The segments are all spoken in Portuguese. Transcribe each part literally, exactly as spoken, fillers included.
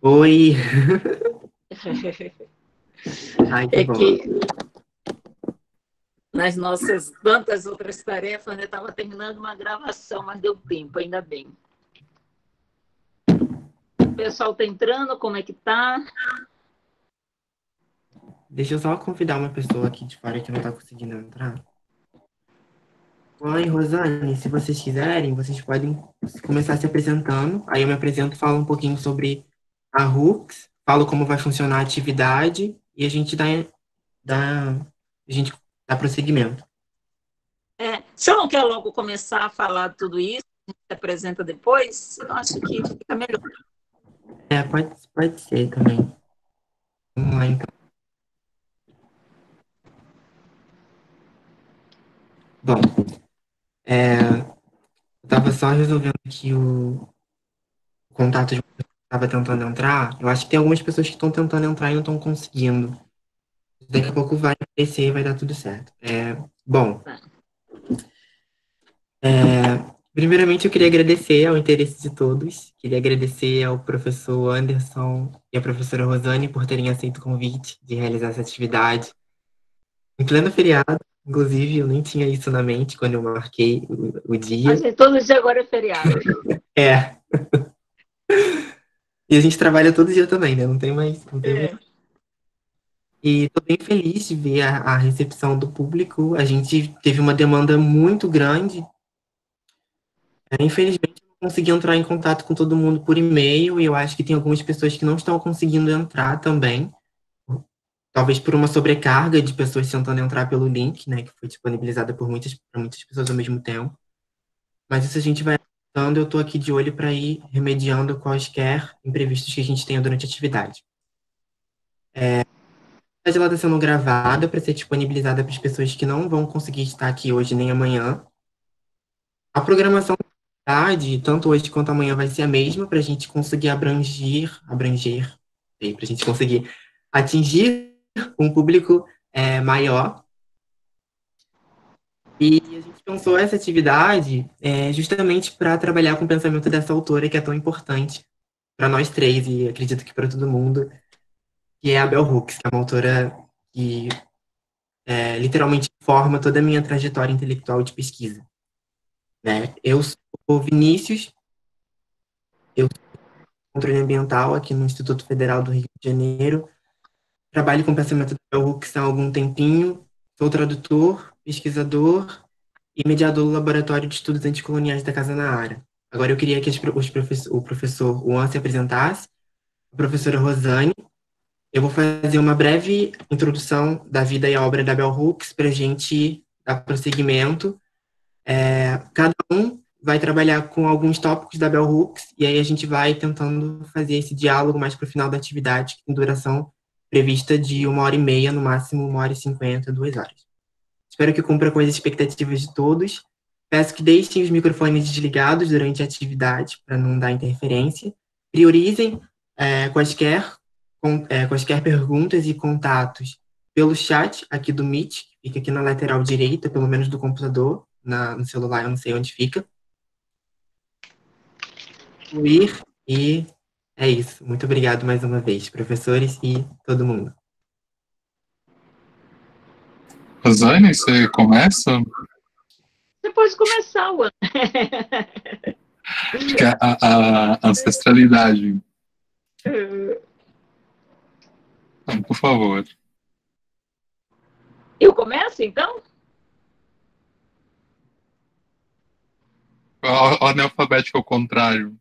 Oi! Ai, que É bom. que nas nossas tantas outras tarefas, eu estava terminando uma gravação, mas deu tempo, ainda bem. O pessoal está entrando, como é que tá? Deixa eu só convidar uma pessoa aqui de fora que não tá conseguindo entrar. Oi, Rosane, se vocês quiserem, vocês podem começar se apresentando. Aí eu me apresento, falo um pouquinho sobre a Hooks, falo como vai funcionar a atividade e a gente dá, dá, a gente dá prosseguimento. É, se eu não quer logo começar a falar tudo isso, a gente se apresenta depois, eu acho que fica melhor. É, pode, pode ser também. Vamos lá, então. Bom, é, eu tava só resolvendo aqui o contato de uma pessoa que estava tentando entrar. Eu acho que tem algumas pessoas que estão tentando entrar e não estão conseguindo. Daqui a pouco vai aparecer e vai dar tudo certo. É, bom, é, primeiramente eu queria agradecer ao interesse de todos. Queria agradecer ao professor Anderson e à professora Rosane por terem aceito o convite de realizar essa atividade. Em pleno feriado, inclusive, eu nem tinha isso na mente quando eu marquei o, o A dia. gente, todo dia agora é feriado. É, e a gente trabalha todo dia também, né? Não tem mais, não tem mais. É. E estou bem feliz de ver a, a recepção do público. A gente teve uma demanda muito grande. É, infelizmente, eu não consegui entrar em contato com todo mundo por e-mail, e eu acho que tem algumas pessoas que não estão conseguindo entrar também. Talvez por uma sobrecarga de pessoas tentando entrar pelo link, né, que foi disponibilizada por muitas, por muitas pessoas ao mesmo tempo. Mas isso a gente vai adaptando, eu estou aqui de olho para ir remediando quaisquer imprevistos que a gente tenha durante a atividade. A ela está sendo gravada para ser disponibilizada para as pessoas que não vão conseguir estar aqui hoje nem amanhã. A programação da atividade, tanto hoje quanto amanhã, vai ser a mesma para a gente conseguir abranger, abranger, para a gente conseguir atingir um público é, maior. E a gente pensou essa atividade é, justamente para trabalhar com o pensamento dessa autora que é tão importante para nós três e acredito que para todo mundo, que é a Bell Hooks, que é uma autora que é, literalmente forma toda a minha trajetória intelectual de pesquisa. Né? Eu sou Vinícius, eu sou controle ambiental aqui no Instituto Federal do Rio de Janeiro, trabalho com pensamento da Bell Hooks há algum tempinho, sou tradutor, pesquisador e mediador do Laboratório de Estudos Anticoloniais da Casa Nahara. Agora eu queria que os professor, o professor Juan se apresentasse, a professora Rosane. Eu vou fazer uma breve introdução da vida e a obra da Bell Hooks para a gente dar prosseguimento. É, cada um vai trabalhar com alguns tópicos da Bell Hooks e aí a gente vai tentando fazer esse diálogo mais para o final da atividade, que tem duração prevista de uma hora e meia, no máximo uma hora e cinquenta, duas horas. Espero que cumpra com as expectativas de todos. Peço que deixem os microfones desligados durante a atividade para não dar interferência. Priorizem é, quaisquer, com, é, quaisquer perguntas e contatos pelo chat aqui do Meet, que fica aqui na lateral direita, pelo menos do computador, na, no celular eu não sei onde fica. Fluir e é isso. Muito obrigado mais uma vez, professores e todo mundo. Rosane, você começa? Você pode começar, Juan. Acho que a, a, a ancestralidade. Então, por favor. Eu começo, então? O ordem alfabética ao contrário.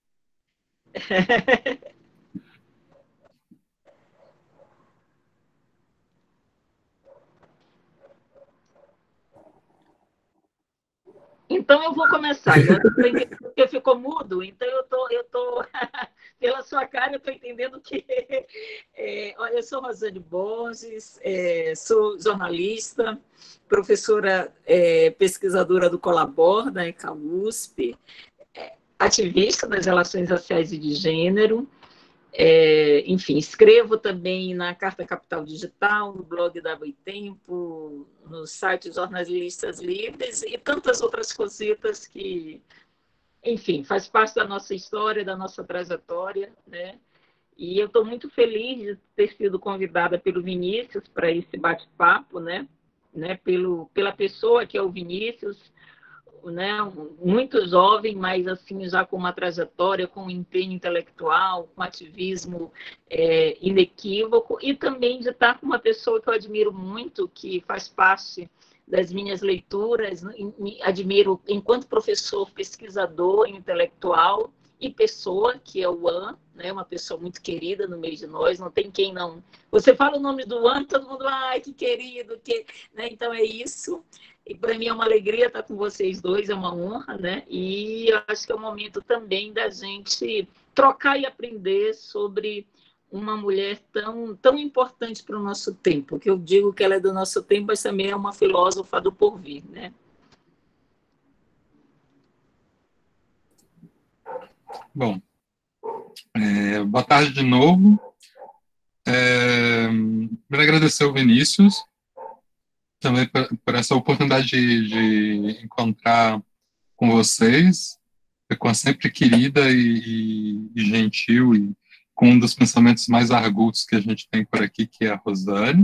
Então eu vou começar. Eu estou entendendo que ficou mudo, então eu tô, eu tô pela sua cara eu estou entendendo que é, eu sou Rosane Borges, é, sou jornalista, professora é, pesquisadora do Colabor, da ECA U S P, é, ativista das relações raciais e de gênero. É, enfim, escrevo também na Carta Capital Digital, no blog da Boitempo, no site Jornalistas Livres e tantas outras cositas que, enfim, faz parte da nossa história, da nossa trajetória, né? E eu estou muito feliz de ter sido convidada pelo Vinícius para esse bate-papo, né? Né? Pelo, pela pessoa que é o Vinícius, né? Muito jovem, mas assim já com uma trajetória, com um empenho intelectual, com ativismo é, inequívoco, e também de estar com uma pessoa que eu admiro muito, que faz parte das minhas leituras, me admiro enquanto professor, pesquisador, intelectual e pessoa, que é o An, né, uma pessoa muito querida no meio de nós, não tem quem não... Você fala o nome do An, todo mundo, ai, que querido, que... Né? Então é isso, e para mim é uma alegria estar com vocês dois, é uma honra, né? E eu acho que é um momento também da gente trocar e aprender sobre uma mulher tão, tão importante para o nosso tempo, que eu digo que ela é do nosso tempo, mas também é uma filósofa do porvir, né? Bom, é, boa tarde de novo. É, quero agradecer ao Vinícius também por, por essa oportunidade de, de encontrar com vocês, com a sempre querida e, e, e gentil e com um dos pensamentos mais argutos que a gente tem por aqui, que é a Rosane.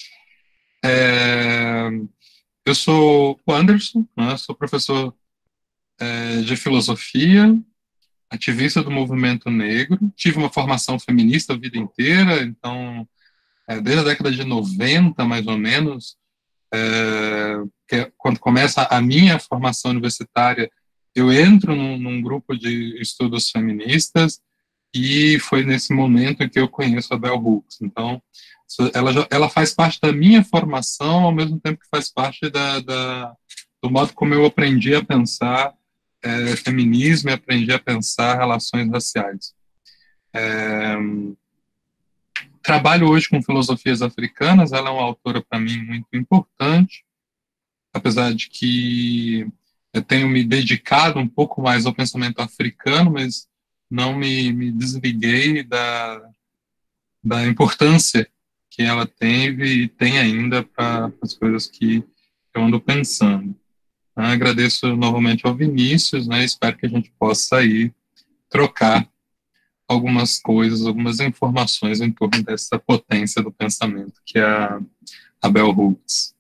É, eu sou o Anderson, né, sou professor é, de filosofia, ativista do movimento negro, tive uma formação feminista a vida inteira, então, é, desde a década de noventa, mais ou menos, é, que é quando começa a minha formação universitária, eu entro num, num grupo de estudos feministas, e foi nesse momento em que eu conheço a Bell Hooks. Então, ela, ela faz parte da minha formação, ao mesmo tempo que faz parte da, da, do modo como eu aprendi a pensar é, feminismo e aprendi a pensar relações raciais. É, trabalho hoje com filosofias africanas, ela é uma autora, para mim, muito importante, apesar de que eu tenho me dedicado um pouco mais ao pensamento africano, mas não me, me desliguei da, da importância que ela teve e tem ainda para as coisas que eu ando pensando. Agradeço novamente ao Vinícius, né, espero que a gente possa aí trocar algumas coisas, algumas informações em torno dessa potência do pensamento, que é a, a Bell Hooks.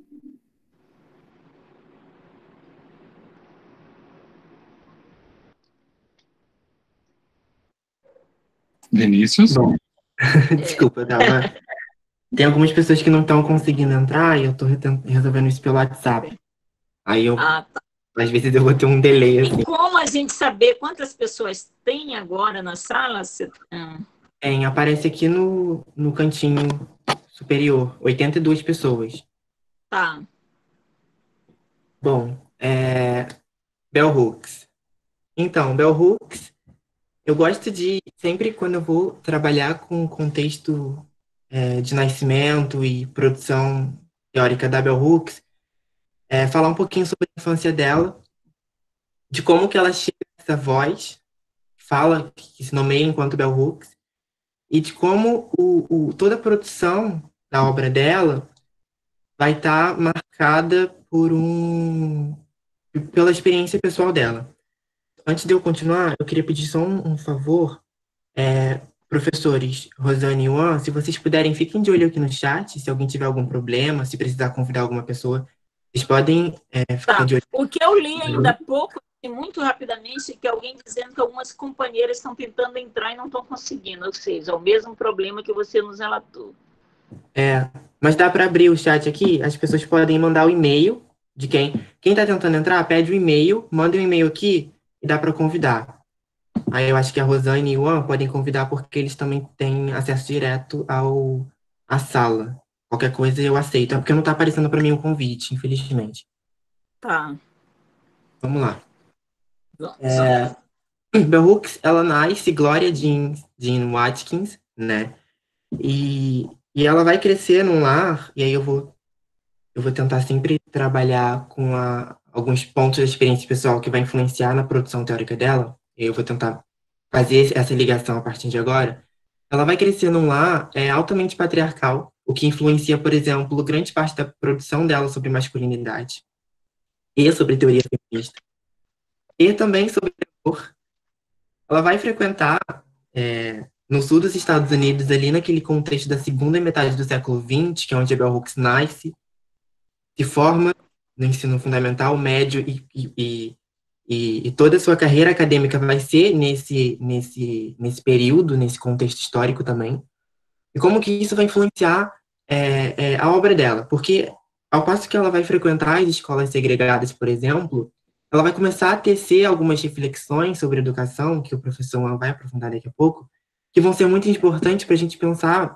Vinícius? Bom, desculpa, tava... Tem algumas pessoas que não estão conseguindo entrar e eu estou resolvendo isso pelo WhatsApp. Aí eu, ah, tá. Às vezes eu vou ter um delay assim. E como a gente saber quantas pessoas tem agora na sala? Tem, aparece aqui no, no cantinho superior, oitenta e duas pessoas. Tá. Bom, é... Bell Hooks. Então, Bell Hooks, eu gosto de, sempre quando eu vou trabalhar com o contexto é, de nascimento e produção teórica da Bell Hooks, é, falar um pouquinho sobre a infância dela, de como que ela chega a essa voz, fala, que se nomeia enquanto Bell Hooks, e de como o, o, toda a produção da obra dela vai estar marcada por um, pela experiência pessoal dela. Antes de eu continuar, eu queria pedir só um, um favor, é, professores Rosane e Juan, se vocês puderem, fiquem de olho aqui no chat, se alguém tiver algum problema, se precisar convidar alguma pessoa, vocês podem é, ficar tá. de olho. O que eu li ainda há pouco, muito rapidamente, que alguém dizendo que algumas companheiras estão tentando entrar e não estão conseguindo, ou seja, é o mesmo problema que você nos relatou. É, mas dá para abrir o chat aqui, as pessoas podem mandar o e-mail de quem quem está tentando entrar, pede o e-mail, manda um e-mail aqui e dá para convidar. Aí eu acho que a Rosane e o Juan podem convidar porque eles também têm acesso direto ao à sala. Qualquer coisa eu aceito, é porque não está aparecendo para mim o convite, infelizmente. Tá. Vamos lá. É, Bell Hooks, ela nasce Gloria Jean, Jean Watkins, né? E, e ela vai crescer num lar, e aí eu vou, eu vou tentar sempre trabalhar com a, alguns pontos da experiência pessoal que vai influenciar na produção teórica dela, e eu vou tentar fazer essa ligação a partir de agora. Ela vai crescer num lar é, altamente patriarcal, o que influencia, por exemplo, grande parte da produção dela sobre masculinidade e sobre teoria feminista. E também sobre terror. Ela vai frequentar, é, no sul dos Estados Unidos, ali naquele contexto da segunda metade do século vinte, que é onde a Bell Hooks nasce, se forma no ensino fundamental, médio e, e, e, e toda a sua carreira acadêmica vai ser nesse, nesse, nesse período, nesse contexto histórico também. E como que isso vai influenciar é, é, a obra dela? Porque ao passo que ela vai frequentar as escolas segregadas, por exemplo, ela vai começar a tecer algumas reflexões sobre educação, que o professor Juan vai aprofundar daqui a pouco, que vão ser muito importantes para a gente pensar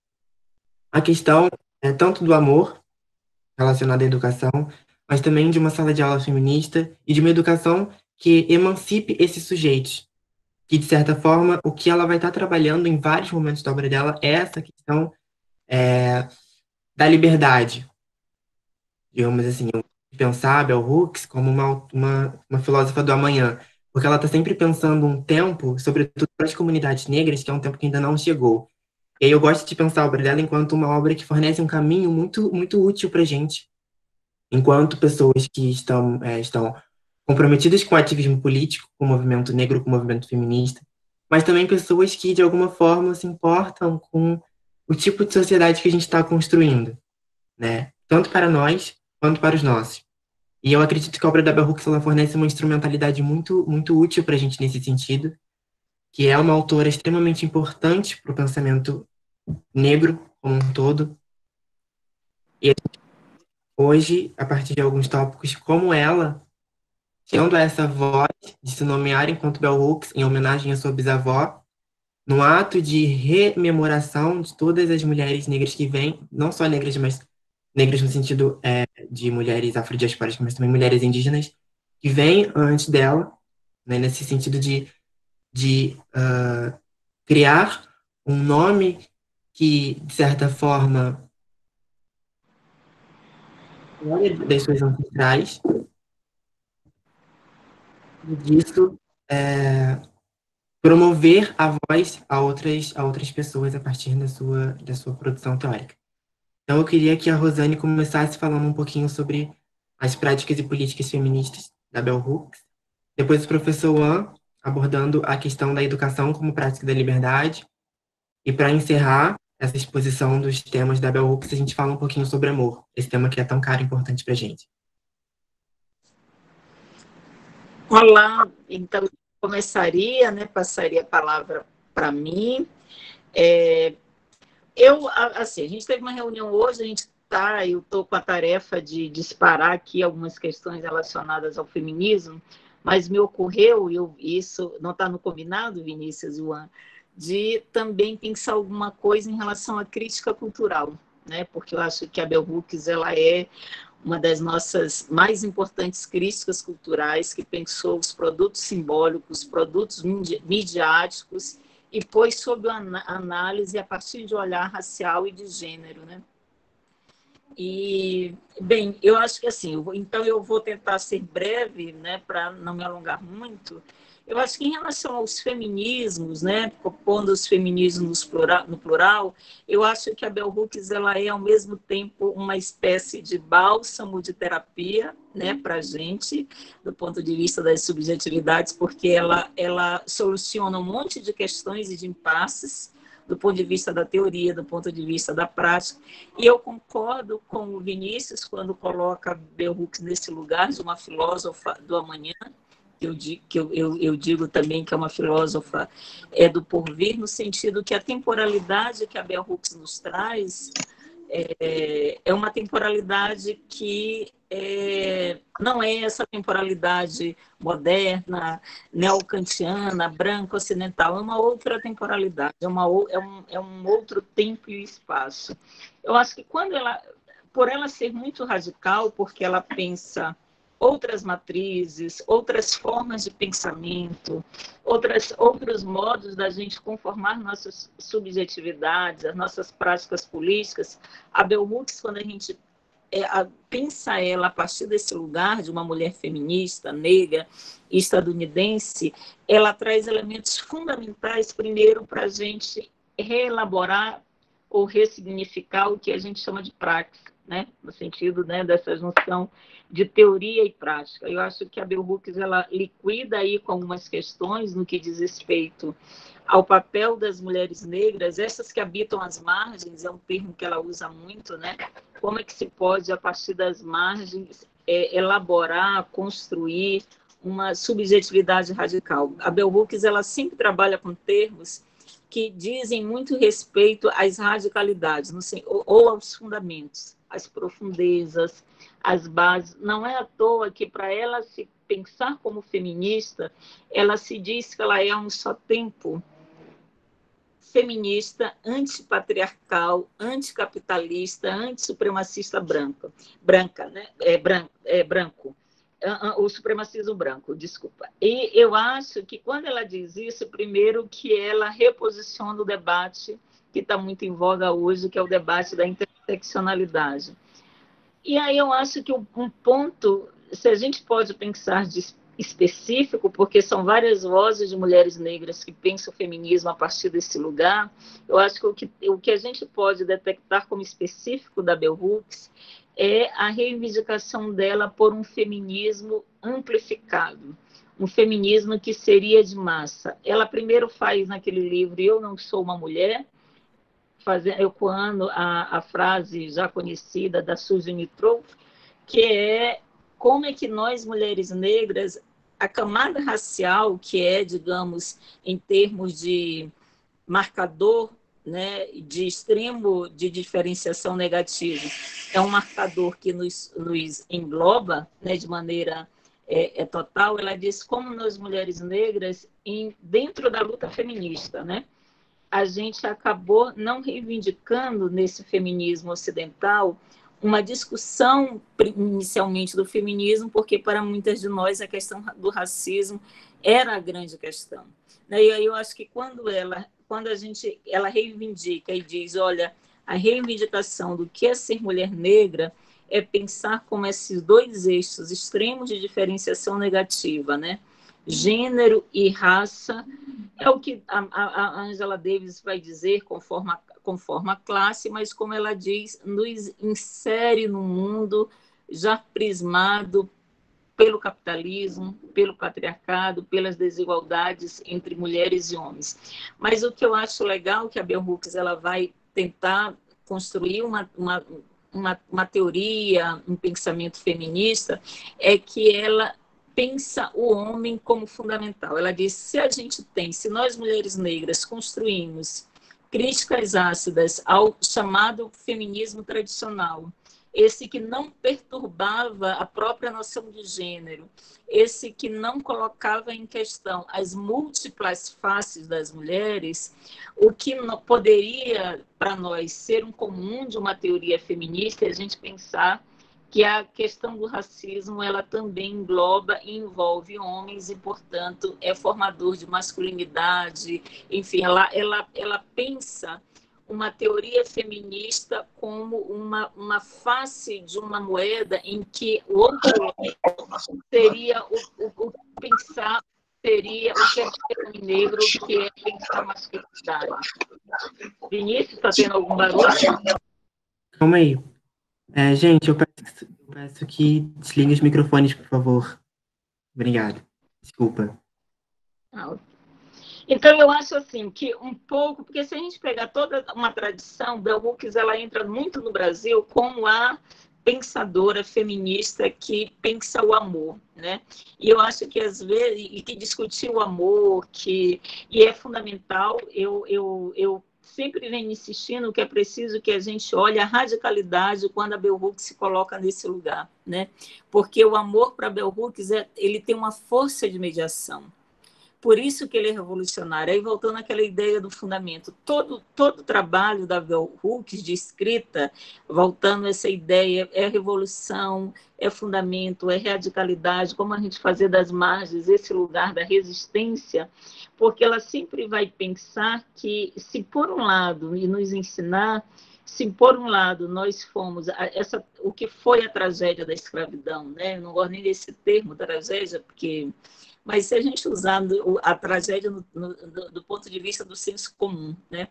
a questão é, tanto do amor relacionado à educação, mas também de uma sala de aula feminista e de uma educação que emancipe esses sujeitos. Que, de certa forma, o que ela vai estar trabalhando em vários momentos da obra dela é essa questão é, da liberdade. Digamos assim, pensar a Bell Hooks como uma, uma, uma filósofa do amanhã, porque ela está sempre pensando um tempo, sobretudo para as comunidades negras, que é um tempo que ainda não chegou. E aí eu gosto de pensar a obra dela enquanto uma obra que fornece um caminho muito, muito útil para a gente, enquanto pessoas que estão, é, estão comprometidas com o ativismo político, com o movimento negro, com o movimento feminista, mas também pessoas que, de alguma forma, se importam com o tipo de sociedade que a gente está construindo, né? Tanto para nós, quanto para os nossos. E eu acredito que a obra da Bell Hooks ela fornece uma instrumentalidade muito, muito útil para a gente nesse sentido, que é uma autora extremamente importante para o pensamento negro como um todo. E hoje, a partir de alguns tópicos, como ela, tendo essa voz de se nomear enquanto Bell Hooks, em homenagem à sua bisavó, num ato de rememoração de todas as mulheres negras que vêm, não só negras, mas negras no sentido é, de mulheres afrodiaspóricas, mas também mulheres indígenas, que vêm antes dela, né, nesse sentido de, de uh, criar um nome que, de certa forma, memória das suas ancestrais, e disso é, promover a voz a outras, a outras pessoas a partir da sua, da sua produção teórica. Então, eu queria que a Rosane começasse falando um pouquinho sobre as práticas e políticas feministas da Bell Hooks. Depois, o professor Juan abordando a questão da educação como prática da liberdade. E, para encerrar essa exposição dos temas da Bell Hooks, a gente fala um pouquinho sobre amor, esse tema que é tão caro e importante para a gente. Olá, então, eu começaria, né, passaria a palavra para mim. É, eu, assim, a gente teve uma reunião hoje, a gente está, eu estou com a tarefa de disparar aqui algumas questões relacionadas ao feminismo, mas me ocorreu, eu, isso não está no combinado, Vinícius e Juan, de também pensar alguma coisa em relação à crítica cultural, né? Porque eu acho que a Bell Hooks, ela é uma das nossas mais importantes críticas culturais, que pensou os produtos simbólicos, produtos midiáticos, e pôs sob análise a partir de olhar racial e de gênero, né? E, bem, eu acho que assim, eu vou, então eu vou tentar ser breve, né, para não me alongar muito. Eu acho que em relação aos feminismos, né, pondo os feminismos plural, no plural, eu acho que a Bell Hooks ela é, ao mesmo tempo, uma espécie de bálsamo de terapia, né, para a gente, do ponto de vista das subjetividades, porque ela, ela soluciona um monte de questões e de impasses, do ponto de vista da teoria, do ponto de vista da prática. E eu concordo com o Vinícius quando coloca Bell Hooks nesse lugar de uma filósofa do amanhã, que eu, que eu, eu, eu digo também que é uma filósofa é, do porvir, no sentido que a temporalidade que a Bell Hooks nos traz é, é uma temporalidade que é, não é essa temporalidade moderna, neocantiana, branca, ocidental, é uma outra temporalidade, é, uma, é, um, é um outro tempo e espaço. Eu acho que quando ela, por ela ser muito radical, porque ela pensa outras matrizes, outras formas de pensamento, outras, outros modos da gente conformar nossas subjetividades, as nossas práticas políticas. A Bell Hooks, quando a gente é, a, pensa ela a partir desse lugar de uma mulher feminista, negra, estadunidense, ela traz elementos fundamentais, primeiro, para a gente reelaborar ou ressignificar o que a gente chama de prática, né? No sentido, né, dessa junção de teoria e prática. Eu acho que a Bell Hooks ela liquida aí com algumas questões no que diz respeito ao papel das mulheres negras, essas que habitam as margens, é um termo que ela usa muito, né? Como é que se pode, a partir das margens, é, elaborar, construir uma subjetividade radical. A Bell Hooks, ela sempre trabalha com termos que dizem muito respeito às radicalidades, não sei, ou, ou aos fundamentos, às profundezas, às bases. Não é à toa que, para ela se pensar como feminista, ela se diz que ela é, ao mesmo tempo, feminista, antipatriarcal, anticapitalista, antissupremacista branca, branca, né? É, branco, é branco. O supremacismo branco, desculpa. E eu acho que, quando ela diz isso, primeiro que ela reposiciona o debate que está muito em voga hoje, que é o debate da interseccionalidade. E aí eu acho que um ponto, se a gente pode pensar de específico, porque são várias vozes de mulheres negras que pensam o feminismo a partir desse lugar, eu acho que o que, o que a gente pode detectar como específico da Bell Hooks é a reivindicação dela por um feminismo amplificado, um feminismo que seria de massa. Ela primeiro faz naquele livro Eu Não Sou Uma Mulher, fazendo, ecoando a, a frase já conhecida da Susan Mitroff, que é como é que nós, mulheres negras, a camada racial, que é, digamos, em termos de marcador, né, de extremo de diferenciação negativa, é um marcador que nos, nos engloba, né, de maneira é, é total. Ela diz como nós, mulheres negras, em, dentro da luta feminista, né, a gente acabou não reivindicando nesse feminismo ocidental uma discussão inicialmente do feminismo, porque para muitas de nós a questão do racismo era a grande questão. E aí eu acho que quando ela, quando a gente, ela reivindica e diz, olha, a reivindicação do que é ser mulher negra é pensar como esses dois eixos extremos de diferenciação negativa, né? Gênero e raça, é o que a, a Angela Davis vai dizer conforme a, conforme a classe, mas, como ela diz, nos insere no mundo já prismado pelo capitalismo, pelo patriarcado, pelas desigualdades entre mulheres e homens. Mas o que eu acho legal que a Bell Hooks ela vai tentar construir uma, uma, uma, uma teoria, um pensamento feminista, é que ela pensa o homem como fundamental. Ela diz, se a gente tem, se nós mulheres negras construímos críticas ácidas ao chamado feminismo tradicional, esse que não perturbava a própria noção de gênero, esse que não colocava em questão as múltiplas faces das mulheres, o que poderia, para nós, ser um comum de uma teoria feminista é a gente pensar que a questão do racismo ela também engloba e envolve homens e, portanto, é formador de masculinidade. Enfim, ela, ela, ela pensa uma teoria feminista como uma, uma face de uma moeda em que o outro lado seria o, o, o pensar, seria o que é ser homem negro, que é pensar masculinidade. Vinícius, está tendo algum barulho? Calma aí. É, gente, eu peço, eu peço que desliguem os microfones, por favor. Obrigado. Desculpa. Ah, então, eu acho assim, que um pouco, porque se a gente pegar toda uma tradição, Bell Hooks, ela entra muito no Brasil como a pensadora feminista que pensa o amor, né? E eu acho que, às vezes, e que discutir o amor, que, e é fundamental, eu, eu, eu sempre venho insistindo que é preciso que a gente olhe a radicalidade quando a Bell Hooks se coloca nesse lugar, né? Porque o amor para Bell Hooks, é, ele tem uma força de mediação. Por isso que ele é revolucionário. Aí, voltando àquela ideia do fundamento, todo, todo o trabalho da Bell Hooks de escrita, voltando a essa ideia, é revolução, é fundamento, é radicalidade, como a gente fazer das margens esse lugar da resistência, porque ela sempre vai pensar que, se por um lado, e nos ensinar, se por um lado nós fomos, essa, o que foi a tragédia da escravidão, né? Eu não gosto nem desse termo, tragédia, porque... Mas se a gente usar a tragédia no, no, do, do ponto de vista do senso comum, né?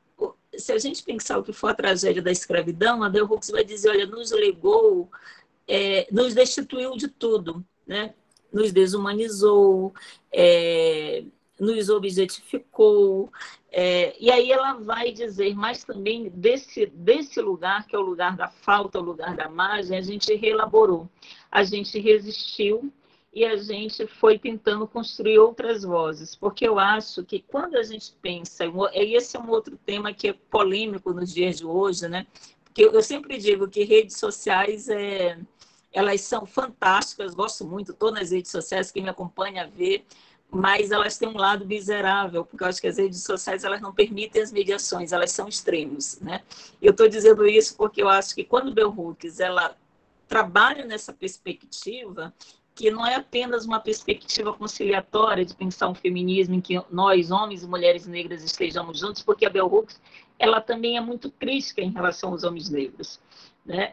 Se a gente pensar o que foi a tragédia da escravidão, a Bell Hooks vai dizer, olha, nos legou, é, nos destituiu de tudo, né? Nos desumanizou, é, nos objetificou, é, e aí ela vai dizer, mas também desse, desse lugar, que é o lugar da falta, o lugar da margem, a gente reelaborou, a gente resistiu e a gente foi tentando construir outras vozes, porque eu acho que quando a gente pensa, e esse é um outro tema que é polêmico nos dias de hoje, né? Porque eu sempre digo que redes sociais é, elas são fantásticas, gosto muito, estou nas redes sociais, quem me acompanha vê, mas elas têm um lado miserável, porque eu acho que as redes sociais elas não permitem as mediações, elas são extremos, né? Eu estou dizendo isso porque eu acho que quando Bell Hooks ela trabalha nessa perspectiva, que não é apenas uma perspectiva conciliatória de pensar um feminismo em que nós, homens e mulheres negras, estejamos juntos, porque a Bell Hooks ela também é muito crítica em relação aos homens negros. Né?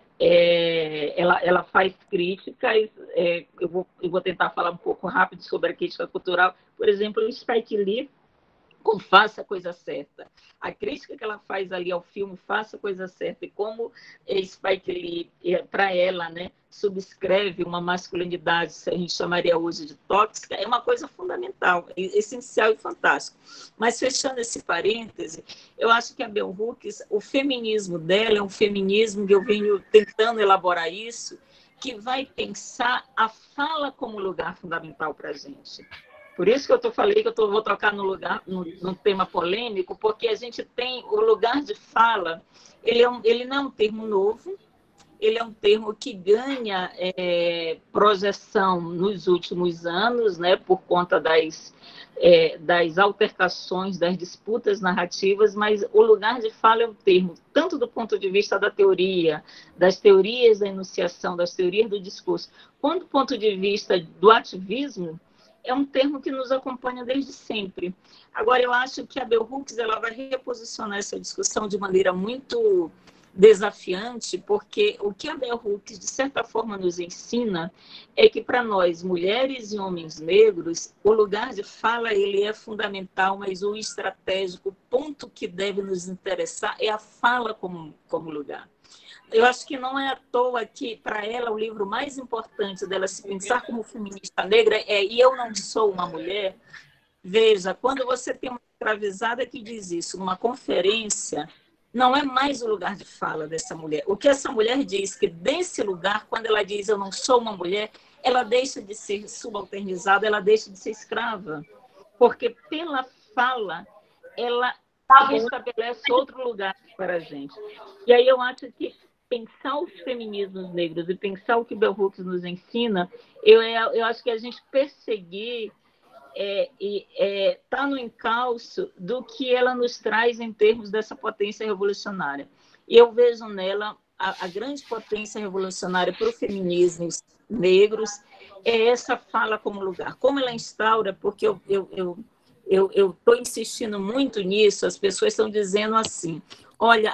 É, ela, ela faz críticas, é, eu, vou, eu vou tentar falar um pouco rápido sobre a crítica cultural. Por exemplo, o Spike Lee com Faça a Coisa Certa. A crítica que ela faz ali ao filme Faça a Coisa Certa e como Spike Lee, para ela, né, subscreve uma masculinidade, se a gente chamaria hoje de tóxica, é uma coisa fundamental, essencial e fantástica. Mas, fechando esse parêntese, eu acho que a Bell Hooks, o feminismo dela é um feminismo que eu venho tentando elaborar isso, que vai pensar a fala como lugar fundamental para a gente. Por isso que eu tô, falei que eu tô, vou tocar no, lugar, no, no tema polêmico, porque a gente tem o lugar de fala, ele, é um, ele não é um termo novo, ele é um termo que ganha é, projeção nos últimos anos, né, por conta das, é, das altercações, das disputas narrativas, mas o lugar de fala é um termo, tanto do ponto de vista da teoria, das teorias da enunciação, das teorias do discurso, quanto do ponto de vista do ativismo, é um termo que nos acompanha desde sempre. Agora, eu acho que a Bell Hooks ela vai reposicionar essa discussão de maneira muito desafiante, porque o que a Bell Hooks, de certa forma, nos ensina é que, para nós, mulheres e homens negros, o lugar de fala ele é fundamental, mas o estratégico, o ponto que deve nos interessar é a fala como, como lugar. Eu acho que não é à toa que, para ela, o livro mais importante dela se pensar como feminista negra é E Eu Não Sou Uma Mulher. Veja, quando você tem uma escravizada que diz isso numa conferência, não é mais o lugar de fala dessa mulher. O que essa mulher diz, que desse lugar, quando ela diz eu não sou uma mulher, ela deixa de ser subalternizada, ela deixa de ser escrava. Porque pela fala, ela restabelece outro lugar para a gente. E aí eu acho que pensar os feminismos negros e pensar o que Bell Hooks nos ensina, eu, eu acho que a gente perseguir é, é, tá no encalço do que ela nos traz em termos dessa potência revolucionária. E eu vejo nela a, a grande potência revolucionária para os feminismos negros é essa fala como lugar. Como ela instaura, porque eu eu, eu eu estou insistindo muito nisso, as pessoas estão dizendo assim, olha...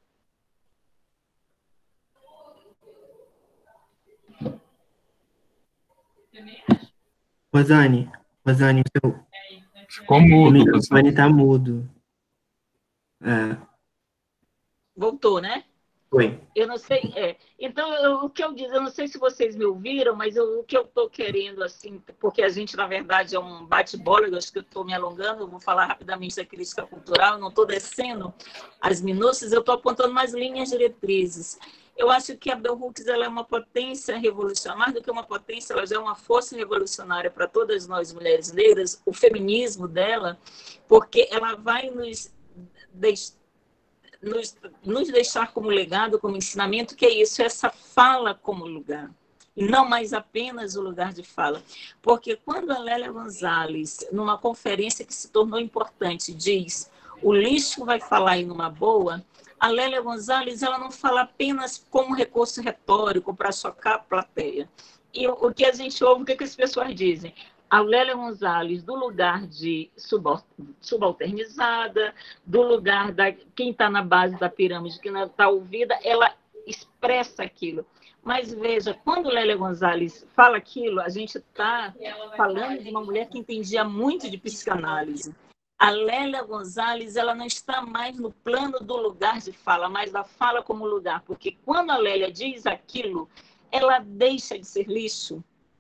Rosane, Rosane, o seu, Ficou o mudo. microfone está mudo. É. Voltou, né? Foi. Eu não sei, é. Então, eu, o que eu diz, eu não sei se vocês me ouviram, mas eu, o que eu estou querendo, assim, porque a gente, na verdade, é um bate-bola, eu acho que eu estou me alongando, eu vou falar rapidamente da crítica cultural, eu não estou descendo as minúcias, eu estou apontando mais linhas diretrizes. Eu acho que a Bell Hooks ela é uma potência revolucionária, mais do que uma potência, ela já é uma força revolucionária para todas nós mulheres negras, o feminismo dela, porque ela vai nos deixar Nos, nos deixar como legado, como ensinamento, que é isso, essa fala como lugar, e não mais apenas o lugar de fala. Porque quando a Lélia Gonzalez, numa conferência que se tornou importante, diz o lixo vai falar aí numa boa, a Lélia Gonzalez ela não fala apenas como recurso retórico para chocar a plateia. E o que a gente ouve, o que, que as pessoas dizem? A Lélia Gonzalez, do lugar de subalternizada, do lugar da quem está na base da pirâmide, que não está ouvida, ela expressa aquilo. Mas veja, quando Lélia Gonzalez fala aquilo, a gente está falando de uma mulher que entendia muito de psicanálise. A Lélia Gonzalez ela não está mais no plano do lugar de fala, mas da fala como lugar, porque quando a Lélia diz aquilo, ela deixa de ser lixo.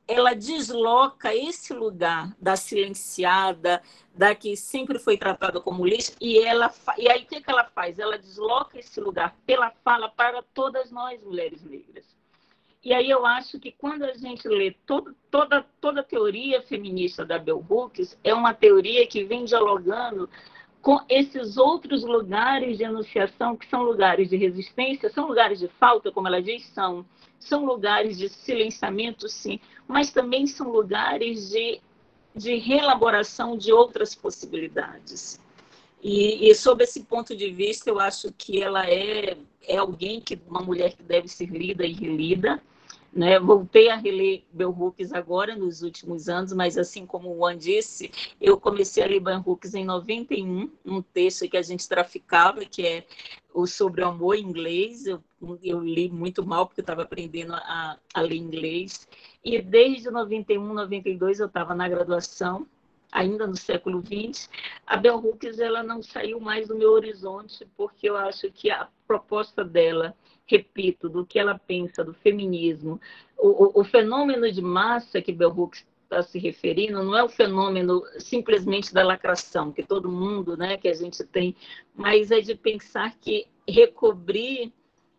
ela desloca esse lugar da silenciada, da que sempre foi tratada como lixo, e, ela, e aí o que, que ela faz? Ela desloca esse lugar pela fala para todas nós, mulheres negras. E aí eu acho que quando a gente lê todo, toda, toda a teoria feminista da Bell Hooks, é uma teoria que vem dialogando com esses outros lugares de enunciação, que são lugares de resistência, são lugares de falta, como ela diz, são, são lugares de silenciamento, sim, mas também são lugares de, de reelaboração de outras possibilidades. E, e sob esse ponto de vista, eu acho que ela é, é alguém, que, uma mulher que deve ser lida e relida, né? Voltei a reler Bell Hooks agora, nos últimos anos, mas assim como o Juan disse, eu comecei a ler Bell Hooks em noventa e um, um texto que a gente traficava, que é o Sobre o Amor em Inglês. Eu, eu li muito mal, porque eu estava aprendendo a, a ler inglês, e desde noventa e um, noventa e dois eu estava na graduação, ainda no século vinte, a Bell Hooks ela não saiu mais do meu horizonte, porque eu acho que a proposta dela, repito, do que ela pensa do feminismo, o, o, o fenômeno de massa que Bell Hooks está se referindo não é o fenômeno simplesmente da lacração, que todo mundo, né, que a gente tem, mas é de pensar que recobrir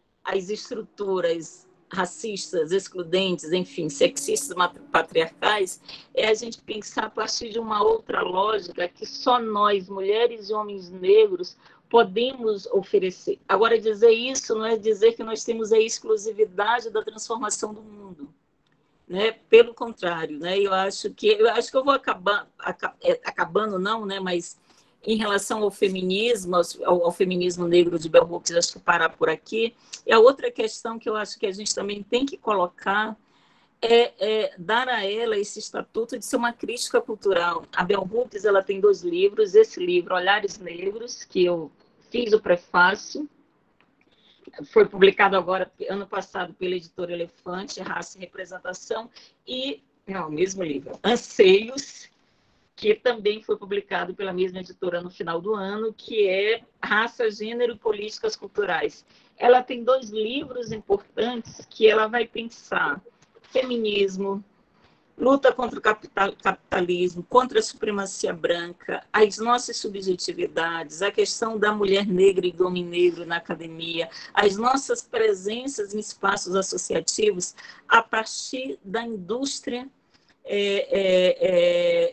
as estruturas racistas, excludentes, enfim, sexistas, patriarcais, é a gente pensar a partir de uma outra lógica que só nós, mulheres e homens negros, podemos oferecer. Agora, dizer isso não é dizer que nós temos a exclusividade da transformação do mundo, né? Pelo contrário, né? Eu acho que eu acho que eu vou acabar acabando não, né? Mas em relação ao feminismo, ao, ao feminismo negro de Bell Hooks, acho que parar por aqui. E a outra questão que eu acho que a gente também tem que colocar é, é dar a ela esse estatuto de ser uma crítica cultural. A Bell Hooks ela tem dois livros, esse livro, Olhares Negros, que eu fiz o prefácio, foi publicado agora, ano passado, pela editora Elefante, Raça e Representação, e, não, o mesmo livro, Anseios, que também foi publicado pela mesma editora no final do ano, que é Raça, Gênero e Políticas Culturais. Ela tem dois livros importantes que ela vai pensar: feminismo, luta contra o capital, capitalismo, contra a supremacia branca, as nossas subjetividades, a questão da mulher negra e do homem negro na academia, as nossas presenças em espaços associativos a partir da indústria É, é, é,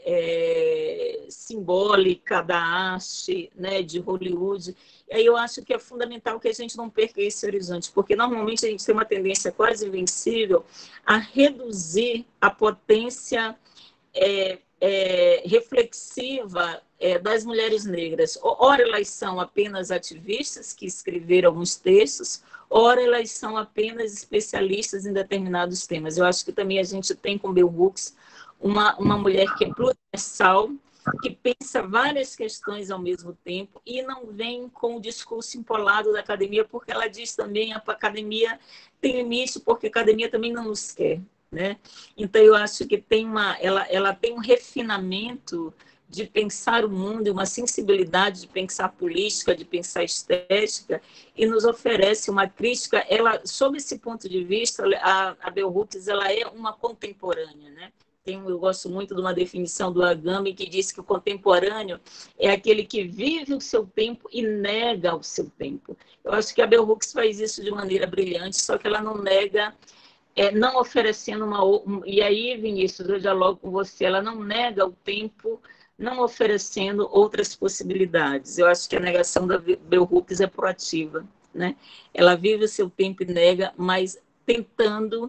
é, simbólica da arte, né, de Hollywood. E aí eu acho que é fundamental que a gente não perca esse horizonte, porque normalmente a gente tem uma tendência quase invencível a reduzir a potência é, é, reflexiva é, das mulheres negras. Ora elas são apenas ativistas que escreveram alguns textos, ora elas são apenas especialistas em determinados temas. Eu acho que também a gente tem com Bell Hooks uma, uma mulher que é pluriversal, que pensa várias questões ao mesmo tempo e não vem com o discurso empolado da academia, porque ela diz também que a academia tem limite, porque a academia também não nos quer, né? Então eu acho que tem uma, ela, ela tem um refinamento de pensar o mundo, uma sensibilidade de pensar política, de pensar estética, e nos oferece uma crítica. Ela, sob esse ponto de vista, a, a Bell Hooks ela é uma contemporânea, né? Tem, eu gosto muito de uma definição do Agami que diz que o contemporâneo é aquele que vive o seu tempo e nega o seu tempo. Eu acho que a Bell Hooks faz isso de maneira brilhante, só que ela não nega, é, não oferecendo uma... Um, e aí, Vinícius, eu dialogo com você, ela não nega o tempo, não oferecendo outras possibilidades. Eu acho que a negação da Bell Hooks é proativa, né? Ela vive o seu tempo e nega, mas tentando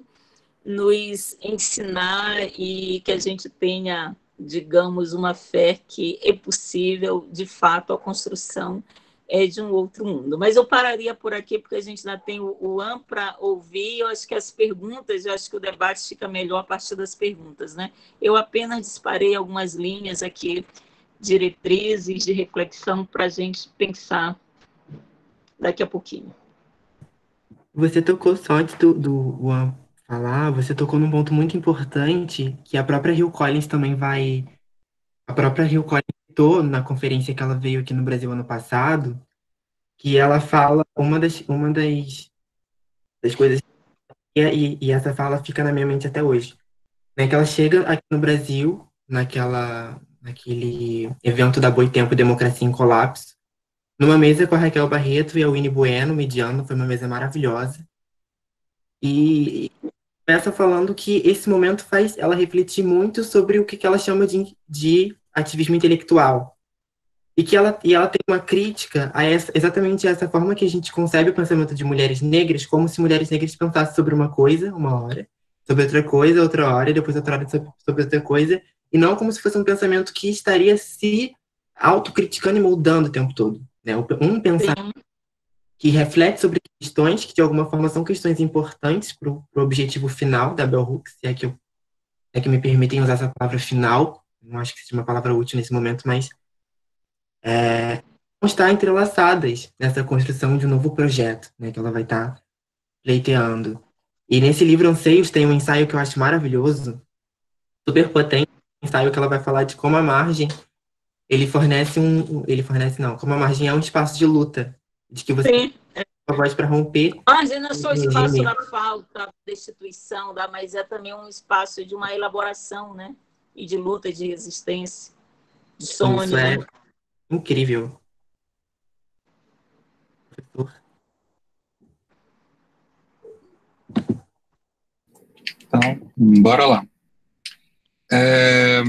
nos ensinar e que a gente tenha, digamos, uma fé que é possível, de fato, a construção é de um outro mundo. Mas eu pararia por aqui, porque a gente ainda tem o Juan para ouvir. Eu acho que as perguntas, eu acho que o debate fica melhor a partir das perguntas, né? Eu apenas disparei algumas linhas aqui, diretrizes de reflexão para a gente pensar daqui a pouquinho. Você tocou só antes do, do Juan falar, você tocou num ponto muito importante, que a própria Hill Collins também vai... A própria Hill Collins citou na conferência que ela veio aqui no Brasil ano passado, que ela fala, uma das, uma das, das coisas, e, e essa fala fica na minha mente até hoje. né, que ela chega aqui no Brasil, naquela, naquele evento da Boitempo Democracia em Colapso, numa mesa com a Raquel Barreto e a Winnie Bueno mediando, foi uma mesa maravilhosa. E começa falando que esse momento faz ela refletir muito sobre o que que ela chama de, de ativismo intelectual. E que ela, e ela tem uma crítica a essa, exatamente essa forma que a gente concebe o pensamento de mulheres negras, como se mulheres negras pensassem sobre uma coisa, uma hora, sobre outra coisa, outra hora, e depois outra hora sobre, sobre outra coisa, e não como se fosse um pensamento que estaria se autocriticando e moldando o tempo todo. Né? Um pensamento Sim. que reflete sobre questões que, de alguma forma, são questões importantes para o objetivo final da Bell Hooks, se é que, eu, é que me permitem usar essa palavra final, não acho que seja uma palavra útil nesse momento, mas é, vão estar entrelaçadas nessa construção de um novo projeto, né, que ela vai estar pleiteando. E nesse livro Anseios tem um ensaio que eu acho maravilhoso, super potente, um ensaio que ela vai falar de como a margem, ele fornece um, ele fornece não, como a margem é um espaço de luta, de que você tem Sim. uma voz para romper Margem não é só o espaço regime. da falta, da destituição, da, mas é também um espaço de uma elaboração, né? E de luta, de resistência, de Isso sonho, é né? incrível. Então, bora lá. É,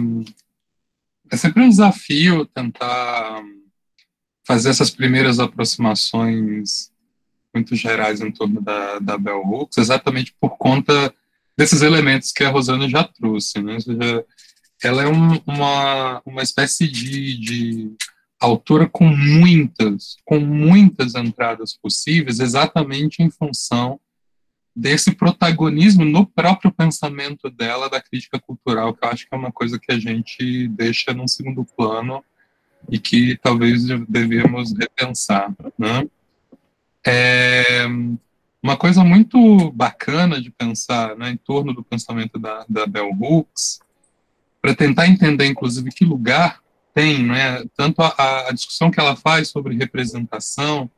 é sempre um desafio tentar fazer essas primeiras aproximações muito gerais em torno da, da Bell Hooks, exatamente por conta desses elementos que a Rosana já trouxe, né? Ou seja, ela é um, uma, uma espécie de, de autora com muitas, com muitas entradas possíveis, exatamente em função desse protagonismo no próprio pensamento dela, da crítica cultural, que eu acho que é uma coisa que a gente deixa num segundo plano e que talvez devemos repensar, né? É uma coisa muito bacana de pensar, né, em torno do pensamento da, da Bell Hooks, para tentar entender, inclusive, que lugar tem, né, tanto a, a discussão que ela faz sobre representação,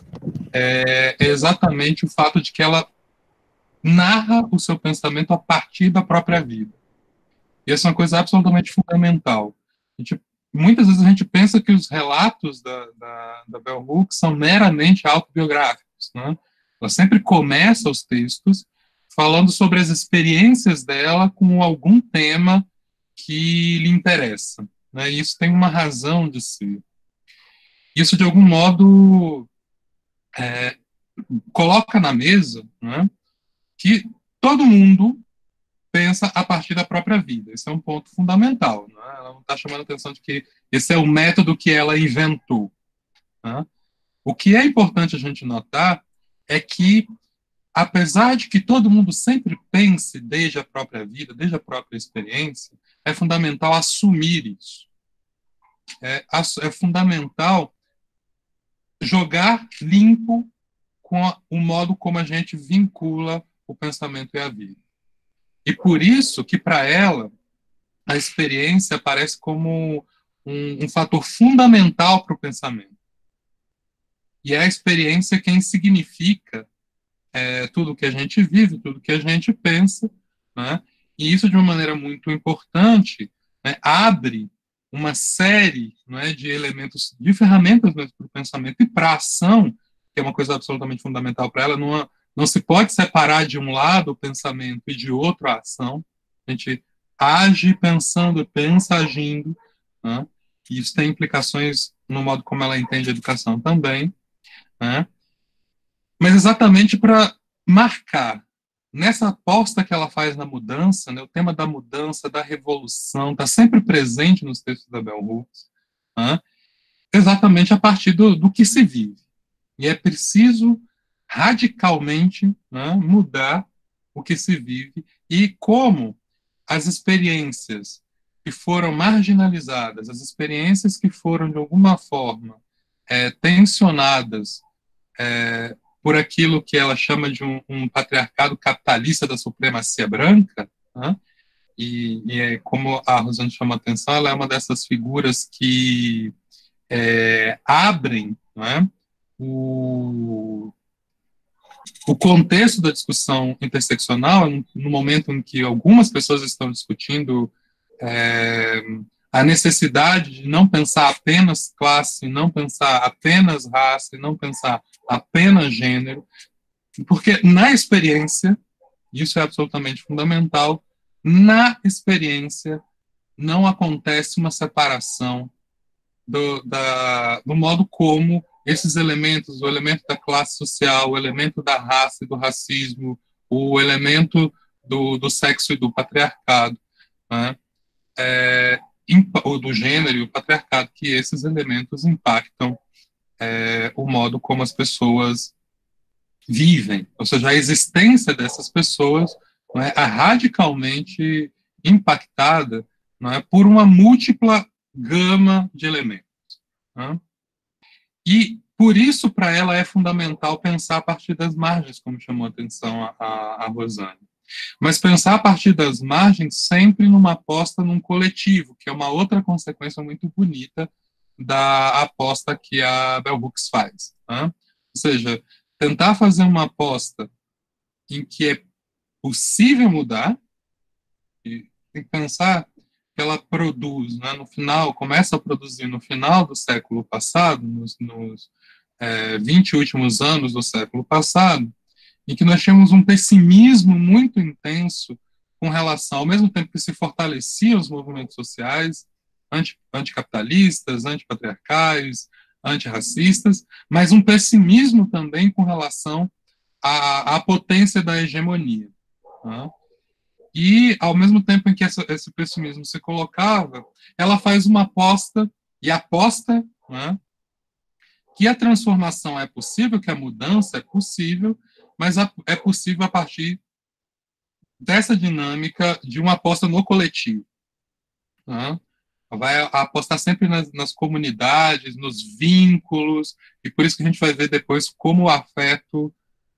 é, é exatamente o fato de que ela narra o seu pensamento a partir da própria vida. E essa é uma coisa absolutamente fundamental. A gente, muitas vezes a gente pensa que os relatos da, da, da Bell Hooks são meramente autobiográficos, né? Ela sempre começa os textos falando sobre as experiências dela com algum tema que lhe interessa, né? E isso tem uma razão de ser. Isso, de algum modo, é, coloca na mesa, né, que todo mundo pensa a partir da própria vida. Esse é um ponto fundamental. Né? Ela não está chamando a atenção de que esse é o método que ela inventou. Né? O que é importante a gente notar é que, apesar de que todo mundo sempre pense desde a própria vida, desde a própria experiência, é fundamental assumir isso. É, é fundamental jogar limpo com a, o modo como a gente vincula o pensamento e a vida. E por isso que, para ela, a experiência aparece como um, um fator fundamental para o pensamento. E é a experiência quem significa é, tudo que a gente vive, tudo que a gente pensa, né? E isso, de uma maneira muito importante, né, abre uma série, né, de elementos, de ferramentas para o pensamento e para a ação, que é uma coisa absolutamente fundamental para ela. Não, não se pode separar de um lado o pensamento e de outro a ação. A gente age pensando, pensa agindo, né? E isso tem implicações no modo como ela entende a educação também, né? Mas exatamente para marcar nessa aposta que ela faz na mudança, né, o tema da mudança, da revolução, está sempre presente nos textos da Bell Hooks, né, exatamente a partir do, do que se vive. E é preciso radicalmente, né, mudar o que se vive e como as experiências que foram marginalizadas, as experiências que foram, de alguma forma, é, tensionadas é, por aquilo que ela chama de um, um patriarcado capitalista da supremacia branca, né? e, e é, como a Rosane chama a atenção, ela é uma dessas figuras que é, abrem, não é, o, o contexto da discussão interseccional, no momento em que algumas pessoas estão discutindo é, a necessidade de não pensar apenas classe, não pensar apenas raça, não pensar apenas gênero, porque na experiência, isso é absolutamente fundamental, na experiência não acontece uma separação do, da, do modo como esses elementos, o elemento da classe social, o elemento da raça e do racismo, o elemento do, do sexo e do patriarcado, né, é, ou do gênero e o patriarcado, que esses elementos impactam é, o modo como as pessoas vivem, ou seja, a existência dessas pessoas não é, é radicalmente impactada não é, por uma múltipla gama de elementos. Não é? E, por isso, para ela é fundamental pensar a partir das margens, como chamou a atenção a, a, a Rosane. Mas pensar a partir das margens sempre numa aposta num coletivo, que é uma outra consequência muito bonita da aposta que a Bell Hooks faz. Né? Ou seja, tentar fazer uma aposta em que é possível mudar, e tem que pensar que ela produz, né, no final, começa a produzir no final do século passado, nos, nos é, vinte últimos anos do século passado, em que nós tínhamos um pessimismo muito intenso com relação, ao mesmo tempo que se fortaleciam os movimentos sociais, anti, anticapitalistas, antipatriarcais, antirracistas, mas um pessimismo também com relação à, à potência da hegemonia. Né? E, ao mesmo tempo em que essa, esse pessimismo se colocava, ela faz uma aposta, e aposta né, que a transformação é possível, que a mudança é possível, mas a, é possível a partir dessa dinâmica de uma aposta no coletivo. Né? Vai apostar sempre nas, nas comunidades, nos vínculos, e por isso que a gente vai ver depois como o afeto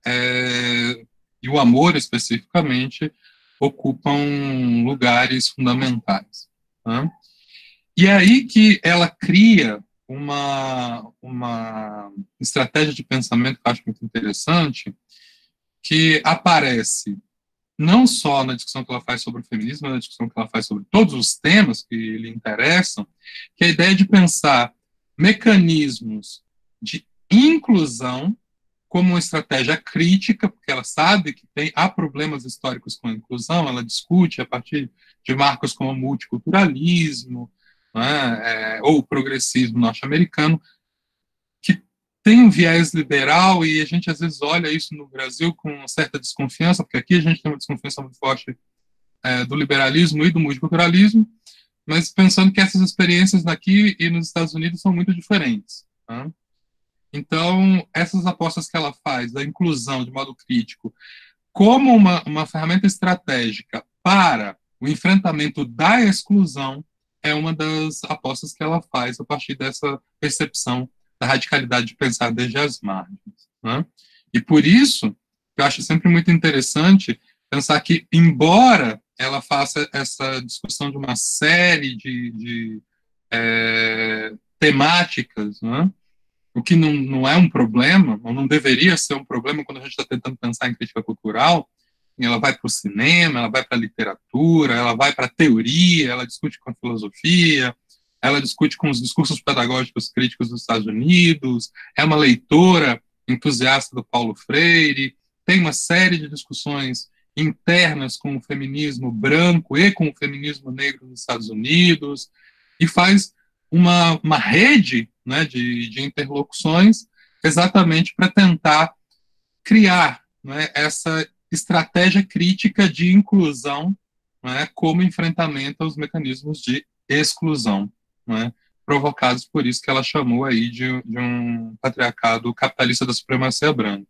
é, e o amor, especificamente, ocupam lugares fundamentais. Né? E é aí que ela cria uma, uma estratégia de pensamento que eu acho muito interessante, que aparece não só na discussão que ela faz sobre o feminismo, mas na discussão que ela faz sobre todos os temas que lhe interessam, que é a ideia de pensar mecanismos de inclusão como uma estratégia crítica, porque ela sabe que tem, há problemas históricos com a inclusão, ela discute a partir de marcos como o multiculturalismo, né, é, ou o progressismo norte-americano, que tem um viés liberal, e a gente às vezes olha isso no Brasil com uma certa desconfiança, porque aqui a gente tem uma desconfiança muito forte é, do liberalismo e do multiculturalismo, mas pensando que essas experiências aqui e nos Estados Unidos são muito diferentes. Né? Então, essas apostas que ela faz da inclusão de modo crítico como uma, uma ferramenta estratégica para o enfrentamento da exclusão é uma das apostas que ela faz a partir dessa percepção da radicalidade de pensar desde as margens. Né? E por isso, eu acho sempre muito interessante pensar que, embora ela faça essa discussão de uma série de, de é, temáticas, né? O que não, não é um problema, ou não deveria ser um problema quando a gente está tentando pensar em crítica cultural, ela vai para o cinema, ela vai para a literatura, ela vai para a teoria, ela discute com a filosofia, ela discute com os discursos pedagógicos críticos dos Estados Unidos, é uma leitora entusiasta do Paulo Freire, tem uma série de discussões internas com o feminismo branco e com o feminismo negro nos Estados Unidos, e faz uma, uma rede né, de, de interlocuções exatamente para tentar criar né, essa estratégia crítica de inclusão né, como enfrentamento aos mecanismos de exclusão, né, provocados por isso que ela chamou aí de, de um patriarcado capitalista da supremacia branca.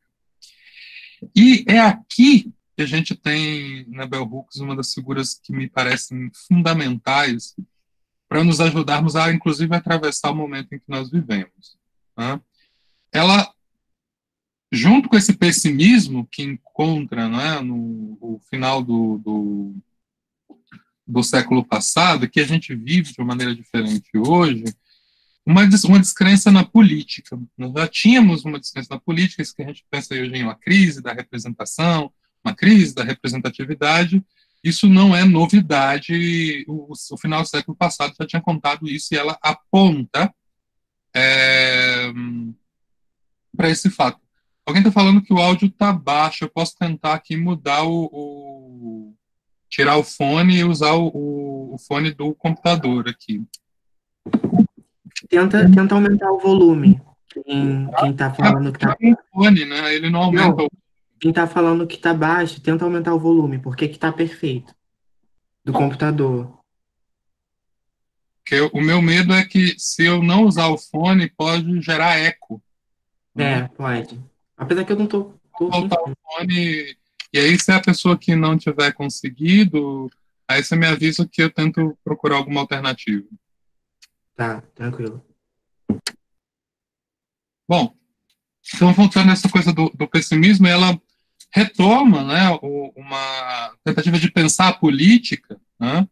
E é aqui que a gente tem na Bell Hooks uma das figuras que me parecem fundamentais para nos ajudarmos a, inclusive, atravessar o momento em que nós vivemos. Né? Ela, junto com esse pessimismo que encontra né, no, no final do, do, do século passado, que a gente vive de uma maneira diferente hoje, uma, des, uma descrença na política. Nós já tínhamos uma descrença na política, isso que a gente pensa hoje em uma crise da representação, uma crise da representatividade. Isso não é novidade, o, o final do século passado já tinha contado isso, e ela aponta é, para esse fato. Alguém está falando que o áudio está baixo, eu posso tentar aqui mudar o, o tirar o fone e usar o, o, o fone do computador aqui. Tenta, tenta aumentar o volume. Quem, quem tá falando que tá... O fone, né? Ele não aumenta Não, o... quem tá falando que tá baixo, tenta aumentar o volume, porque que tá perfeito. Do computador. Porque o meu medo é que se eu não usar o fone, pode gerar eco. É, Né? pode. Apesar que eu não tô... tô Voltar o fone... E aí, se é a pessoa que não tiver conseguido, aí você me avisa que eu tento procurar alguma alternativa. Tá, tranquilo. Bom, então voltando nessa coisa do, do pessimismo, ela retoma, né, o, uma tentativa de pensar a política, né,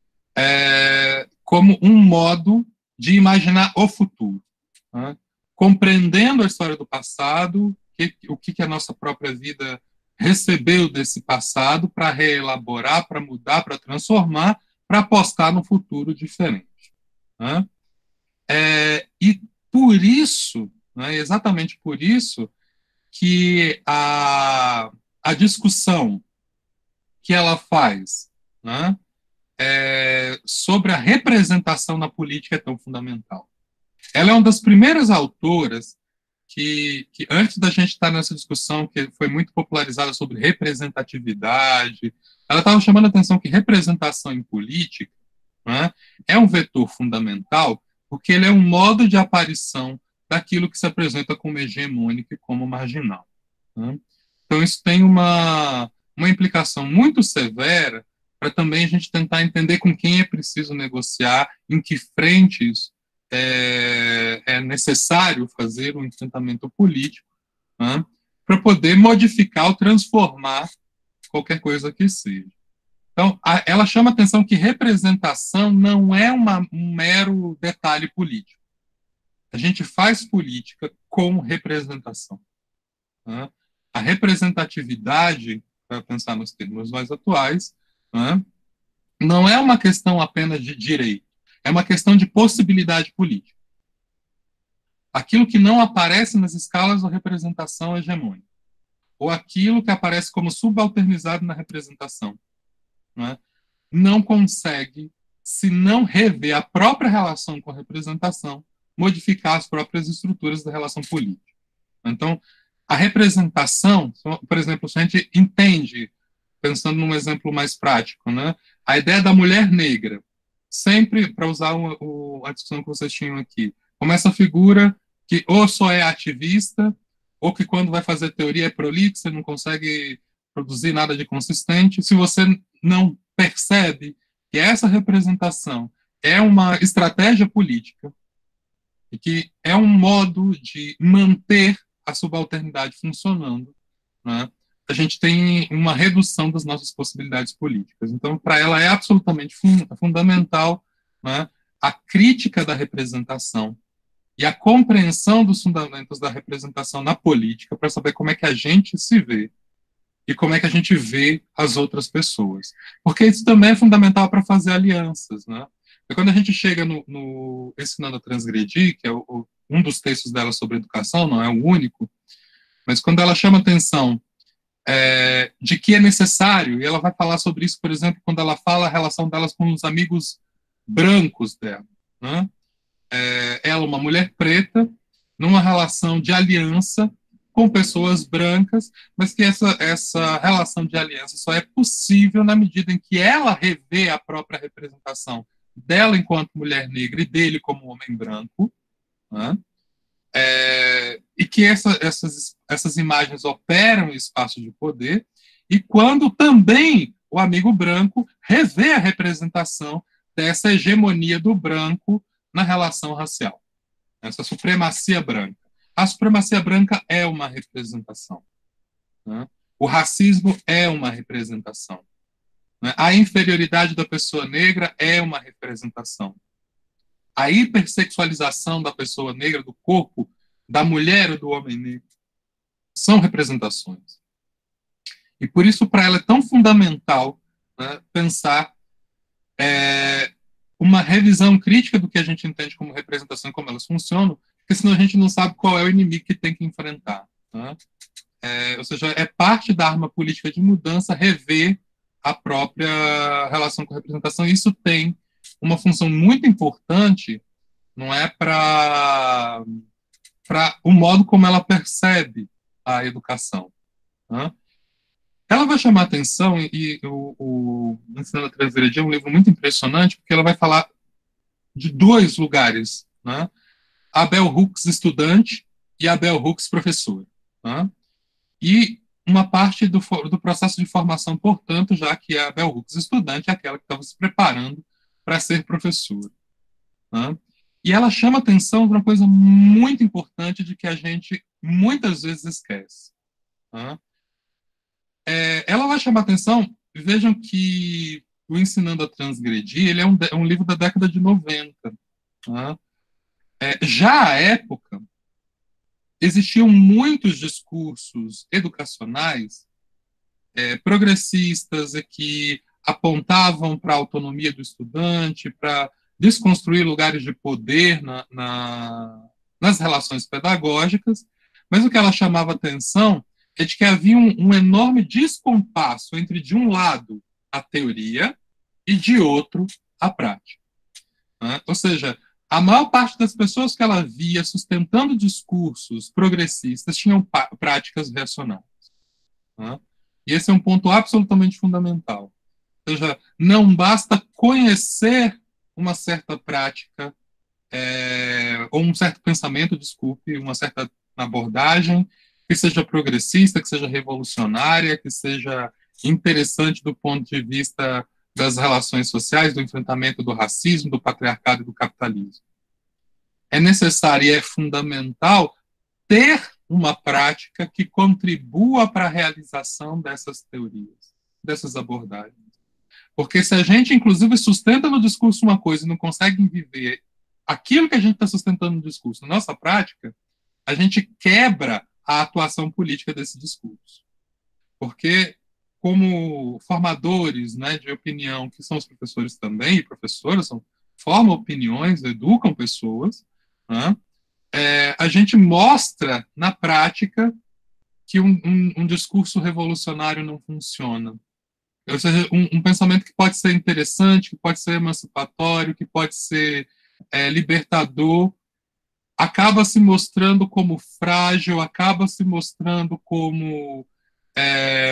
é, como um modo de imaginar o futuro, né, compreendendo a história do passado, que, o que, que a nossa própria vida recebeu desse passado para reelaborar, para mudar, para transformar, para apostar no futuro diferente. Né? É, e por isso, né, exatamente por isso, que a, a discussão que ela faz, né, é, sobre a representação na política é tão fundamental. Ela é uma das primeiras autoras que, que antes da gente estar nessa discussão que foi muito popularizada sobre representatividade, ela estava chamando a atenção que representação em política, né, é um vetor fundamental, porque ele é um modo de aparição daquilo que se apresenta como hegemônico e como marginal. Né? Então, isso tem uma, uma implicação muito severa para também a gente tentar entender com quem é preciso negociar, em que frentes é, é necessário fazer um enfrentamento político, né, para poder modificar ou transformar qualquer coisa que seja. Então, a, ela chama a atenção que representação não é uma, um mero detalhe político. A gente faz política com representação. Né? A representatividade, para pensar nos termos mais atuais, né, não é uma questão apenas de direito, é uma questão de possibilidade política. Aquilo que não aparece nas escalas da representação hegemônica, ou aquilo que aparece como subalternizado na representação, né, não consegue, se não rever a própria relação com a representação, modificar as próprias estruturas da relação política. Então, a representação, por exemplo, se a gente entende, pensando num exemplo mais prático, né, a ideia da mulher negra, sempre, para usar o, o, a discussão que vocês tinham aqui, como essa figura que ou só é ativista, ou que quando vai fazer teoria é prolixa, não consegue produzir nada de consistente. Se você não percebe que essa representação é uma estratégia política, e que é um modo de manter a subalternidade funcionando, né, a gente tem uma redução das nossas possibilidades políticas. Então, para ela é absolutamente fun fundamental, né, a crítica da representação e a compreensão dos fundamentos da representação na política para saber como é que a gente se vê e como é que a gente vê as outras pessoas. Porque isso também é fundamental para fazer alianças, né? E quando a gente chega no, no Ensinando a Transgredir, que é o, um dos textos dela sobre educação, não é o único, mas quando ela chama atenção é, de que é necessário, e ela vai falar sobre isso, por exemplo, quando ela fala a relação delas com os amigos brancos dela, né? É, ela, uma mulher preta, numa relação de aliança com pessoas brancas, mas que essa, essa relação de aliança só é possível na medida em que ela revê a própria representação dela enquanto mulher negra e dele como homem branco, né? É, e que essa, essas, essas imagens operam em espaço de poder, e quando também o amigo branco revê a representação dessa hegemonia do branco na relação racial, essa supremacia branca. A supremacia branca é uma representação, né? O racismo é uma representação, né? A inferioridade da pessoa negra é uma representação. a hipersexualização da pessoa negra, do corpo, da mulher ou do homem negro, são representações. E por isso, para ela, é tão fundamental, né, pensar é, uma revisão crítica do que a gente entende como representação e como elas funcionam, porque senão a gente não sabe qual é o inimigo que tem que enfrentar. Né? É, ou seja, é parte da arma política de mudança rever a própria relação com a representação, e isso tem uma função muito importante, não é para para o modo como ela percebe a educação. Né? Ela vai chamar atenção, e, e o, o Ensinando a Transgredir é um livro muito impressionante, porque ela vai falar de dois lugares, né? A Bell Hooks estudante e a Bell Hooks professora. Né? E uma parte do, do processo de formação, portanto, já que a Bell Hooks estudante é aquela que estava se preparando para ser professora. Né? E ela chama atenção para uma coisa muito importante de que a gente muitas vezes esquece. Né? É, ela vai chamar atenção, vejam que o Ensinando a Transgredir, ele é um, um livro da década de noventa. Né? É, já à época, existiam muitos discursos educacionais é, progressistas e que apontavam para a autonomia do estudante, para desconstruir lugares de poder na, na, nas relações pedagógicas, mas o que ela chamava atenção é de que havia um, um enorme descompasso entre, de um lado, a teoria e, de outro, a prática. Né? Ou seja, a maior parte das pessoas que ela via sustentando discursos progressistas tinham práticas reacionárias. Né? E esse é um ponto absolutamente fundamental. Ou seja, não basta conhecer uma certa prática, é, ou um certo pensamento, desculpe, uma certa abordagem que seja progressista, que seja revolucionária, que seja interessante do ponto de vista das relações sociais, do enfrentamento do racismo, do patriarcado e do capitalismo. É necessário e é fundamental ter uma prática que contribua para a realização dessas teorias, dessas abordagens. Porque se a gente, inclusive, sustenta no discurso uma coisa e não consegue viver aquilo que a gente está sustentando no discurso, na nossa prática, a gente quebra a atuação política desse discurso. Porque, como formadores, né, de opinião, que são os professores também, e professoras, são, formam opiniões, educam pessoas, né, é, a gente mostra na prática que um, um, um discurso revolucionário não funciona. Ou seja, um, um pensamento que pode ser interessante, que pode ser emancipatório, que pode ser é, libertador, acaba se mostrando como frágil, acaba se mostrando como é,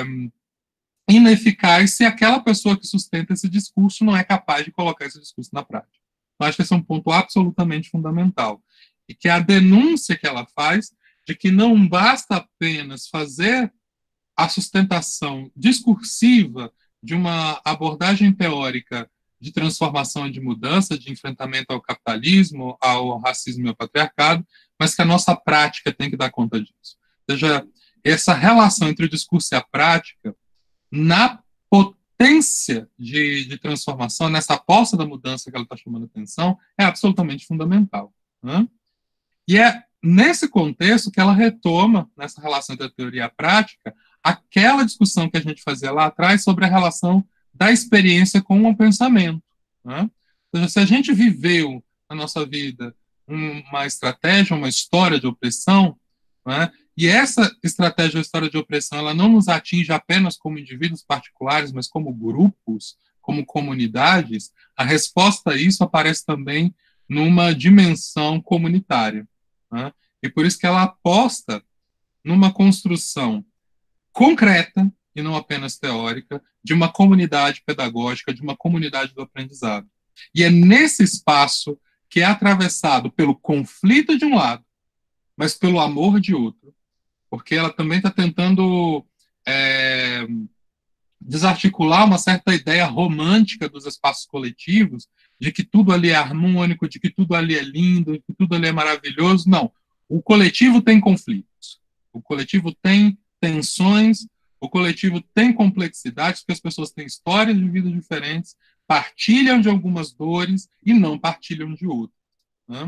ineficaz se aquela pessoa que sustenta esse discurso não é capaz de colocar esse discurso na prática. Eu acho que esse é um ponto absolutamente fundamental. E que a denúncia que ela faz de que não basta apenas fazer a sustentação discursiva de uma abordagem teórica de transformação e de mudança, de enfrentamento ao capitalismo, ao racismo e ao patriarcado, mas que a nossa prática tem que dar conta disso. Ou seja, essa relação entre o discurso e a prática, na potência de, de transformação, nessa aposta da mudança que ela está chamando a atenção, é absolutamente fundamental. Né? E é nesse contexto que ela retoma, nessa relação entre a teoria e a prática, aquela discussão que a gente fazia lá atrás sobre a relação da experiência com o pensamento. Né? Ou seja, se a gente viveu na nossa vida uma estratégia, uma história de opressão, né? E essa estratégia ou história de opressão ela não nos atinge apenas como indivíduos particulares, mas como grupos, como comunidades, a resposta a isso aparece também numa dimensão comunitária. Né? E por isso que ela aposta numa construção concreta, e não apenas teórica, de uma comunidade pedagógica, de uma comunidade do aprendizado. E é nesse espaço que é atravessado pelo conflito de um lado, mas pelo amor de outro, porque ela também está tentando é, desarticular uma certa ideia romântica dos espaços coletivos, de que tudo ali é harmônico, de que tudo ali é lindo, de que tudo ali é maravilhoso. Não, o coletivo tem conflitos, o coletivo tem tensões, o coletivo tem complexidades, porque as pessoas têm histórias de vida diferentes, partilham de algumas dores e não partilham de outras. né?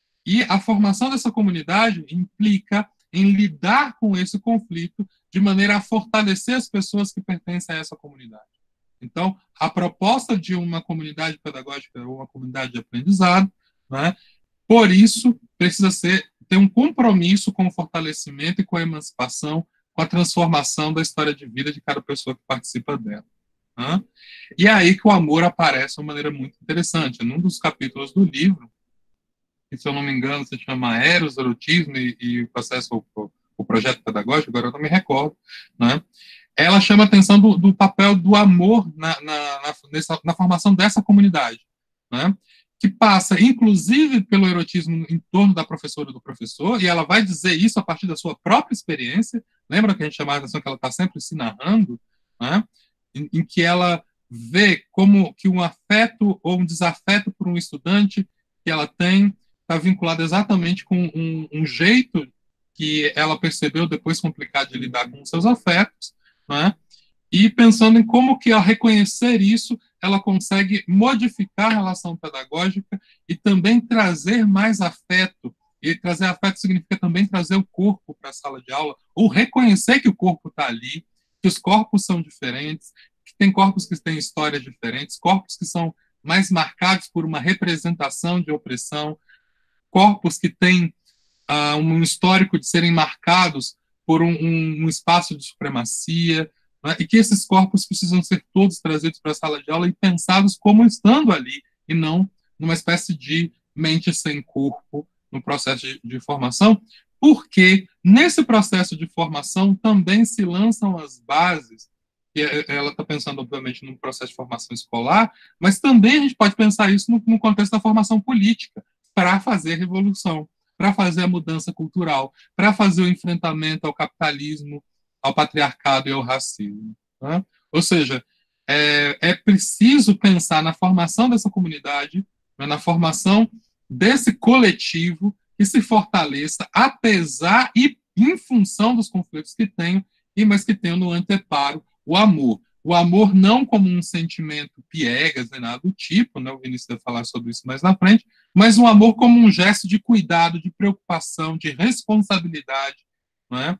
E a formação dessa comunidade implica em lidar com esse conflito de maneira a fortalecer as pessoas que pertencem a essa comunidade. Então, a proposta de uma comunidade pedagógica ou uma comunidade de aprendizado, né, por isso, precisa ser, ter um compromisso com o fortalecimento e com a emancipação, com a transformação da história de vida de cada pessoa que participa dela. Né? E é aí que o amor aparece de uma maneira muito interessante. Num dos capítulos do livro, que, se eu não me engano, se chama Eros, Erotismo e, e o processo, o, o projeto pedagógico, agora eu não me recordo, né? Ela chama a atenção do, do papel do amor na, na, na, nessa, na formação dessa comunidade, né? Que passa, inclusive, pelo erotismo em torno da professora e do professor, e ela vai dizer isso a partir da sua própria experiência. Lembra que a gente chamava a atenção que ela está sempre se narrando, né? em, em que ela vê como que um afeto ou um desafeto por um estudante que ela tem está vinculado exatamente com um, um jeito que ela percebeu depois complicado de lidar com os seus afetos, né? E pensando em como que, ao reconhecer isso, ela consegue modificar a relação pedagógica e também trazer mais afeto. E trazer afeto significa também trazer o corpo para a sala de aula, ou reconhecer que o corpo está ali, que os corpos são diferentes, que tem corpos que têm histórias diferentes, corpos que são mais marcados por uma representação de opressão, corpos que têm uh, um histórico de serem marcados por um, um, um espaço de supremacia, né, e que esses corpos precisam ser todos trazidos para a sala de aula e pensados como estando ali, e não numa espécie de mente sem corpo no processo de, de formação, porque nesse processo de formação também se lançam as bases, que ela está pensando, obviamente, num processo de formação escolar, mas também a gente pode pensar isso no, no contexto da formação política, para fazer a revolução, para fazer a mudança cultural, para fazer o enfrentamento ao capitalismo, ao patriarcado e ao racismo. Né? Ou seja, é, é preciso pensar na formação dessa comunidade, né, na formação desse coletivo que se fortaleça, apesar e em função dos conflitos que tenham, e mas que tenham no anteparo o amor. O amor não como um sentimento piegas, nem nada do tipo, né? O Vinícius vai falar sobre isso mais na frente, mas um amor como um gesto de cuidado, de preocupação, de responsabilidade, né?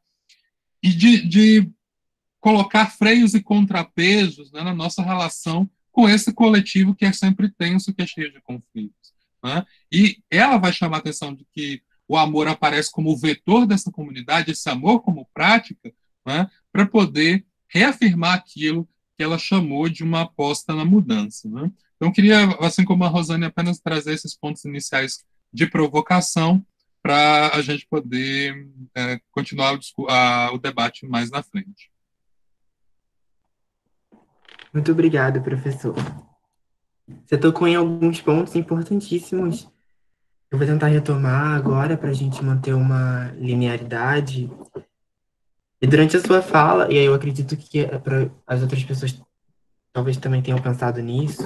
E de, de colocar freios e contrapesos, né, na nossa relação com esse coletivo que é sempre tenso, que é cheio de conflitos. Né? E ela vai chamar a atenção de que o amor aparece como o vetor dessa comunidade, esse amor como prática, né, para poder reafirmar aquilo que ela chamou de uma aposta na mudança. Né? Então, eu queria, assim como a Rosane, apenas trazer esses pontos iniciais de provocação para a gente poder é, continuar o, a, o debate mais na frente. Muito obrigado, professor. Você tocou em alguns pontos importantíssimos. Eu vou tentar retomar agora para a gente manter uma linearidade. E durante a sua fala, e aí eu acredito que para as outras pessoas talvez também tenham pensado nisso,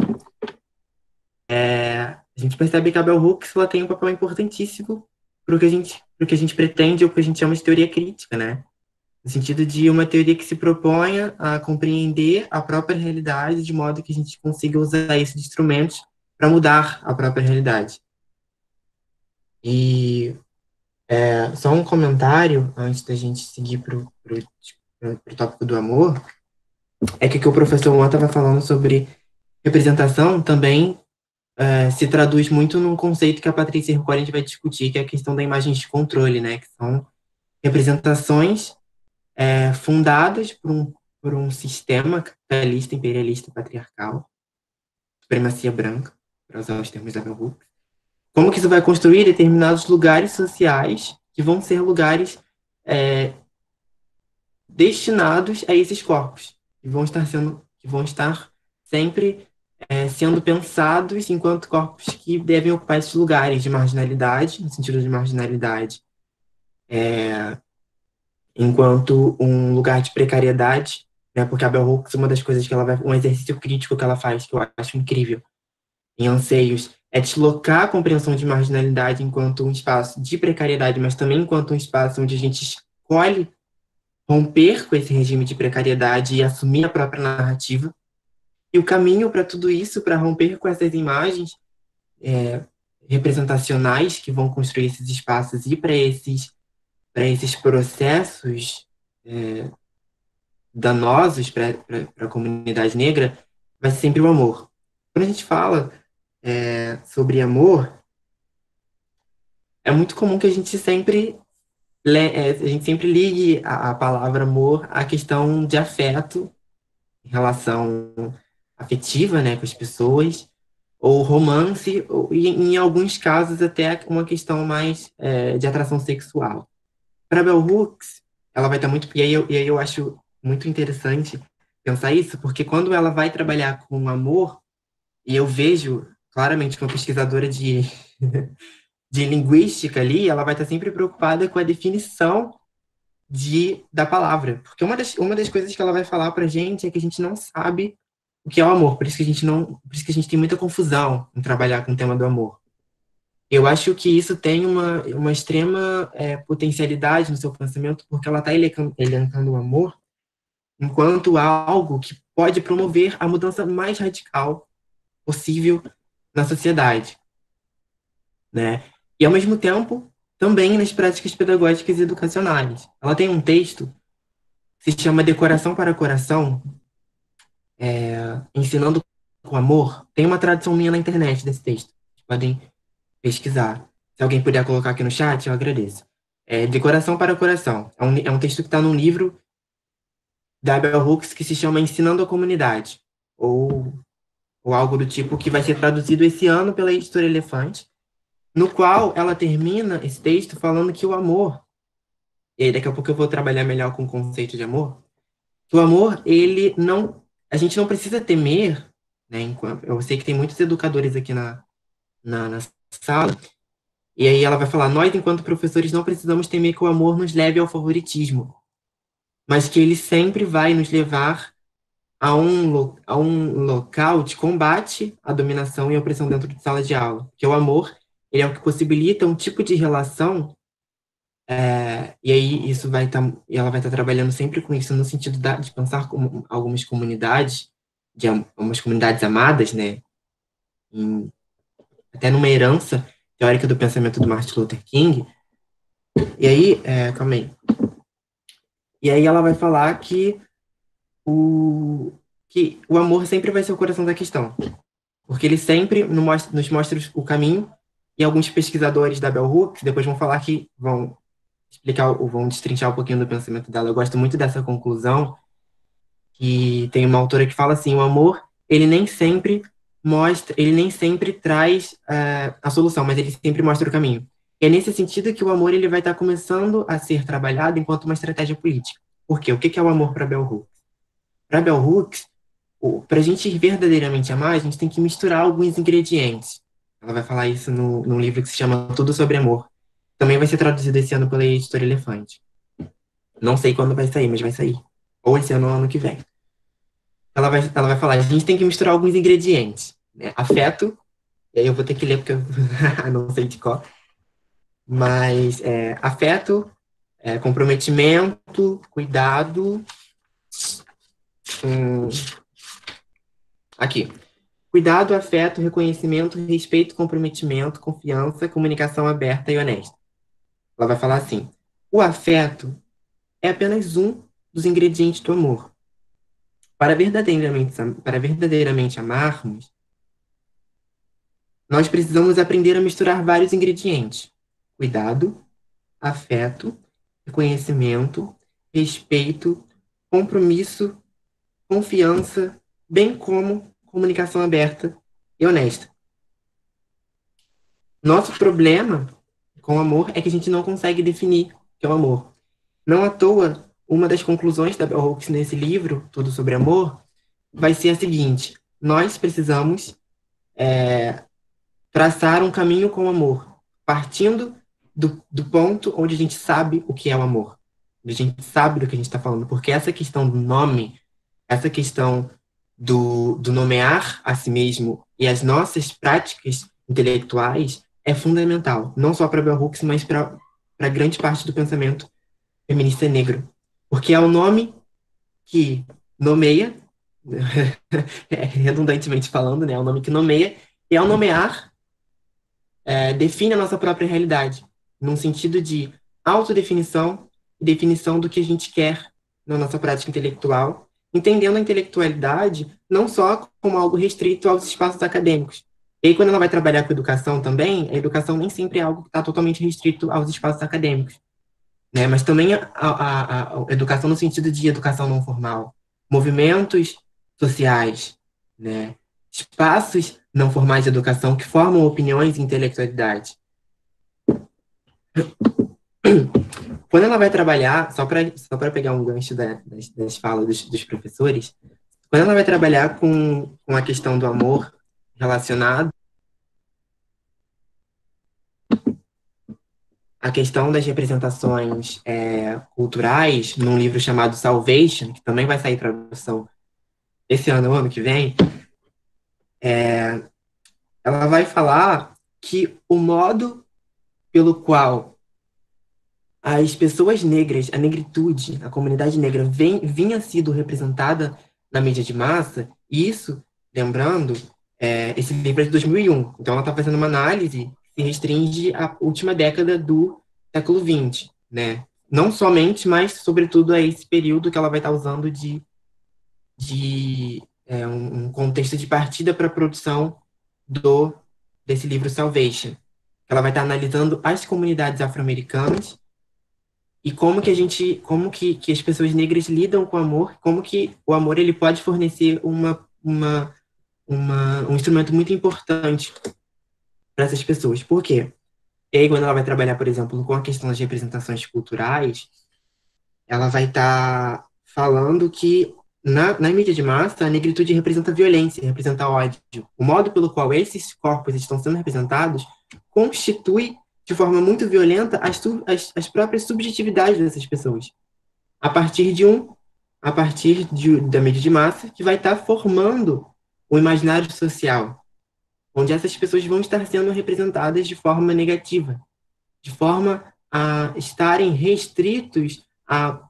é, a gente percebe que a Bell Hooks ela tem um papel importantíssimo para o que a gente, pro que a gente pretende, ou o que a gente chama de teoria crítica, né? No sentido de uma teoria que se proponha a compreender a própria realidade de modo que a gente consiga usar esses instrumentos para mudar a própria realidade. E é, só um comentário, antes da gente seguir para o tópico do amor, é que o que o professor ontem estava falando sobre representação também é, se traduz muito num conceito que a Patrícia Ercole a gente vai discutir, que é a questão da imagem de controle, né? Que são representações é, fundadas por um, por um sistema capitalista, imperialista, patriarcal, supremacia branca, para usar os termos da Bell Hooks. Como que isso vai construir determinados lugares sociais que vão ser lugares é, destinados a esses corpos, que vão estar sendo, que vão estar sempre é, sendo pensados enquanto corpos que devem ocupar esses lugares de marginalidade, no sentido de marginalidade, é, enquanto um lugar de precariedade, né, porque a Bell Hooks, uma das coisas que ela vai, um exercício crítico que ela faz, que eu acho incrível, em Anseios, é deslocar a compreensão de marginalidade enquanto um espaço de precariedade, mas também enquanto um espaço onde a gente escolhe romper com esse regime de precariedade e assumir a própria narrativa. E o caminho para tudo isso, para romper com essas imagens, é, representacionais que vão construir esses espaços e para esses, para esses processos é, danosos para a comunidade negra, vai ser sempre o amor. Quando a gente fala é, sobre amor, é muito comum que a gente sempre, é, a gente sempre ligue a, a palavra amor à questão de afeto, em relação afetiva, né, com as pessoas, ou romance, ou, e em alguns casos até uma questão mais é, de atração sexual. Para Bell Hooks, ela vai estar muito... E aí, eu, e aí eu acho muito interessante pensar isso, porque quando ela vai trabalhar com amor, e eu vejo claramente como pesquisadora de, de linguística ali, ela vai estar sempre preocupada com a definição de, da palavra. Porque uma das, uma das coisas que ela vai falar pra gente é que a gente não sabe o que é o amor, por isso que a gente não, por isso que a gente tem muita confusão em trabalhar com o tema do amor. Eu acho que isso tem uma, uma extrema é, potencialidade no seu pensamento, porque ela está elencando o amor enquanto algo que pode promover a mudança mais radical possível na sociedade, né? E, ao mesmo tempo, também nas práticas pedagógicas e educacionais. Ela tem um texto que se chama Decoração para Coração, é, Ensinando com Amor. Tem uma tradução minha na internet desse texto. Vocês podem pesquisar. Se alguém puder colocar aqui no chat, eu agradeço. É De Coração para Coração. É um, é um texto que está num livro da Bell Hooks que se chama Ensinando a Comunidade, ou, ou algo do tipo, que vai ser traduzido esse ano pela editora Elefante, no qual ela termina esse texto falando que o amor, e aí daqui a pouco eu vou trabalhar melhor com o conceito de amor, que o amor, ele não, a gente não precisa temer, né, enquanto, eu sei que tem muitos educadores aqui na, na, na sala, e aí ela vai falar, nós, enquanto professores, não precisamos temer que o amor nos leve ao favoritismo, mas que ele sempre vai nos levar a um, lo- a um local de combate à dominação e à opressão dentro de sala de aula. Que o amor, ele é o que possibilita um tipo de relação, é, e aí isso vai estar, e ela vai estar trabalhando sempre com isso no sentido da- de pensar como algumas comunidades, de am- algumas comunidades amadas, né, em- até numa herança teórica do pensamento do Martin Luther King. E aí, é, calma aí. E aí ela vai falar que o, que o amor sempre vai ser o coração da questão, porque ele sempre nos mostra, nos mostra o caminho, e alguns pesquisadores da Bell Hooks depois vão falar que vão explicar, ou vão destrinchar um pouquinho do pensamento dela. Eu gosto muito dessa conclusão, que tem uma autora que fala assim, o amor, ele nem sempre mostra, ele nem sempre traz uh, a solução, mas ele sempre mostra o caminho. E é nesse sentido que o amor ele vai estar começando a ser trabalhado enquanto uma estratégia política. Por quê? O que é o amor para Bell Hooks? Para Bell Hooks, para a gente verdadeiramente amar, a gente tem que misturar alguns ingredientes. Ela vai falar isso no, num livro que se chama Tudo Sobre Amor. Também vai ser traduzido esse ano pela editora Elefante. Não sei quando vai sair, mas vai sair. Ou esse ano ou ano que vem. Ela vai, ela vai falar, a gente tem que misturar alguns ingredientes. Né? Afeto, e aí eu vou ter que ler porque eu não sei de qual. Mas é, afeto, é, comprometimento, cuidado. Hum, aqui. Cuidado, afeto, reconhecimento, respeito, comprometimento, confiança, comunicação aberta e honesta. Ela vai falar assim, o afeto é apenas um dos ingredientes do amor. Para verdadeiramente, para verdadeiramente amarmos, nós precisamos aprender a misturar vários ingredientes. Cuidado, afeto, reconhecimento, respeito, compromisso, confiança, bem como comunicação aberta e honesta. Nosso problema com o amor é que a gente não consegue definir o que é o amor. Não à toa, uma das conclusões da Bell Hooks nesse livro, Tudo Sobre Amor, vai ser a seguinte: nós precisamos é, traçar um caminho com o amor, partindo do, do ponto onde a gente sabe o que é o amor, onde a gente sabe do que a gente está falando, porque essa questão do nome, essa questão do, do nomear a si mesmo e as nossas práticas intelectuais é fundamental, não só para Bell Hooks, mas para grande parte do pensamento feminista negro. Porque é o nome que nomeia, redundantemente falando, né, é o nome que nomeia, e ao nomear, é, define a nossa própria realidade, num sentido de autodefinição e definição do que a gente quer na nossa prática intelectual, entendendo a intelectualidade não só como algo restrito aos espaços acadêmicos. E aí, quando ela vai trabalhar com educação também, a educação nem sempre é algo que está totalmente restrito aos espaços acadêmicos, né? Mas também a, a, a educação no sentido de educação não formal, movimentos sociais, né? Espaços não formais de educação que formam opiniões e intelectualidade. Quando ela vai trabalhar, só para só para pegar um gancho da, das, das falas dos, dos professores, quando ela vai trabalhar com, com a questão do amor relacionado à questão das representações é, culturais, num livro chamado Salvation, que também vai sair tradução esse ano, ano que vem, é, ela vai falar que o modo pelo qual as pessoas negras, a negritude, a comunidade negra vem, vinha sido representada na mídia de massa, e isso, lembrando, é, esse livro é de dois mil e um, então ela está fazendo uma análise que se restringe à última década do século vinte, né? Não somente, mas sobretudo a esse período que ela vai estar usando de, de é, um, um contexto de partida para a produção do, desse livro Salvation. Ela vai estar analisando as comunidades afro-americanas e como que a gente, como que, que as pessoas negras lidam com o amor, como que o amor ele pode fornecer uma, uma, uma, um instrumento muito importante para essas pessoas. Por quê? E aí, quando ela vai trabalhar, por exemplo, com a questão das representações culturais, ela vai estar falando que na, na mídia de massa, a negritude representa violência, representa ódio. O modo pelo qual esses corpos estão sendo representados constitui de forma muito violenta as, as, as próprias subjetividades dessas pessoas. A partir de um, a partir de, da mídia de massa, que vai estar formando o imaginário social, onde essas pessoas vão estar sendo representadas de forma negativa, de forma a estarem restritos a,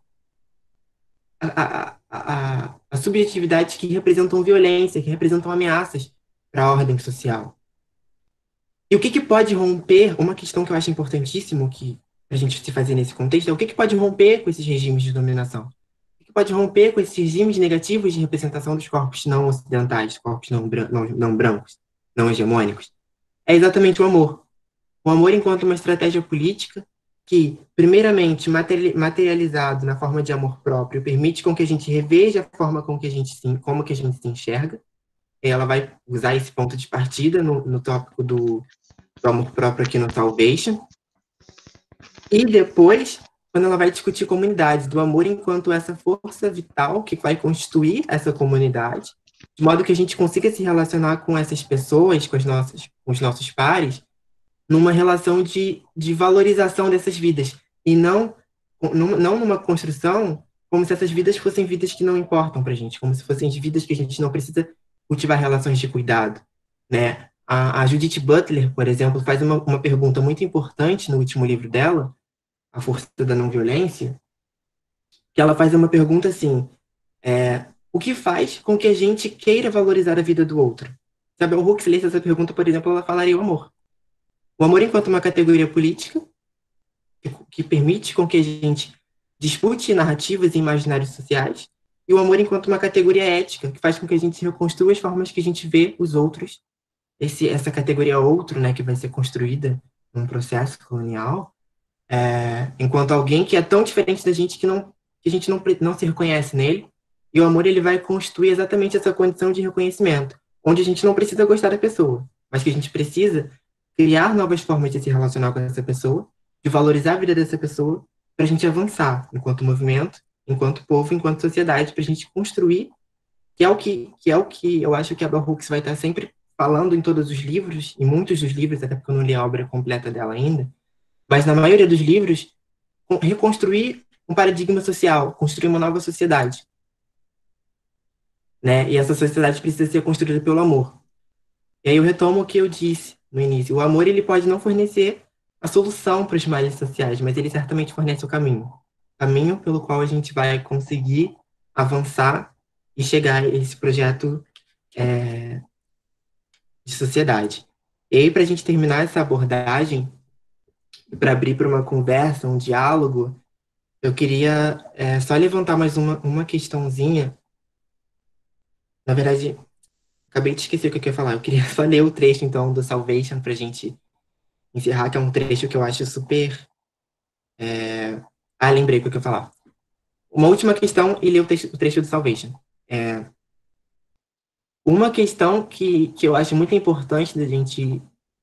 a, a, a, a subjetividades que representam violência, que representam ameaças para a ordem social. E o que, que pode romper, uma questão que eu acho importantíssimo que a gente se fazer nesse contexto, é o que, que pode romper com esses regimes de dominação? O que, que pode romper com esses regimes negativos de representação dos corpos não ocidentais, corpos não, bran não, não brancos, não hegemônicos? É exatamente o amor. O amor enquanto uma estratégia política que, primeiramente, materializado na forma de amor próprio, permite com que a gente reveja a forma com que a gente se, como que a gente se enxerga. Ela vai usar esse ponto de partida no, no tópico do, do amor próprio aqui no Salvation. E depois, quando ela vai discutir comunidades, do amor enquanto essa força vital que vai constituir essa comunidade, de modo que a gente consiga se relacionar com essas pessoas, com, as nossas, com os nossos pares, numa relação de, de valorização dessas vidas, e não, não numa construção como se essas vidas fossem vidas que não importam para a gente, como se fossem vidas que a gente não precisa cultivar relações de cuidado, né? A, a Judith Butler, por exemplo, faz uma, uma pergunta muito importante no último livro dela, A Força da Não Violência, que ela faz uma pergunta assim, é, o que faz com que a gente queira valorizar a vida do outro? Se a Bell Hooks lesse essa pergunta, por exemplo, ela falaria o amor. O amor enquanto uma categoria política que, que permite com que a gente dispute narrativas e imaginários sociais, e o amor enquanto uma categoria ética, que faz com que a gente reconstrua as formas que a gente vê os outros, esse, essa categoria outro, né, que vai ser construída num processo colonial, é, enquanto alguém que é tão diferente da gente que, não, que a gente não, não se reconhece nele, e o amor ele vai construir exatamente essa condição de reconhecimento, onde a gente não precisa gostar da pessoa, mas que a gente precisa criar novas formas de se relacionar com essa pessoa, de valorizar a vida dessa pessoa, para a gente avançar enquanto movimento, enquanto povo, enquanto sociedade, para a gente construir, que é o que, que é o que eu acho que a Bell Hooks vai estar sempre falando em todos os livros, em muitos dos livros, até porque eu não li a obra completa dela ainda, mas na maioria dos livros, reconstruir um paradigma social, construir uma nova sociedade. Né? E essa sociedade precisa ser construída pelo amor. E aí eu retomo o que eu disse no início. O amor ele pode não fornecer a solução para os males sociais, mas ele certamente fornece o caminho. Caminho pelo qual a gente vai conseguir avançar e chegar a esse projeto é, de sociedade. E aí, para a gente terminar essa abordagem, para abrir para uma conversa, um diálogo, eu queria é, só levantar mais uma, uma questãozinha. Na verdade, acabei de esquecer o que eu queria falar. Eu queria só ler o trecho, então, do Salvation para a gente encerrar, que é um trecho que eu acho super... É... Ah, lembrei o que eu ia falar. Uma última questão e ler o trecho, o trecho do Salvation. É... Uma questão que, que eu acho muito importante da gente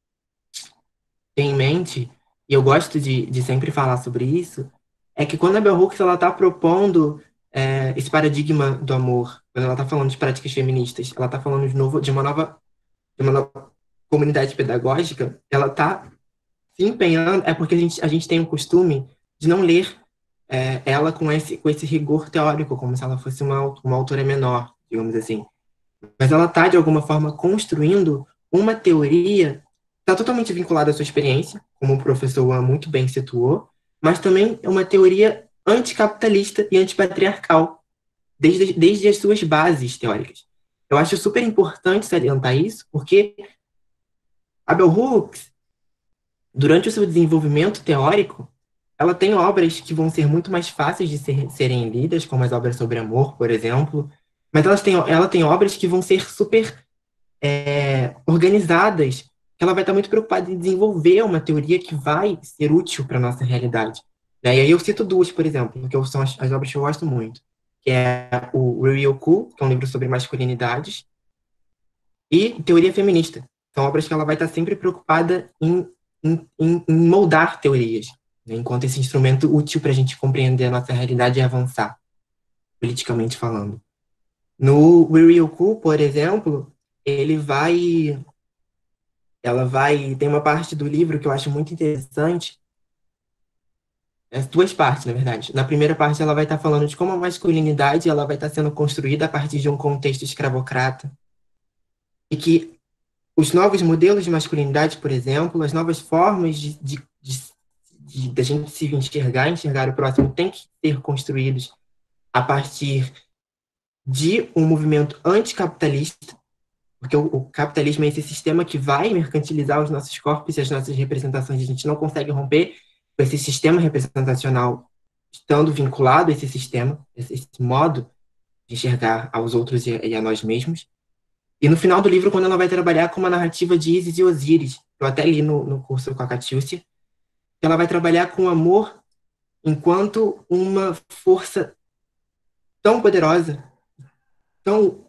ter em mente, e eu gosto de, de sempre falar sobre isso, é que quando a Bell Hooks está propondo é, esse paradigma do amor, quando ela está falando de práticas feministas, ela está falando de, novo, de, uma nova, de uma nova comunidade pedagógica, ela está se empenhando, é porque a gente, a gente tem o costume de não ler é, ela com esse, com esse rigor teórico, como se ela fosse uma, uma autora menor, digamos assim. Mas ela está, de alguma forma, construindo uma teoria está totalmente vinculada à sua experiência, como o professor Wan muito bem situou, mas também é uma teoria anticapitalista e antipatriarcal, desde, desde as suas bases teóricas. Eu acho super importante salientar isso, porque a Bell Hooks, durante o seu desenvolvimento teórico, ela tem obras que vão ser muito mais fáceis de ser, serem lidas, como as obras sobre amor, por exemplo, mas elas têm, ela tem obras que vão ser super é, organizadas, que ela vai estar muito preocupada em desenvolver uma teoria que vai ser útil para a nossa realidade. Né? E aí eu cito duas, por exemplo, que são as, as obras que eu gosto muito, que é o Ryukyu, que é um livro sobre masculinidades, e Teoria Feminista. São obras que ela vai estar sempre preocupada em, em, em moldar teorias, né? Enquanto esse instrumento útil para a gente compreender a nossa realidade e avançar, politicamente falando. No Ryukyu, por exemplo, ele vai... Ela vai... Tem uma parte do livro que eu acho muito interessante. É, duas partes, na verdade. Na primeira parte, ela vai estar falando de como a masculinidade ela vai estar sendo construída a partir de um contexto escravocrata. E que os novos modelos de masculinidade, por exemplo, as novas formas de, de, de, de, de a gente se enxergar, enxergar o próximo, têm que ser construídos a partir de um movimento anticapitalista, porque o, o capitalismo é esse sistema que vai mercantilizar os nossos corpos e as nossas representações. A gente não consegue romper com esse sistema representacional estando vinculado a esse sistema, esse, esse modo de enxergar aos outros e, e a nós mesmos. E no final do livro, quando ela vai trabalhar com uma narrativa de Isis e Osíris, eu até li no, no curso com a Catiúcia, ela vai trabalhar com o amor enquanto uma força tão poderosa, tão,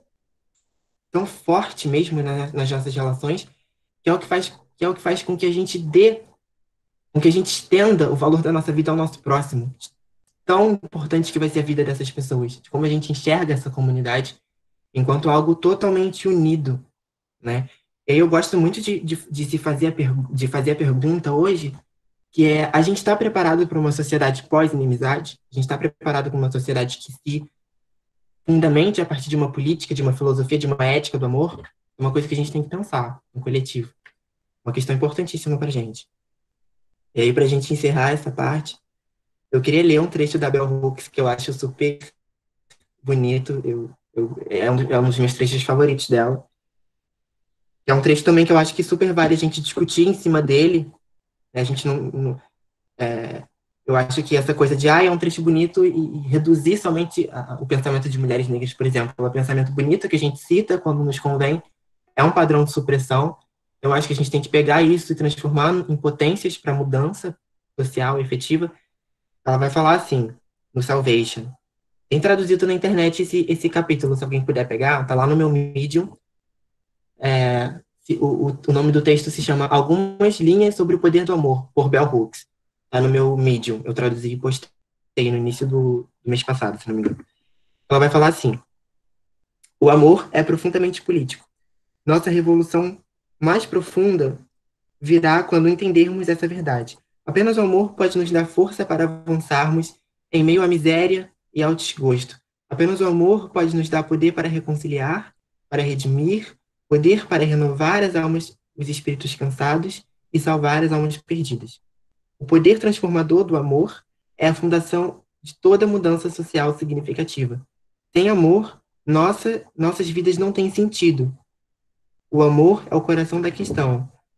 tão forte mesmo, né, nas nossas relações, que é o que faz, que é o que faz com que a gente dê, com que a gente estenda o valor da nossa vida ao nosso próximo. Tão importante que vai ser a vida dessas pessoas, de como a gente enxerga essa comunidade enquanto algo totalmente unido, né? E eu gosto muito de, de, de, se fazer a de fazer a pergunta hoje, que é, a gente está preparado para uma sociedade pós-inimizade? A gente está preparado para uma sociedade que se fundamente a partir de uma política, de uma filosofia, de uma ética do amor? É uma coisa que a gente tem que pensar no coletivo. Uma questão importantíssima para a gente. E aí, para a gente encerrar essa parte, eu queria ler um trecho da Bell Hooks que eu acho super bonito. Eu, eu, é, um, é um dos meus trechos favoritos dela. É um trecho também que eu acho que super vale a gente discutir em cima dele. A gente não... não é, eu acho que essa coisa de, ah, é um trecho bonito e, e reduzir somente a, o pensamento de mulheres negras, por exemplo, o pensamento bonito que a gente cita quando nos convém, é um padrão de supressão. Eu acho que a gente tem que pegar isso e transformar em potências para mudança social e efetiva. Ela vai falar assim, no Salvation. Tem traduzido na internet esse, esse capítulo, se alguém puder pegar, tá lá no meu Medium. É, o, o, o nome do texto se chama Algumas Linhas sobre o Poder do Amor, por Bell Hooks. Tá no meu Medium. Eu traduzi e postei no início do, do mês passado, se não me engano. Ela vai falar assim. O amor é profundamente político. Nossa revolução mais profunda virá quando entendermos essa verdade. Apenas o amor pode nos dar força para avançarmos em meio à miséria e ao desgosto. Apenas o amor pode nos dar poder para reconciliar, para redimir, poder para renovar as almas, os espíritos cansados e salvar as almas perdidas. O poder transformador do amor é a fundação de toda mudança social significativa. Sem amor, nossa, nossas vidas não têm sentido. O amor é o coração da questão.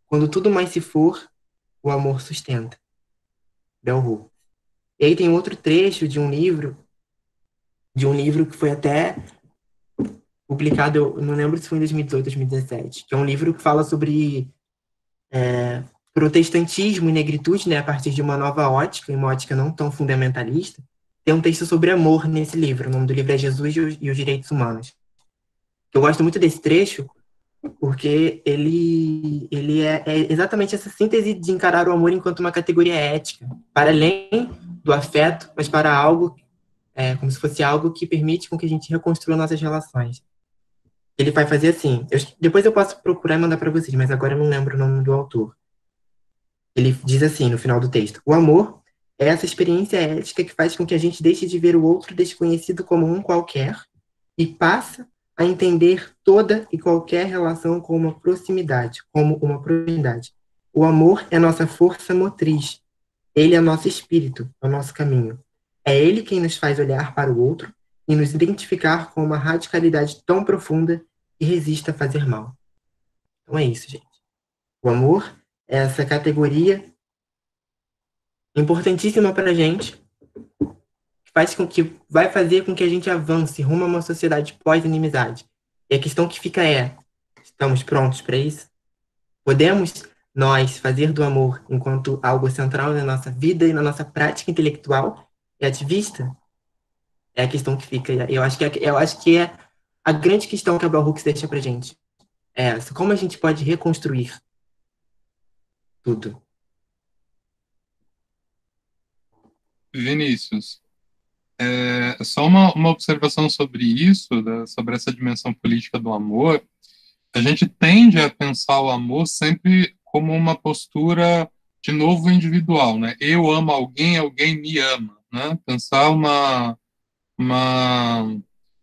Quando tudo mais se for, o amor sustenta. Bell Hooks. E aí tem outro trecho de um livro, de um livro que foi até publicado, eu não lembro se foi em dois mil e dezoito, dois mil e dezessete, que é um livro que fala sobre é, protestantismo e negritude, né, a partir de uma nova ótica, e uma ótica não tão fundamentalista. Tem um texto sobre amor nesse livro, o nome do livro é Jesus e os, e os Direitos Humanos. Eu gosto muito desse trecho, porque ele, ele é, é exatamente essa síntese de encarar o amor enquanto uma categoria ética, para além do afeto, mas para algo, é, como se fosse algo que permite com que a gente reconstrua nossas relações. Ele vai fazer assim, eu, depois eu posso procurar e mandar para vocês, mas agora eu não lembro o nome do autor. Ele diz assim, no final do texto: o amor é essa experiência ética que faz com que a gente deixe de ver o outro desconhecido como um qualquer e passa a entender toda e qualquer relação com uma proximidade, como uma proximidade. O amor é nossa força motriz. Ele é nosso espírito, é o nosso caminho. É ele quem nos faz olhar para o outro e nos identificar com uma radicalidade tão profunda que resiste a fazer mal. Então é isso, gente. O amor é essa categoria importantíssima para a gente, que faz com que vai fazer com que a gente avance rumo a uma sociedade pós-inimizade. E a questão que fica é: estamos prontos para isso? Podemos nós fazer do amor enquanto algo central na nossa vida e na nossa prática intelectual e ativista? É a questão que fica. Eu acho que é, eu acho que é a grande questão que a Bell Hooks deixa para a gente. É essa: como a gente pode reconstruir tudo? Vinícius, é, só uma, uma observação sobre isso, da, sobre essa dimensão política do amor. A gente tende a pensar o amor sempre como uma postura, de novo, individual, né? Eu amo alguém, alguém me ama, né? Pensar uma, uma,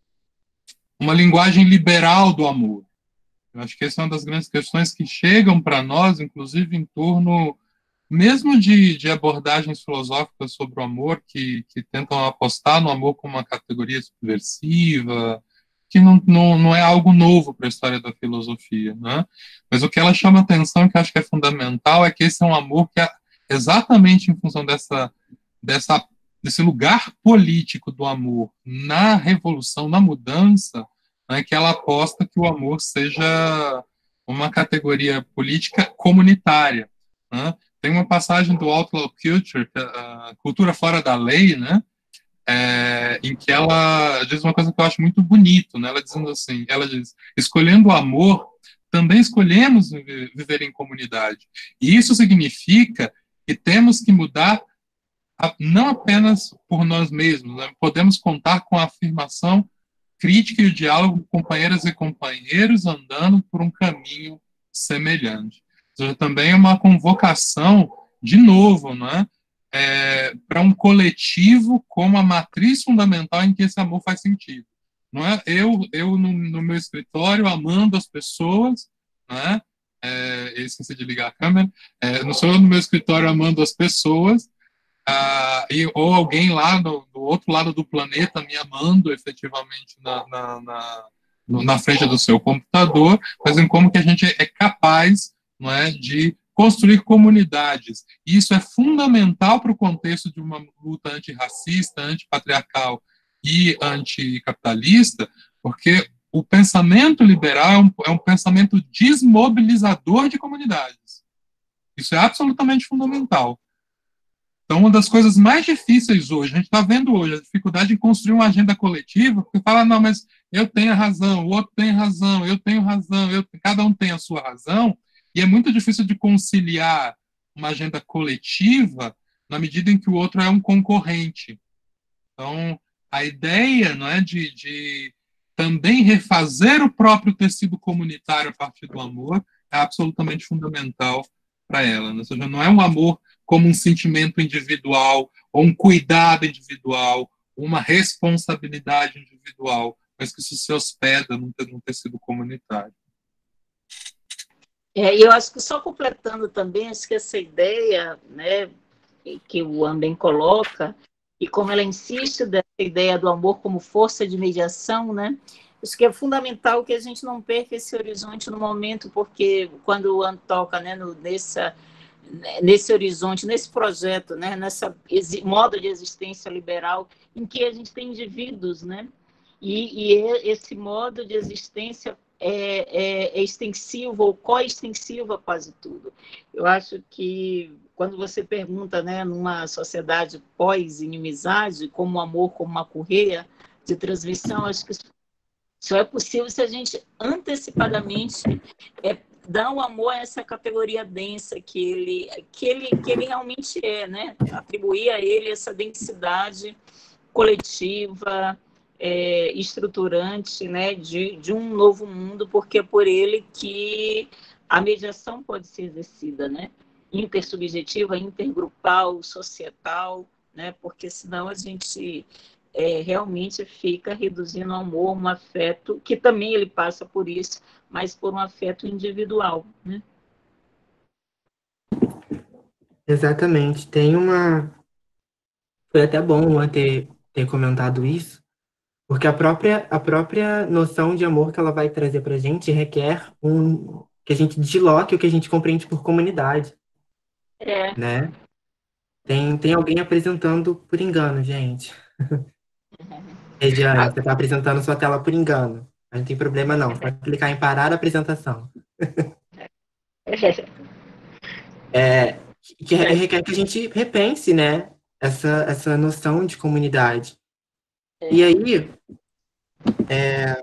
uma linguagem liberal do amor. Eu acho que essa é uma das grandes questões que chegam para nós, inclusive em torno mesmo de, de abordagens filosóficas sobre o amor, que, que tentam apostar no amor como uma categoria subversiva, que não, não, não é algo novo para a história da filosofia, né? Mas o que ela chama atenção, que eu acho que é fundamental, é que esse é um amor que, é exatamente em função dessa, dessa, desse lugar político do amor na revolução, na mudança, né, que ela aposta que o amor seja uma categoria política comunitária, né? Tem uma passagem do Outlaw Culture, a Cultura Fora da Lei, né? É, em que ela diz uma coisa que eu acho muito bonito, né? Ela dizendo assim, ela diz: escolhendo o amor, também escolhemos viver em comunidade. E isso significa que temos que mudar não apenas por nós mesmos, né? Podemos contar com a afirmação crítica e o diálogo com companheiras e companheiros andando por um caminho semelhante. Ou seja, também é uma convocação, de novo, não é? É, para um coletivo como a matriz fundamental em que esse amor faz sentido. Não é? Eu, eu no, no meu escritório, amando as pessoas, não é? É, eu esqueci de ligar a câmera, é, não sou eu no meu escritório amando as pessoas, ah, e, ou alguém lá no, do outro lado do planeta me amando efetivamente na, na, na, na frente do seu computador, mas em como que a gente é capaz, não é, de construir comunidades. E isso é fundamental para o contexto de uma luta antirracista, antipatriarcal e anticapitalista, porque o pensamento liberal é um, é um pensamento desmobilizador de comunidades. Isso é absolutamente fundamental. Então, uma das coisas mais difíceis hoje, a gente está vendo hoje a dificuldade em construir uma agenda coletiva, porque fala: não, mas eu tenho a razão, o outro tem razão, eu tenho razão, eu, cada um tem a sua razão, e é muito difícil de conciliar uma agenda coletiva na medida em que o outro é um concorrente. Então, a ideia, não é, de, de também refazer o próprio tecido comunitário a partir do amor é absolutamente fundamental para ela. Né? Ou seja, não é um amor como um sentimento individual, ou um cuidado individual, uma responsabilidade individual, mas que isso se hospeda num, num tecido comunitário. É, e eu acho que só completando também, acho que essa ideia, né, que o Ambem coloca, e como ela insiste dessa ideia do amor como força de mediação, né, Acho que é fundamental que a gente não perca esse horizonte no momento, porque quando o Ando toca, né, no, nessa, nesse horizonte, nesse projeto, né, nessa modo de existência liberal, em que a gente tem indivíduos, né, e, e esse modo de existência é, é, é extensivo ou coextensivo a quase tudo. Eu acho que quando você pergunta, né, numa sociedade pós-inimizade, como o amor como uma correia de transmissão, acho que só é possível se a gente antecipadamente é, dar um amor a essa categoria densa que ele, que ele, que ele realmente é, né? Atribuir a ele essa densidade coletiva, é, estruturante, né? de, de um novo mundo, porque é por ele que a mediação pode ser exercida, né? Intersubjetiva, intergrupal, societal, né? Porque senão a gente é, realmente fica reduzindo o amor, um afeto, que também ele passa por isso, mas por um afeto individual, né? Exatamente. Tem uma. Foi até bom o Luan ter, ter comentado isso, porque a própria, a própria noção de amor que ela vai trazer para a gente requer um, que a gente desloque o que a gente compreende por comunidade, É. né? Tem, tem alguém apresentando por engano, gente. Regiane, você está apresentando sua tela por engano. Mas não tem problema não, pode clicar em parar a apresentação. É, que requer que a gente repense, né, essa, essa noção de comunidade. E aí, é,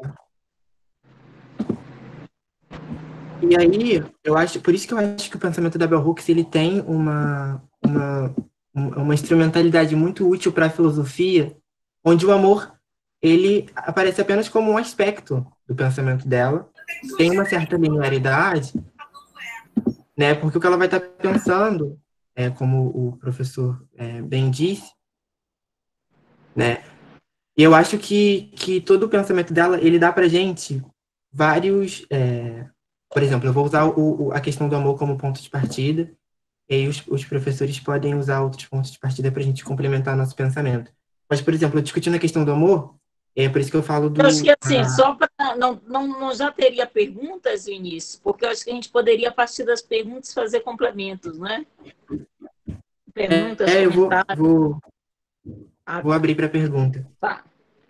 e aí, eu acho, por isso que eu acho que o pensamento da Bell Hooks, ele tem uma, uma, uma instrumentalidade muito útil para a filosofia, onde o amor, ele aparece apenas como um aspecto do pensamento dela, tem uma certa linearidade, né, porque o que ela vai estar pensando, é, como o professor é, bem disse, né, e eu acho que, que todo o pensamento dela, ele dá pra gente vários... É, por exemplo, eu vou usar o, o, a questão do amor como ponto de partida, e aí os, os professores podem usar outros pontos de partida para a gente complementar nosso pensamento. Mas, por exemplo, discutindo a questão do amor, é por isso que eu falo do... Eu acho que, assim, a... só para... Não, não, não já teria perguntas, Vinícius, porque eu acho que a gente poderia, a partir das perguntas, fazer complementos, né? Perguntas, É, eu vou, comentários. vou, Ah, vou abrir para pergunta. tá.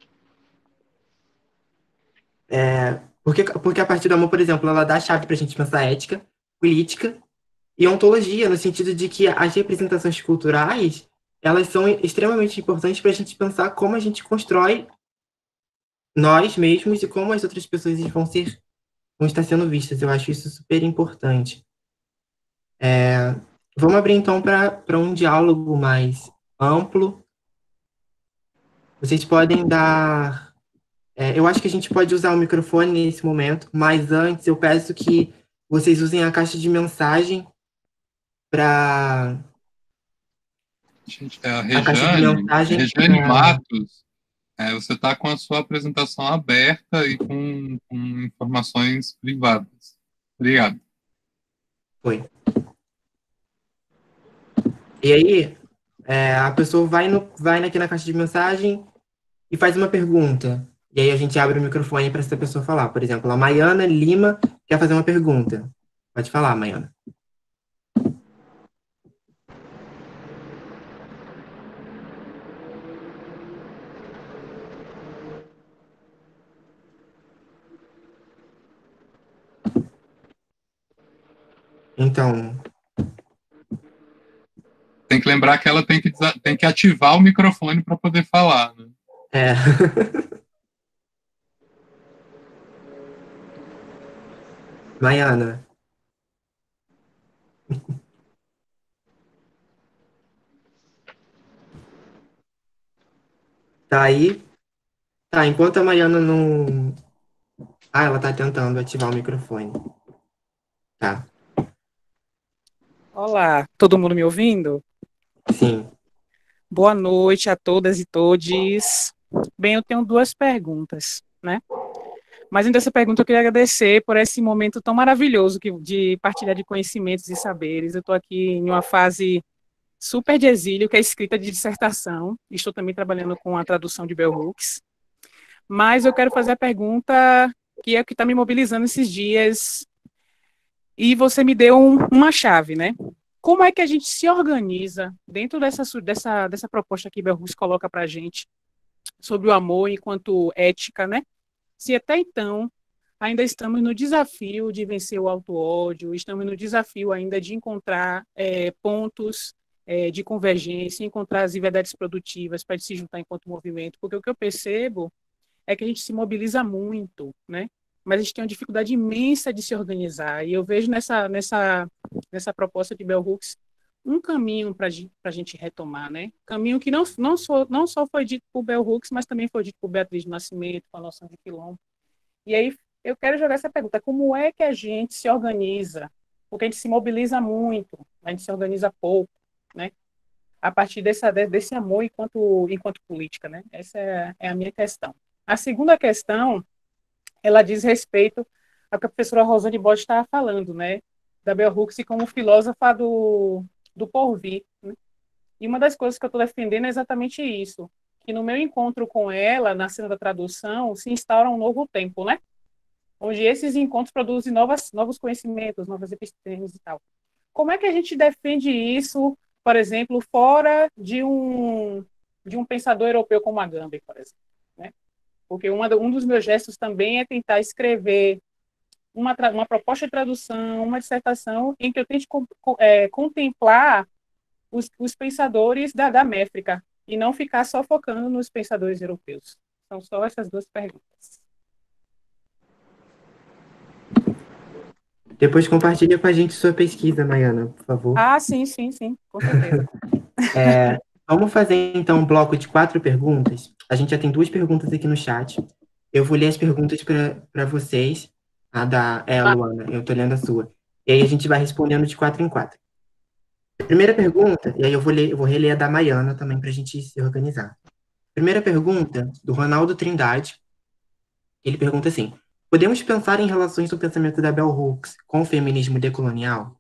É, porque, porque a partir do amor, por exemplo, ela dá a chave para a gente pensar ética, política e ontologia, no sentido de que as representações culturais, elas são extremamente importantes para a gente pensar como a gente constrói nós mesmos e como as outras pessoas vão ser, vão estar sendo vistas. Eu acho isso super importante. É, vamos abrir então para um diálogo mais amplo. Vocês podem dar... É, eu acho que a gente pode usar o microfone nesse momento, mas antes eu peço que vocês usem a caixa de mensagem para... Gente, é a A caixa de Rejane, mensagem Rejane pra... Matos, é, você está com a sua apresentação aberta e com, com informações privadas. Obrigado. Foi. E aí, é, a pessoa vai, no, vai aqui na caixa de mensagem e faz uma pergunta. E aí a gente abre o microfone para essa pessoa falar. Por exemplo, a Maiana Lima quer fazer uma pergunta. Pode falar, Maiana. Então... Tem que lembrar que ela tem que, tem que ativar o microfone para poder falar, né? É. Maiana. Tá aí? Tá, enquanto a Maiana não... Ah, ela tá tentando ativar o microfone. Tá. Olá, todo mundo me ouvindo? Sim. Boa noite a todas e todes. Bem, eu tenho duas perguntas, né? Mas antes dessa pergunta, eu queria agradecer por esse momento tão maravilhoso que, de partilhar de conhecimentos e saberes. Eu estou aqui em uma fase super de exílio, que é a escrita de dissertação. Estou também trabalhando com a tradução de Bell Hooks. mas eu quero fazer a pergunta que é o que está me mobilizando esses dias, e você me deu um, uma chave, né? Como é que a gente se organiza dentro dessa, dessa, dessa proposta que Bell Hooks coloca para a gente sobre o amor enquanto ética, né? Se até então ainda estamos no desafio de vencer o auto-ódio, estamos no desafio ainda de encontrar é, pontos é, de convergência, encontrar as verdades produtivas para se juntar enquanto movimento, porque o que eu percebo é que a gente se mobiliza muito, né? Mas a gente tem uma dificuldade imensa de se organizar, e eu vejo nessa, nessa, nessa proposta de Bell Hooks um caminho para a gente retomar, né? Caminho que não, não, só, não só foi dito por Bell Hooks, mas também foi dito por Beatriz do Nascimento, com a noção de quilombo. E aí eu quero jogar essa pergunta: como é que a gente se organiza? Porque a gente se mobiliza muito, a gente se organiza pouco, né? A partir dessa, desse amor enquanto, enquanto política, né? Essa é, é a minha questão. A segunda questão, ela diz respeito ao que a professora Rosane Bode estava falando, né? Da Bell Hooks como filósofa do, do porvir, né? E uma das coisas que eu estou defendendo é exatamente isso, que no meu encontro com ela, na cena da tradução, se instaura um novo tempo, né? Onde esses encontros produzem novas, novos conhecimentos, novas epistemes e tal. Como é que a gente defende isso, por exemplo, fora de um, de um pensador europeu como Agamben, por exemplo, né? Porque uma, um dos meus gestos também é tentar escrever uma, uma proposta de tradução, uma dissertação, em que eu tente é, contemplar os, os pensadores da, da Méfrica, e não ficar só focando nos pensadores europeus. São só essas duas perguntas. Depois compartilha com a gente sua pesquisa, Maiana, por favor. Ah, sim, sim, sim, com certeza. É, vamos fazer, então, um bloco de quatro perguntas. A gente já tem duas perguntas aqui no chat. Eu vou ler as perguntas para vocês. A da é, a Luana, eu estou lendo a sua. E aí a gente vai respondendo de quatro em quatro. Primeira pergunta, e aí eu vou, ler, eu vou reler a da Maiana também para a gente se organizar. Primeira pergunta, do Ronaldo Trindade. Ele pergunta assim: podemos pensar em relações do pensamento da Bell Hooks com o feminismo decolonial?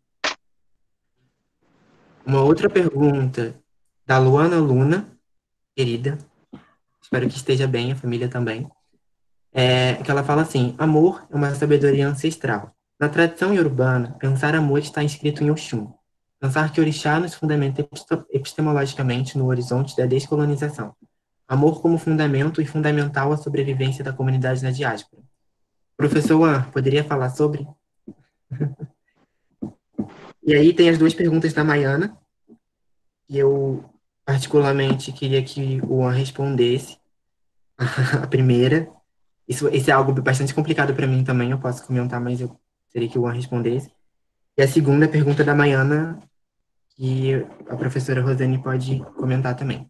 Uma outra pergunta da Luana Luna, querida, espero que esteja bem, a família também, é que ela fala assim: amor é uma sabedoria ancestral. Na tradição iorubana, pensar amor está inscrito em Oxum. Pensar que Orixá nos fundamenta epistemologicamente no horizonte da descolonização. Amor como fundamento e fundamental à sobrevivência da comunidade na diáspora. Professor Juan, poderia falar sobre? E aí tem as duas perguntas da Maiana, que eu particularmente queria que o Juan respondesse. A primeira, isso, isso é algo bastante complicado para mim também, eu posso comentar, mas eu queria que o Juan respondesse. E a segunda pergunta da Maiana, que a professora Rosane pode comentar também.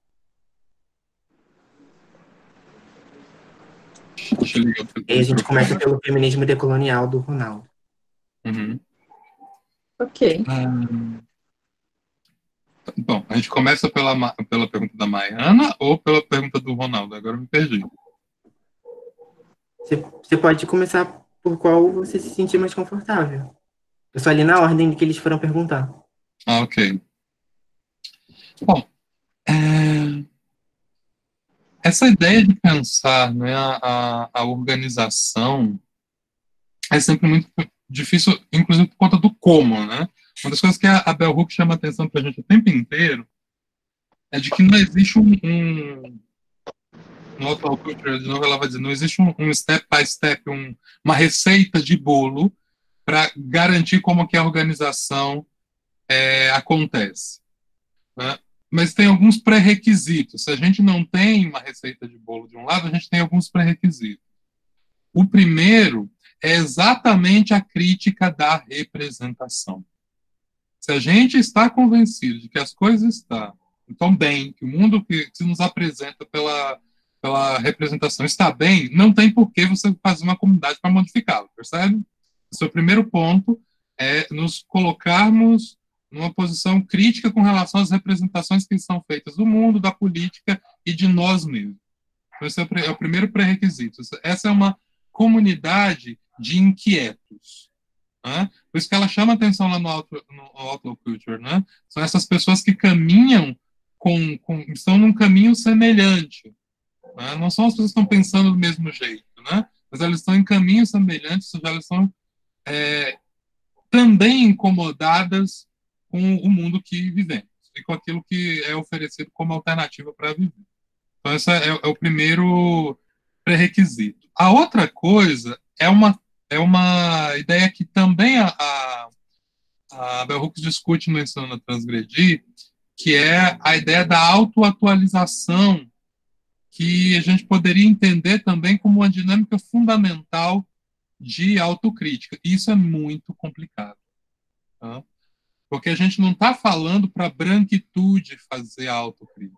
E aí a gente começa pelo feminismo decolonial do Ronaldo. Uhum. Ok. Hum. Bom, a gente começa pela, pela pergunta da Maiana ou pela pergunta do Ronaldo? Agora eu me perdi. Você, você pode começar por qual você se sentir mais confortável. Eu só ali na ordem que eles foram perguntar. Ah, ok. Bom, é... essa ideia de pensar, né, a, a organização é sempre muito difícil, inclusive por conta do como, né? Uma das coisas que a Bell Hooks chama a atenção para a gente o tempo inteiro é de que não existe um... um no Auto Culture, de novo, ela vai dizer, não existe um, um step by step, um, uma receita de bolo para garantir como que a organização é, acontece, né? Mas tem alguns pré-requisitos. Se a gente não tem uma receita de bolo de um lado, a gente tem alguns pré-requisitos. O primeiro é exatamente a crítica da representação. Se a gente está convencido de que as coisas estão, estão bem, que o mundo que se nos apresenta pela, pela representação está bem, não tem por que você fazer uma comunidade para modificá-lo, percebe? O seu primeiro ponto é nos colocarmos numa posição crítica com relação às representações que são feitas do mundo, da política e de nós mesmos. Então, esse é o primeiro pré-requisito. Essa é uma comunidade de inquietos, né? Por isso que ela chama atenção lá no Auto, no Auto Culture, né? São essas pessoas que caminham, com, com, estão num caminho semelhante. Né? Não são as pessoas que estão pensando do mesmo jeito, né? Mas elas estão em caminhos semelhantes, ou seja, elas estão é, também incomodadas com o mundo que vivemos e com aquilo que é oferecido como alternativa para viver. Então, esse é, é o primeiro pré-requisito. A outra coisa é uma, é uma ideia que também a, a, a Bell Hooks discute no Ensinando a Transgredir, que é a ideia da autoatualização, que a gente poderia entender também como uma dinâmica fundamental de autocrítica. Isso é muito complicado. Tá? Porque a gente não está falando para a branquitude fazer a autocrítica.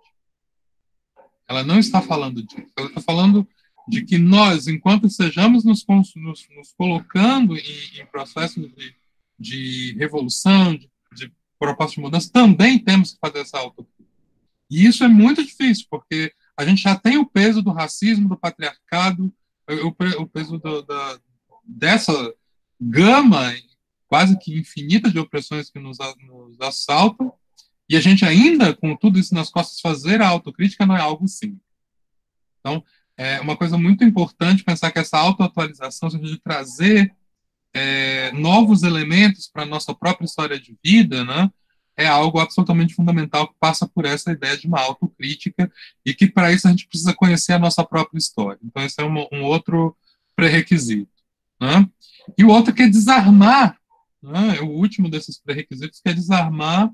Ela não está falando disso. Ela está falando de que nós, enquanto estejamos nos, nos, nos colocando em, em processos de, de revolução, de, de proposta de mudança, também temos que fazer essa autocrítica. E isso é muito difícil, porque a gente já tem o peso do racismo, do patriarcado, o, o peso do, da, dessa gama quase que infinita de opressões que nos, nos assaltam, e a gente ainda, com tudo isso nas costas, fazer a autocrítica não é algo simples. Então, é uma coisa muito importante pensar que essa autoatualização, seja de trazer é, novos elementos para a nossa própria história de vida, né, é algo absolutamente fundamental que passa por essa ideia de uma autocrítica e que, para isso, a gente precisa conhecer a nossa própria história. Então, esse é um, um outro pré-requisito. Né? E o outro que é desarmar, né, o último desses pré-requisitos, que é desarmar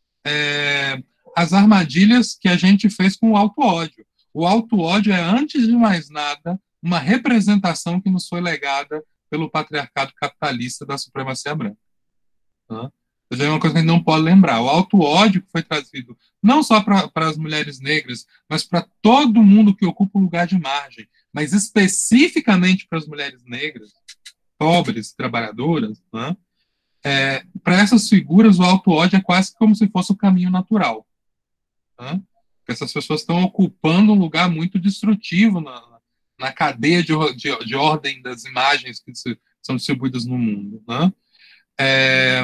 é, as armadilhas que a gente fez com o auto-ódio. O auto-ódio é, antes de mais nada, uma representação que nos foi legada pelo patriarcado capitalista da supremacia branca. Né? É uma coisa que a gente não pode lembrar. O auto-ódio que foi trazido não só para as mulheres negras, mas para todo mundo que ocupa um lugar de margem, mas especificamente para as mulheres negras, pobres, trabalhadoras, né? É, para essas figuras, o auto-ódio é quase como se fosse o caminho natural. Né? Porque essas pessoas estão ocupando um lugar muito destrutivo na, na cadeia de, de, de ordem das imagens que se, são distribuídas no mundo. Né? É,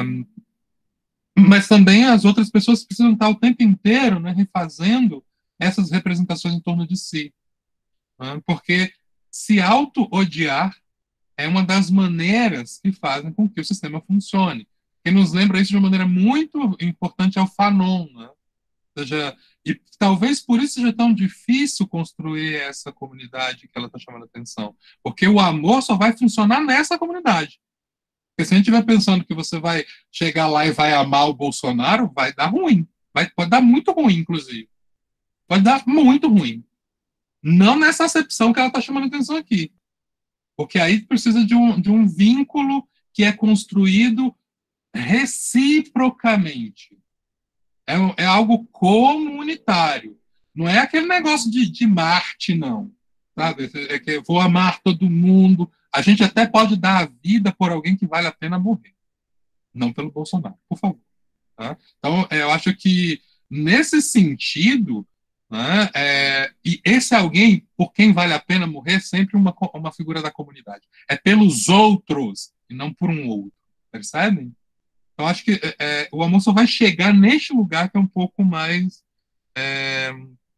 mas também as outras pessoas precisam estar o tempo inteiro, né, refazendo essas representações em torno de si. Né? Porque se auto-odiar é uma das maneiras que fazem com que o sistema funcione. Quem nos lembra isso de uma maneira muito importante é o Fanon. Né? Ou seja, e talvez por isso seja tão difícil construir essa comunidade que ela está chamando a atenção. Porque o amor só vai funcionar nessa comunidade. Porque se a gente estiver pensando que você vai chegar lá e vai amar o Bolsonaro, vai dar ruim. Vai, pode dar muito ruim, inclusive. Pode dar muito ruim. Não nessa acepção que ela está chamando a atenção aqui. Porque aí precisa de um, de um vínculo que é construído reciprocamente. É, é algo comunitário. Não é aquele negócio de, de Marte, não. Sabe? É que eu vou amar todo mundo. A gente até pode dar a vida por alguém que vale a pena morrer. Não pelo Bolsonaro, por favor. Tá? Então, eu acho que, nesse sentido, né, é, e esse alguém por quem vale a pena morrer é sempre uma, uma figura da comunidade. É pelos outros e não por um outro. Percebem? Então, acho que é, o amor só vai chegar neste lugar que é um pouco mais é,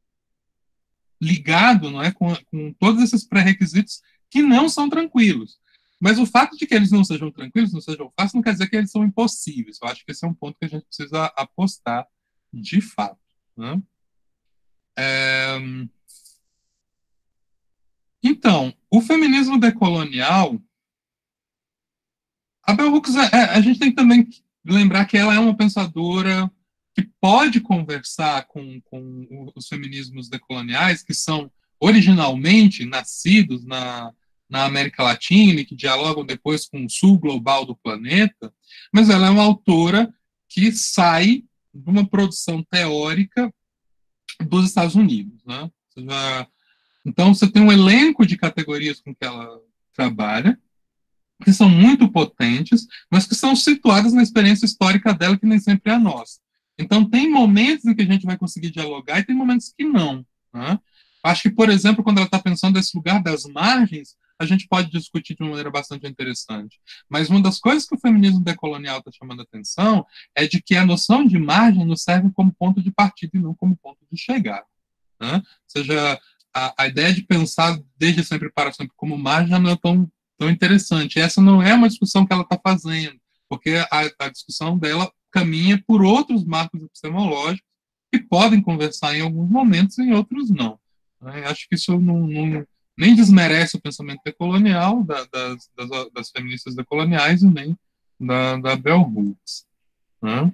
ligado, não é, com, com todos esses pré-requisitos que não são tranquilos. Mas o fato de que eles não sejam tranquilos, não sejam fáceis, não quer dizer que eles são impossíveis. Eu acho que esse é um ponto que a gente precisa apostar de fato. Né? É... Então, o feminismo decolonial, a Bell Hooks, é, a gente tem que também lembrar que ela é uma pensadora que pode conversar com, com os feminismos decoloniais, que são originalmente nascidos na, na América Latina e que dialogam depois com o sul global do planeta, mas ela é uma autora que sai de uma produção teórica dos Estados Unidos. Né? Ou seja, então, você tem um elenco de categorias com que ela trabalha, que são muito potentes, mas que são situadas na experiência histórica dela, que nem sempre é a nossa. Então, tem momentos em que a gente vai conseguir dialogar e tem momentos que não. Né? Acho que, por exemplo, quando ela está pensando nesse lugar das margens, a gente pode discutir de uma maneira bastante interessante. Mas uma das coisas que o feminismo decolonial está chamando a atenção é de que a noção de margem nos serve como ponto de partida e não como ponto de chegada. Né? Ou seja, a, a ideia de pensar desde sempre para sempre como margem já não é tão, tão interessante. Essa não é uma discussão que ela está fazendo, porque a, a discussão dela caminha por outros marcos epistemológicos que podem conversar em alguns momentos e em outros não. Né? Acho que isso não, não, nem desmerece o pensamento decolonial da, das, das, das feministas decoloniais e nem da, da Bell Hooks. Né?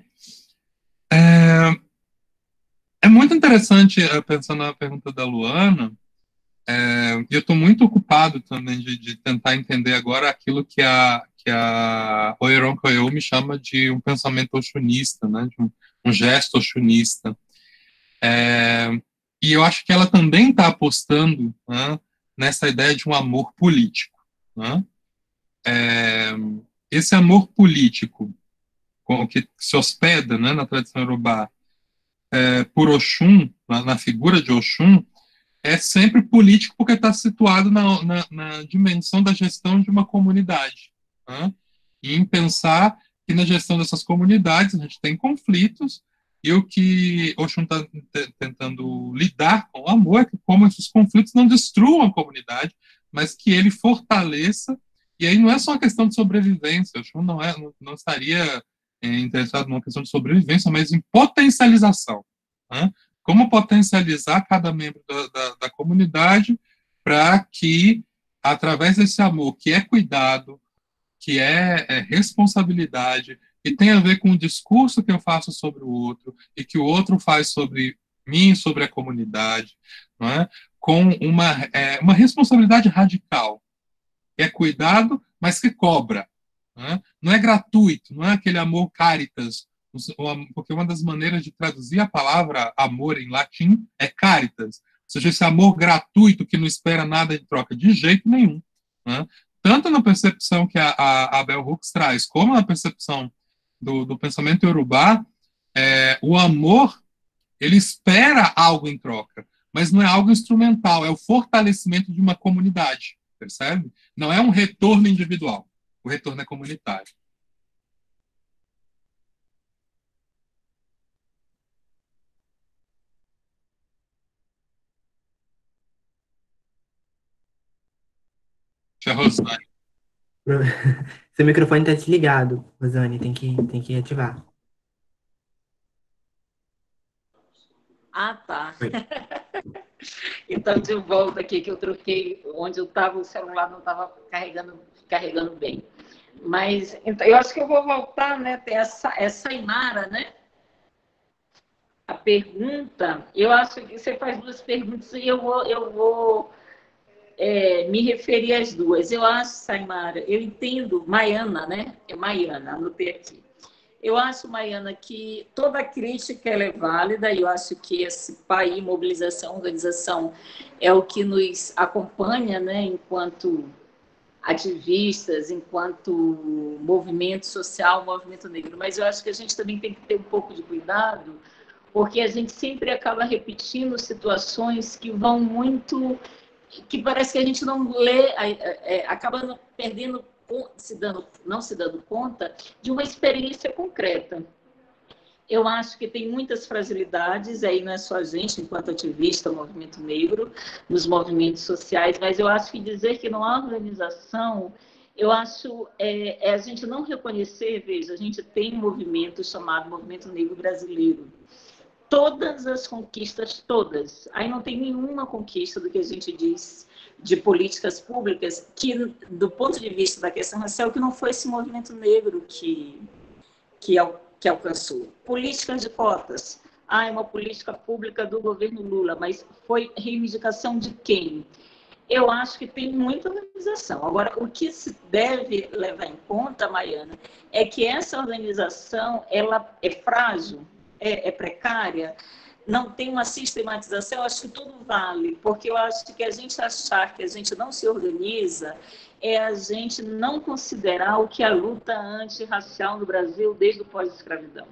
É, é muito interessante, pensando na pergunta da Luana, é, eu estou muito ocupado também de, de tentar entender agora aquilo que a, que a Oiron Coelho me chama de um pensamento oxunista, né, de um, um gesto oxunista. É, e eu acho que ela também está apostando, né, nessa ideia de um amor político. Né? É, esse amor político, que se hospeda, né, na tradição iorubá, é, por Oxum, na, na figura de Oxum, é sempre político porque está situado na, na, na dimensão da gestão de uma comunidade. Né? E em pensar que na gestão dessas comunidades a gente tem conflitos e o que Oxum está tentando lidar com o amor é que como esses conflitos não destruam a comunidade, mas que ele fortaleça. E aí não é só uma questão de sobrevivência. Oxum não, é, não, não estaria é, interessado numa questão de sobrevivência, mas em potencialização. Né? Como potencializar cada membro da, da, da comunidade para que, através desse amor, que é cuidado, que é, é responsabilidade, que tem a ver com o discurso que eu faço sobre o outro e que o outro faz sobre mim, sobre a comunidade, não é? Com uma, é, uma responsabilidade radical, que é cuidado, mas que cobra. Não é, não é gratuito, não é aquele amor caritas, porque uma das maneiras de traduzir a palavra amor em latim é caritas, ou seja, esse amor gratuito que não espera nada em troca, de jeito nenhum. Né? Tanto na percepção que a, a, a Bell Hooks traz, como na percepção do, do pensamento iorubá, é, o amor, ele espera algo em troca, mas não é algo instrumental, é o fortalecimento de uma comunidade, percebe? Não é um retorno individual, o retorno é comunitário. Rosane. Seu microfone está desligado, Rosane, tem que, tem que ativar. Ah, tá. Então, de volta aqui, que eu troquei, onde eu estava, o celular não estava carregando, carregando bem. Mas, então, eu acho que eu vou voltar, né? Tem essa, essa Imara, né? A pergunta, eu acho que você faz duas perguntas e eu vou, eu vou é, me referir às duas. Eu acho, Saimara, eu entendo, Maiana, né? É Maiana, anotei aqui. Eu acho, Maiana, que toda crítica ela é válida e eu acho que esse país, mobilização, organização, é o que nos acompanha, né? Enquanto ativistas, enquanto movimento social, movimento negro. Mas eu acho que a gente também tem que ter um pouco de cuidado, porque a gente sempre acaba repetindo situações que vão muito... que parece que a gente não lê, é, é, acaba perdendo, se dando, não se dando conta de uma experiência concreta. Eu acho que tem muitas fragilidades, aí não é só a gente, enquanto ativista, movimento negro, nos movimentos sociais, mas eu acho que dizer que não há organização, eu acho, é, é a gente não reconhecer, veja, a gente tem um movimento chamado Movimento Negro Brasileiro. Todas as conquistas, todas. Aí não tem nenhuma conquista do que a gente diz de políticas públicas que, do ponto de vista da questão racial, que não foi esse movimento negro que, que, que alcançou. Políticas de cotas. Ah, é uma política pública do governo Lula, mas foi reivindicação de quem? Eu acho que tem muita organização. Agora, o que se deve levar em conta, Maiana, é que essa organização ela é frágil, é, é precária, não tem uma sistematização. Eu acho que tudo vale, porque eu acho que a gente achar que a gente não se organiza é a gente não considerar o que é a luta antirracial no Brasil desde o pós-escravidão.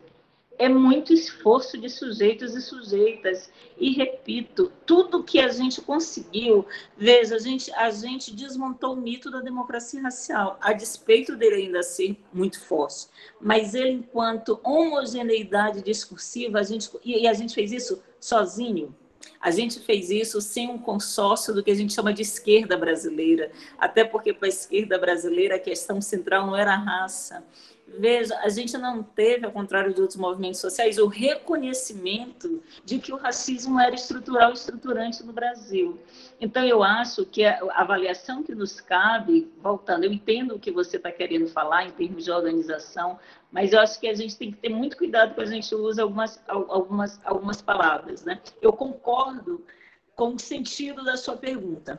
É muito esforço de sujeitos e sujeitas. E, repito, tudo que a gente conseguiu, veja, a gente, a gente desmontou o mito da democracia racial, a despeito dele ainda ser muito forte. Mas ele, enquanto homogeneidade discursiva, a gente, e a gente fez isso sozinho, A gente fez isso sem um consórcio do que a gente chama de esquerda brasileira, até porque para a esquerda brasileira a questão central não era a raça. Veja, a gente não teve, ao contrário de outros movimentos sociais, o reconhecimento de que o racismo era estrutural e estruturante no Brasil. Então, eu acho que a avaliação que nos cabe, voltando, eu entendo o que você está querendo falar em termos de organização, mas eu acho que a gente tem que ter muito cuidado quando a gente usa algumas, algumas, algumas palavras, né? Eu concordo com o sentido da sua pergunta,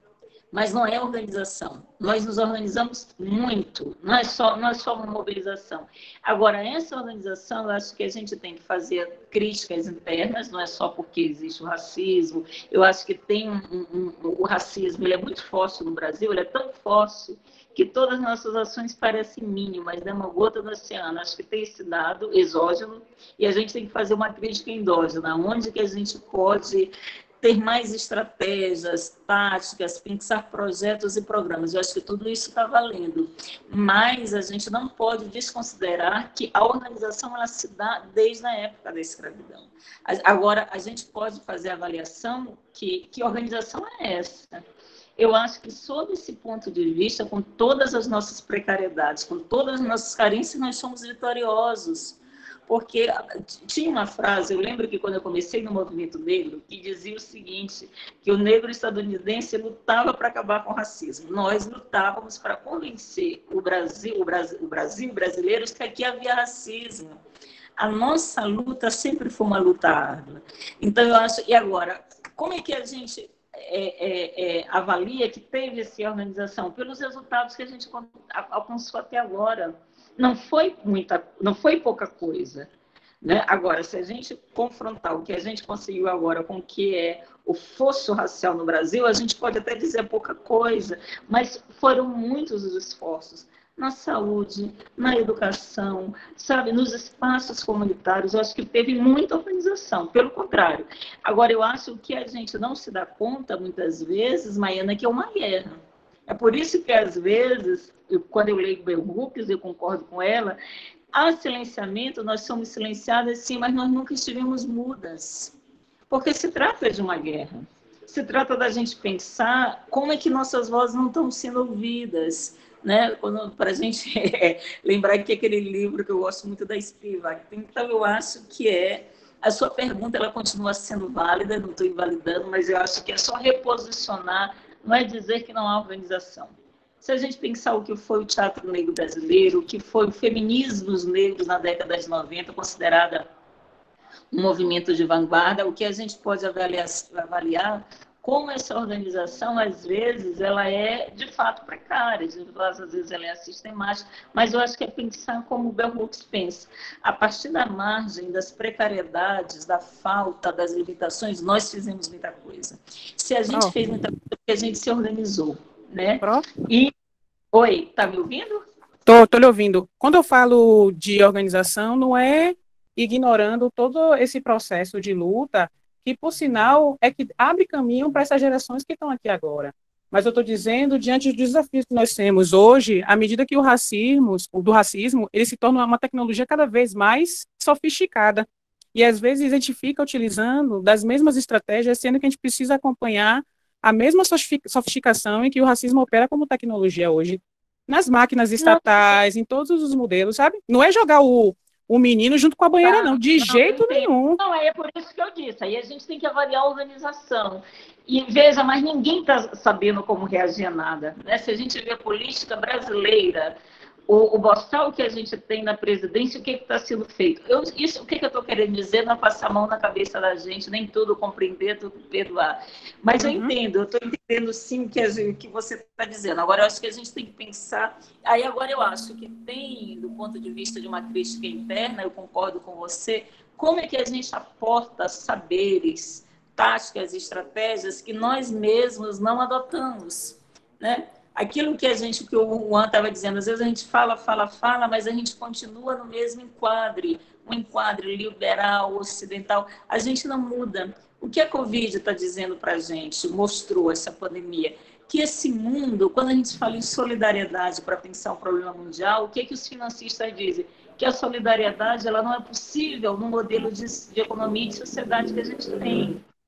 mas não é organização. Nós nos organizamos muito, não é só, não é só uma mobilização. Agora, essa organização, eu acho que a gente tem que fazer críticas internas, não é só porque existe o racismo. Eu acho que tem um, um, um, o racismo, ele é muito forte no Brasil, ele é tão forte que todas as nossas ações parecem mínimas, né? Uma gota no oceano. Acho que tem esse dado exógeno e a gente tem que fazer uma crítica endógena, onde que a gente pode ter mais estratégias, táticas, pensar projetos e programas. Eu acho que tudo isso está valendo. Mas a gente não pode desconsiderar que a organização ela se dá desde a época da escravidão. Agora, a gente pode fazer a avaliação que, que organização é essa? Eu acho que, sob esse ponto de vista, com todas as nossas precariedades, com todas as nossas carências, nós somos vitoriosos. Porque tinha uma frase, eu lembro que quando eu comecei no movimento negro, que dizia o seguinte, que o negro estadunidense lutava para acabar com o racismo. Nós lutávamos para convencer o Brasil, o Brasil, o Brasil brasileiros que aqui havia racismo. A nossa luta sempre foi uma luta árdua. Então, eu acho... E agora, como é que a gente é, é, é, avalia que teve essa organização? Pelos resultados que a gente alcançou até agora. Não foi muita, não foi pouca coisa, né? Agora, se a gente confrontar o que a gente conseguiu agora com o que é o fosso racial no Brasil, a gente pode até dizer pouca coisa, mas foram muitos os esforços na saúde, na educação, sabe, nos espaços comunitários. Eu acho que teve muita organização, pelo contrário. Agora, eu acho que a gente não se dá conta, muitas vezes, Maiana, que é uma guerra. É por isso que, às vezes, eu, quando eu leio Bell Hooks, eu concordo com ela, há silenciamento, nós somos silenciadas, sim, mas nós nunca estivemos mudas. Porque se trata de uma guerra. Se trata da gente pensar como é que nossas vozes não estão sendo ouvidas, né? Para a gente é, lembrar que aquele livro que eu gosto muito da Spivak. Então, eu acho que é... A sua pergunta ela continua sendo válida, não estou invalidando, mas eu acho que é só reposicionar, não é dizer que não há organização. Se a gente pensar o que foi o teatro negro brasileiro, o que foi o feminismo dos negros na década de noventa, considerada um movimento de vanguarda, o que a gente pode avaliar, avaliar como essa organização, às vezes, ela é, de fato, precária, às vezes ela é sistemática, mas eu acho que é pensar como o Bell Hooks pensa. A partir da margem, das precariedades, da falta, das limitações, nós fizemos muita coisa. Se a gente oh. fez muita coisa, porque a gente se organizou, né? E... Oi, tá me ouvindo? Tô, tô lhe ouvindo. Quando eu falo de organização, não é ignorando todo esse processo de luta, que, por sinal, é que abre caminho para essas gerações que estão aqui agora. Mas eu estou dizendo, diante dos desafios que nós temos hoje, à medida que o racismo, o do racismo, ele se torna uma tecnologia cada vez mais sofisticada. E, às vezes, a gente fica utilizando das mesmas estratégias, sendo que a gente precisa acompanhar a mesma sofisticação em que o racismo opera como tecnologia hoje, nas máquinas estatais, em todos os modelos, sabe? Não é jogar o... o menino junto com a banheira, não, de não, jeito nenhum. Não, é por isso que eu disse. Aí a gente tem que avaliar a organização. E veja, mas ninguém está sabendo como reagir a nada. Né? Se a gente vê a política brasileira, o, o boçal que a gente tem na presidência, o que está sendo feito? Eu, isso, o que, que eu estou querendo dizer? Não é passar a mão na cabeça da gente, nem tudo compreender, tudo perdoar. Mas uhum. eu entendo, eu estou entendendo sim o que, o que você está dizendo. Agora, eu acho que a gente tem que pensar... Aí, agora, eu acho que tem, do ponto de vista de uma crítica interna, eu concordo com você, como é que a gente aporta saberes, táticas, estratégias que nós mesmos não adotamos, né? Aquilo que a gente, que o Juan estava dizendo, às vezes a gente fala, fala, fala, mas a gente continua no mesmo enquadre, um enquadre liberal, ocidental, a gente não muda. O que a Covid está dizendo para a gente, mostrou essa pandemia? Que esse mundo, quando a gente fala em solidariedade para pensar um problema mundial, o que, é que os financistas dizem? Que a solidariedade ela não é possível no modelo de, de economia e de sociedade que a gente tem.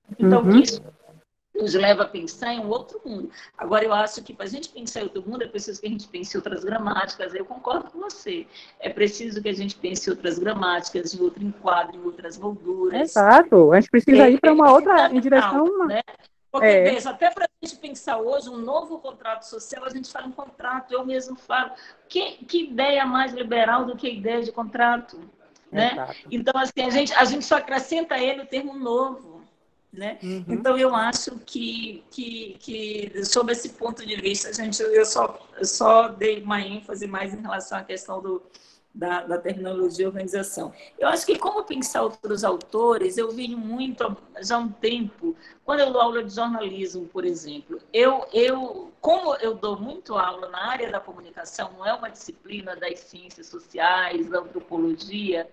Então, Uhum. isso nos leva a pensar em um outro mundo. Agora, eu acho que para a gente pensar em outro mundo, é preciso que a gente pense em outras gramáticas. Eu concordo com você. É preciso que a gente pense em outras gramáticas, em outro enquadro, em outras molduras. Exato. A gente precisa É, ir para uma é outra, em fundamental, direção. né? Porque, É, veja, até para a gente pensar hoje um novo contrato social, a gente fala em contrato, eu mesmo falo. Que, que ideia mais liberal do que a ideia de contrato? Né? exato. Então, assim, a gente, a gente só acrescenta a ele o termo novo. Né? Uhum. Então, eu acho que, que, que, sob esse ponto de vista, a gente, eu só, eu só dei uma ênfase mais em relação à questão do, da, da terminologia e organização. Eu acho que, como pensar outros autores, eu venho muito, já há um tempo, quando eu dou aula de jornalismo, por exemplo, eu, eu, como eu dou muito aula na área da comunicação, não é uma disciplina das ciências sociais, da antropologia.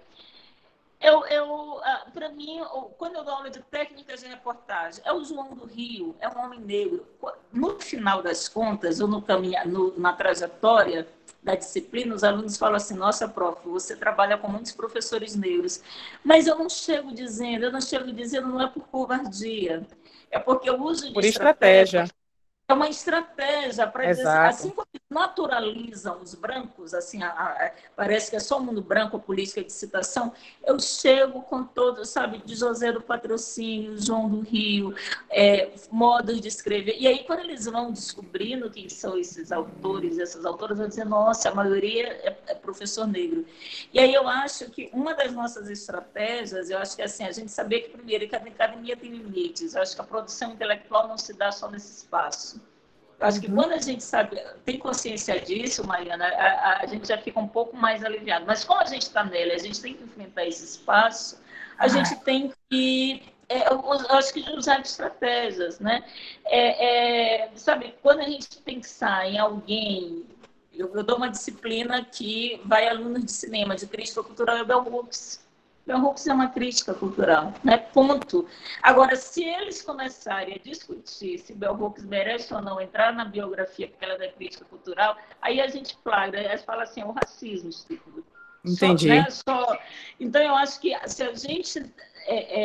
Eu, eu, para mim, quando eu dou aula de técnicas de reportagem, é o João do Rio, é um homem negro. No final das contas, ou no caminho, no, na trajetória da disciplina, os alunos falam assim: nossa, prof, você trabalha com muitos professores negros. Mas eu não chego dizendo, eu não chego dizendo, não é por covardia, é porque o uso de Por estratégia estratégia. é uma estratégia para dizer assim, assim Exato. como naturalizam os brancos, assim, a, a, parece que é só o mundo branco a política de citação, eu chego com todos, sabe, de José do Patrocínio, João do Rio, é, modos de escrever. E aí, quando eles vão descobrindo quem são esses autores, essas autoras, vão dizer, nossa, a maioria é, é professor negro. E aí eu acho que uma das nossas estratégias, eu acho que assim, a gente saber que, primeiro, que a academia tem limites, eu acho que a produção intelectual não se dá só nesse espaço. Eu acho que Uhum. quando a gente sabe, tem consciência disso, Mariana, a, a, a gente já fica um pouco mais aliviado. Mas como a gente está nela, a gente tem que enfrentar esse espaço, a gente tem que, é, eu, eu acho que usar estratégias, né? É, é, sabe, quando a gente pensar em alguém, eu, eu dou uma disciplina que vai alunos de cinema, de crítica cultural, é o Bell Hooks. Bell Hooks é uma crítica cultural, né? Ponto. Agora, se eles começarem a discutir se Bell Hooks merece ou não entrar na biografia porque ela é da crítica cultural, aí a gente flagra, aí a gente fala assim, é o racismo estúpido. Só, Entendi. né? Só... Então, eu acho que se a gente é,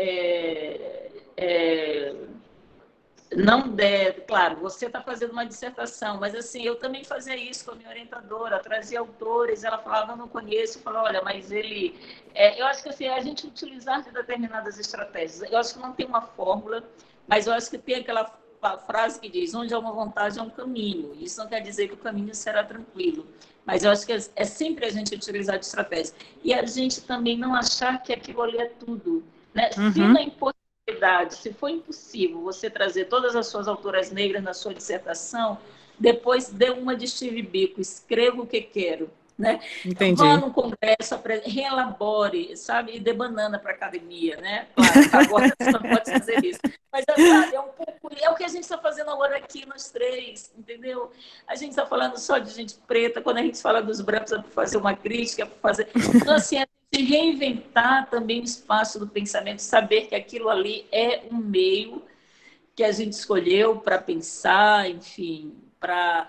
é, é, é, não der, claro, você está fazendo uma dissertação, mas assim, eu também fazia isso com a minha orientadora, trazia autores, ela falava, eu não conheço, eu falava, olha, mas ele... É, eu acho que assim, é a gente utilizar de determinadas estratégias. Eu acho que não tem uma fórmula, mas eu acho que tem aquela frase que diz, onde há uma vontade, há um caminho. Isso não quer dizer que o caminho será tranquilo, mas eu acho que é sempre a gente utilizar de estratégia. E a gente também não achar que aquilo ali é tudo. Né? Se Uhum. na impossibilidade, se for impossível você trazer todas as suas autoras negras na sua dissertação, depois dê uma de Steve Biko, escreva o que quero. Né? Vá Entendi. no congresso, reelabore, sabe? E dê banana para a academia, né? Claro, agora você não pode fazer isso. Mas, sabe, é um pouco... É o que a gente está fazendo agora aqui, nós três, entendeu? A gente está falando só de gente preta, quando a gente fala dos brancos é para fazer uma crítica, é para fazer... Então, assim, é de reinventar também o espaço do pensamento, saber que aquilo ali é um meio que a gente escolheu para pensar, enfim, para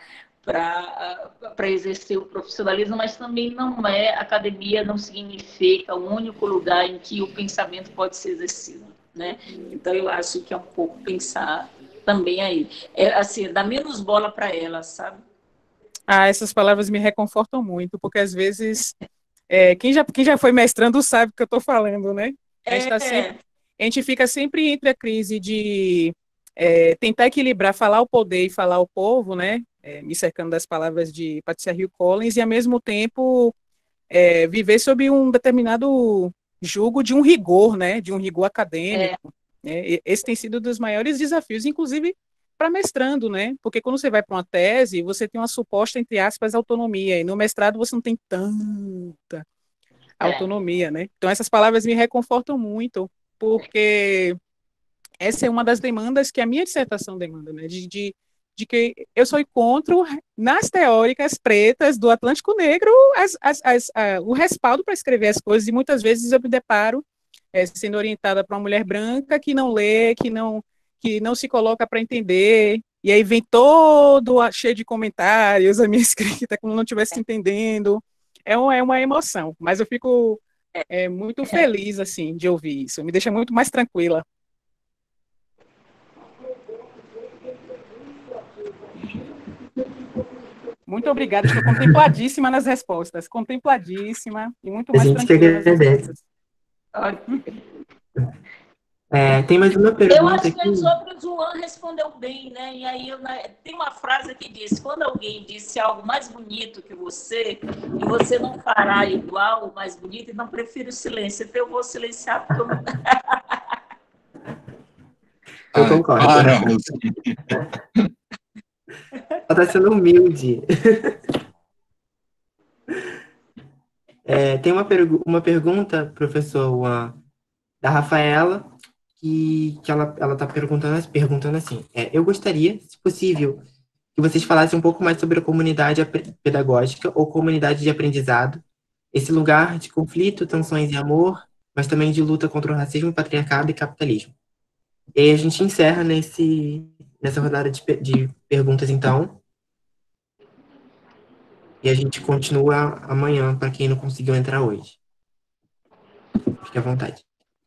para exercer o profissionalismo, mas também não é, academia não significa o único lugar em que o pensamento pode ser exercido, né? Então, eu acho que é um pouco pensar também aí. É, assim, dá menos bola para ela, sabe? Ah, essas palavras me reconfortam muito, porque às vezes é, quem, já, quem já foi mestrando sabe o que eu estou falando, né? A gente tá sempre, É, a gente fica sempre entre a crise de é, tentar equilibrar, falar o poder e falar o povo, né? É, me cercando das palavras de Patricia Hill Collins, e ao mesmo tempo é, viver sob um determinado jugo de um rigor, né? De um rigor é, acadêmico. Né? Esse tem sido um dos maiores desafios, inclusive para mestrando, né? Porque quando você vai para uma tese, você tem uma suposta, entre aspas, autonomia, e no mestrado você não tem tanta é, autonomia, né? Então essas palavras me reconfortam muito, porque essa é uma das demandas que a minha dissertação demanda, né? De, de, de que eu só encontro nas teóricas pretas do Atlântico Negro as, as, as, a, o respaldo para escrever as coisas, e muitas vezes eu me deparo é, sendo orientada para uma mulher branca que não lê, que não, que não se coloca para entender, e aí vem todo cheio de comentários a minha escrita, como não estivesse entendendo. É uma, é uma emoção, mas eu fico é, muito feliz assim de ouvir isso, me deixa muito mais tranquila. Muito obrigada, estou contempladíssima nas respostas, contempladíssima e muito A mais gente que tranquila nas agradece. respostas. É, tem mais uma Eu pergunta acho que aqui. as outras o Juan respondeu bem, né? E aí eu, tem uma frase que diz: quando alguém disse algo mais bonito que você, e você não fará igual, mais bonito, então prefiro o silêncio. Então eu vou silenciar porque eu não. Eu Ai, concordo. para, Rosa. Ela está sendo humilde. É, tem uma, pergu uma pergunta, professor Juan, da Rafaela, que, que ela está perguntando, perguntando assim. É, eu gostaria, se possível, que vocês falassem um pouco mais sobre a comunidade pedagógica ou comunidade de aprendizado, esse lugar de conflito, tensões e amor, mas também de luta contra o racismo, patriarcado e capitalismo. E aí a gente encerra nesse, nessa rodada de, de perguntas, então, e a gente continua amanhã, para quem não conseguiu entrar hoje. Fique à vontade.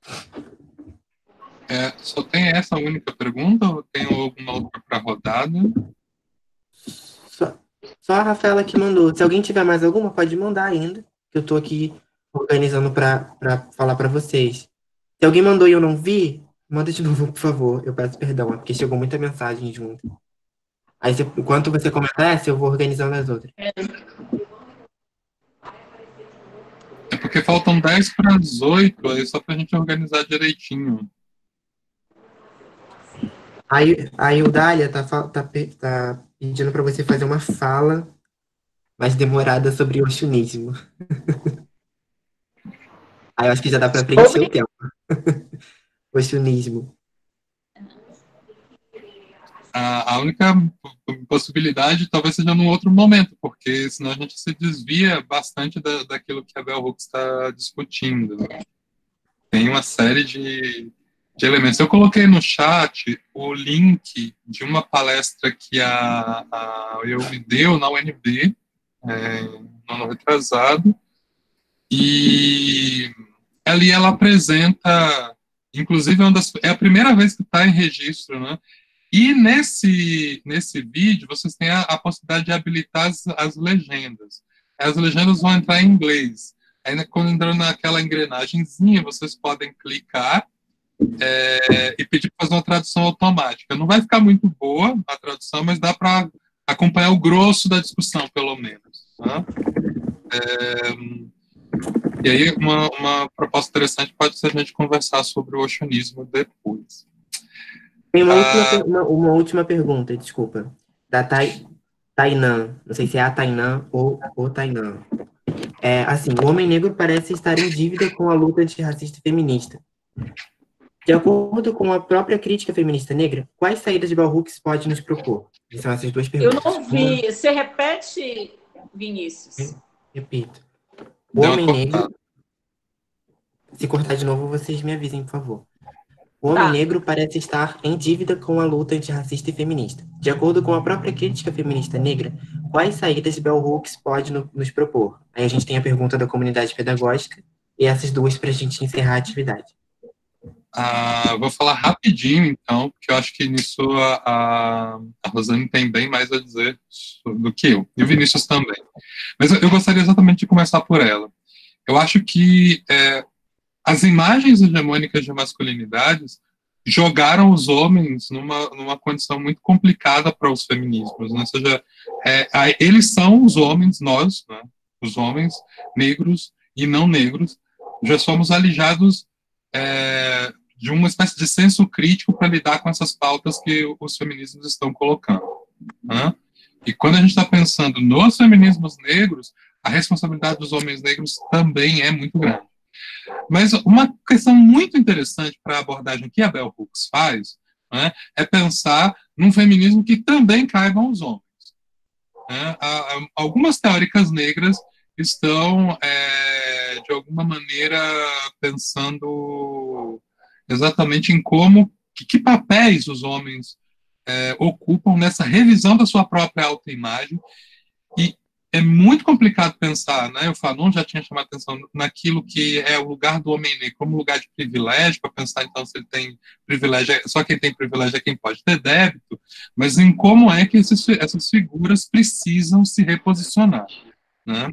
É, só tem essa única pergunta ou tem alguma outra para rodada? Só, só a Rafaela que mandou. Se alguém tiver mais alguma, pode mandar ainda, que eu estou aqui organizando para falar para vocês. Se alguém mandou e eu não vi, manda de novo, por favor. Eu peço perdão, é porque chegou muita mensagem junto. Aí, você, enquanto você comentar essa, eu vou organizando as outras. É porque faltam dez para as oito, aí só para a gente organizar direitinho. Aí, aí o Dália tá, tá, tá pedindo para você fazer uma fala mais demorada sobre o oxunismo. Aí eu acho que já dá para preencher o tempo. Oxunismo. A, a única possibilidade talvez seja num outro momento, porque senão a gente se desvia bastante da, daquilo que a Bell Hooks está discutindo. Tem uma série de, de elementos. Eu coloquei no chat o link de uma palestra que a, a eu me deu na U N B, é, no ano retrasado, e ali ela apresenta, inclusive, uma das, é a primeira vez que está em registro, né? E nesse, nesse vídeo, vocês têm a, a possibilidade de habilitar as, as legendas. As legendas vão entrar em inglês. Aí, quando entrar naquela engrenagemzinha, vocês podem clicar é, e pedir para fazer uma tradução automática. Não vai ficar muito boa a tradução, mas dá para acompanhar o grosso da discussão, pelo menos. Tá? É, e aí, uma, uma proposta interessante pode ser a gente conversar sobre o oxanismo depois. Tem uma, Ah, última, uma, uma última pergunta, desculpa. Da Tai, Tainã. Não sei se é a Tainã ou o Tainã. É, assim, o homem negro parece estar em dívida com a luta antirracista e feminista. De acordo com a própria crítica feminista negra, quais saídas de Bell Hooks pode nos propor? São essas duas perguntas. Eu não vi. Você repete, Vinícius? Repito. O homem negro... Se cortar de novo, vocês me avisem, por favor. O homem Tá. negro parece estar em dívida com a luta antirracista e feminista. De acordo com a própria crítica feminista negra, quais saídas Bell Hooks pode no, nos propor? Aí a gente tem a pergunta da comunidade pedagógica e essas duas para a gente encerrar a atividade. Ah, vou falar rapidinho, então, porque eu acho que nisso a, a, a Rosane tem bem mais a dizer do que eu, e o Vinícius também. Mas eu, eu gostaria exatamente de começar por ela. Eu acho que é, as imagens hegemônicas de masculinidades jogaram os homens numa, numa condição muito complicada para os feminismos, né? Ou seja, é, a, eles são os homens, nós, né? Os homens negros e não negros, já somos alijados é, de uma espécie de senso crítico para lidar com essas pautas que os feminismos estão colocando, né? E quando a gente está pensando nos feminismos negros, a responsabilidade dos homens negros também é muito grande. Mas uma questão muito interessante para a abordagem que a Bell Hooks faz, né, é pensar num feminismo que também caibam os homens. Né? Algumas teóricas negras estão, é, de alguma maneira, pensando exatamente em como, que, que papéis os homens é, ocupam nessa revisão da sua própria autoimagem e é muito complicado pensar, né? O Fanon já tinha chamado atenção naquilo que é o lugar do homem negro como lugar de privilégio, para pensar, então, se ele tem privilégio, só quem tem privilégio é quem pode ter débito, mas em como é que esses, essas figuras precisam se reposicionar, né?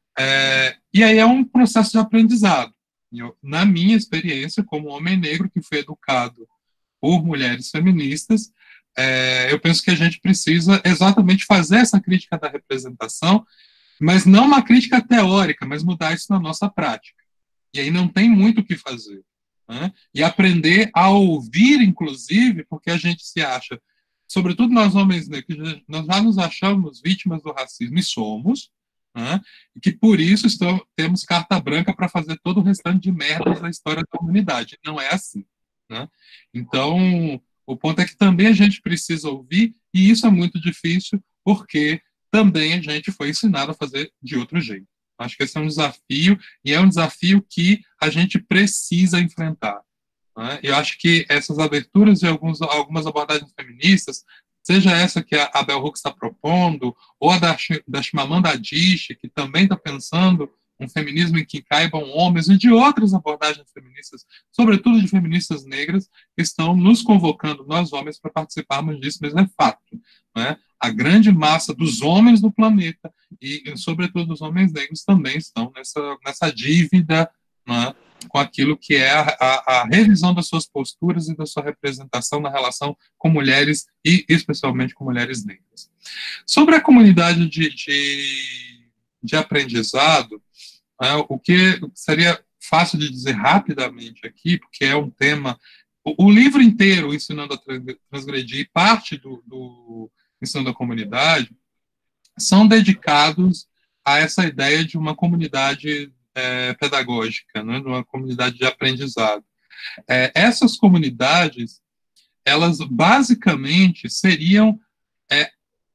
É, e aí é um processo de aprendizado. Eu, na minha experiência, como homem negro que foi educado por mulheres feministas, é, eu penso que a gente precisa exatamente fazer essa crítica da representação, mas não uma crítica teórica, mas mudar isso na nossa prática. E aí não tem muito o que fazer, né? E aprender a ouvir, inclusive, porque a gente se acha, sobretudo nós homens negros, nós já nos achamos vítimas do racismo, e somos, né? E que por isso estamos, temos carta branca para fazer todo o restante de merdas da história da humanidade. Não é assim, né? Então, o ponto é que também a gente precisa ouvir, e isso é muito difícil, porque também a gente foi ensinado a fazer de outro jeito. Acho que esse é um desafio, e é um desafio que a gente precisa enfrentar, né? Eu acho que essas aberturas de alguns, algumas abordagens feministas, seja essa que a Bell Hooks está propondo, ou a da, da Chimamanda Adichie, que também está pensando um feminismo em que caibam homens, e de outras abordagens feministas, sobretudo de feministas negras, que estão nos convocando, nós homens, para participarmos disso, mas é fato, né? A grande massa dos homens do planeta, e sobretudo dos homens negros, também estão nessa, nessa dívida, né, com aquilo que é a, a, a revisão das suas posturas e da sua representação na relação com mulheres, e especialmente com mulheres negras. Sobre a comunidade de, de, de aprendizado, é, o que seria fácil de dizer rapidamente aqui, porque é um tema... O, o livro inteiro, Ensinando a Transgredir, parte do, do Ensinando a Comunidade, são dedicados a essa ideia de uma comunidade é, pedagógica, né, de uma comunidade de aprendizado. É, essas comunidades, elas basicamente seriam é,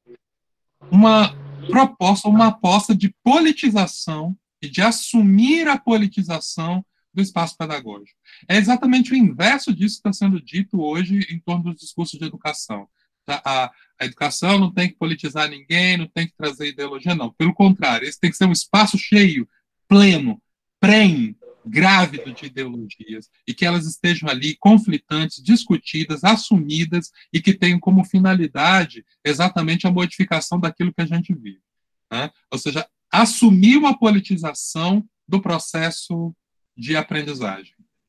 uma proposta, uma aposta de politização e de assumir a politização do espaço pedagógico. É exatamente o inverso disso que está sendo dito hoje em torno dos discursos de educação. A, a educação não tem que politizar ninguém, não tem que trazer ideologia, não. Pelo contrário, esse tem que ser um espaço cheio, pleno, prenhe, grávido de ideologias, e que elas estejam ali conflitantes, discutidas, assumidas, e que tenham como finalidade exatamente a modificação daquilo que a gente vive, né? Ou seja, assumir uma politização do processo de aprendizagem.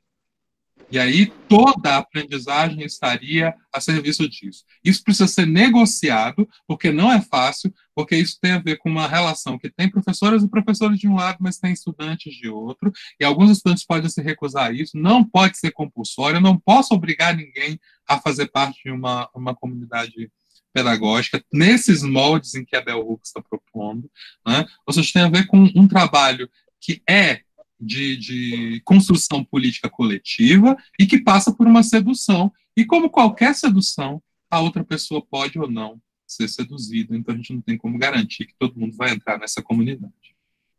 E aí toda a aprendizagem estaria a serviço disso. Isso precisa ser negociado, porque não é fácil, porque isso tem a ver com uma relação que tem professoras e professores de um lado, mas tem estudantes de outro, e alguns estudantes podem se recusar a isso, não pode ser compulsório, eu não posso obrigar ninguém a fazer parte de uma, uma comunidade pedagógica, nesses moldes em que a Bell Hooks está propondo, né? Ou seja, tem a ver com um trabalho que é De, de construção política coletiva e que passa por uma sedução. E como qualquer sedução, a outra pessoa pode ou não ser seduzida. Então a gente não tem como garantir que todo mundo vai entrar nessa comunidade.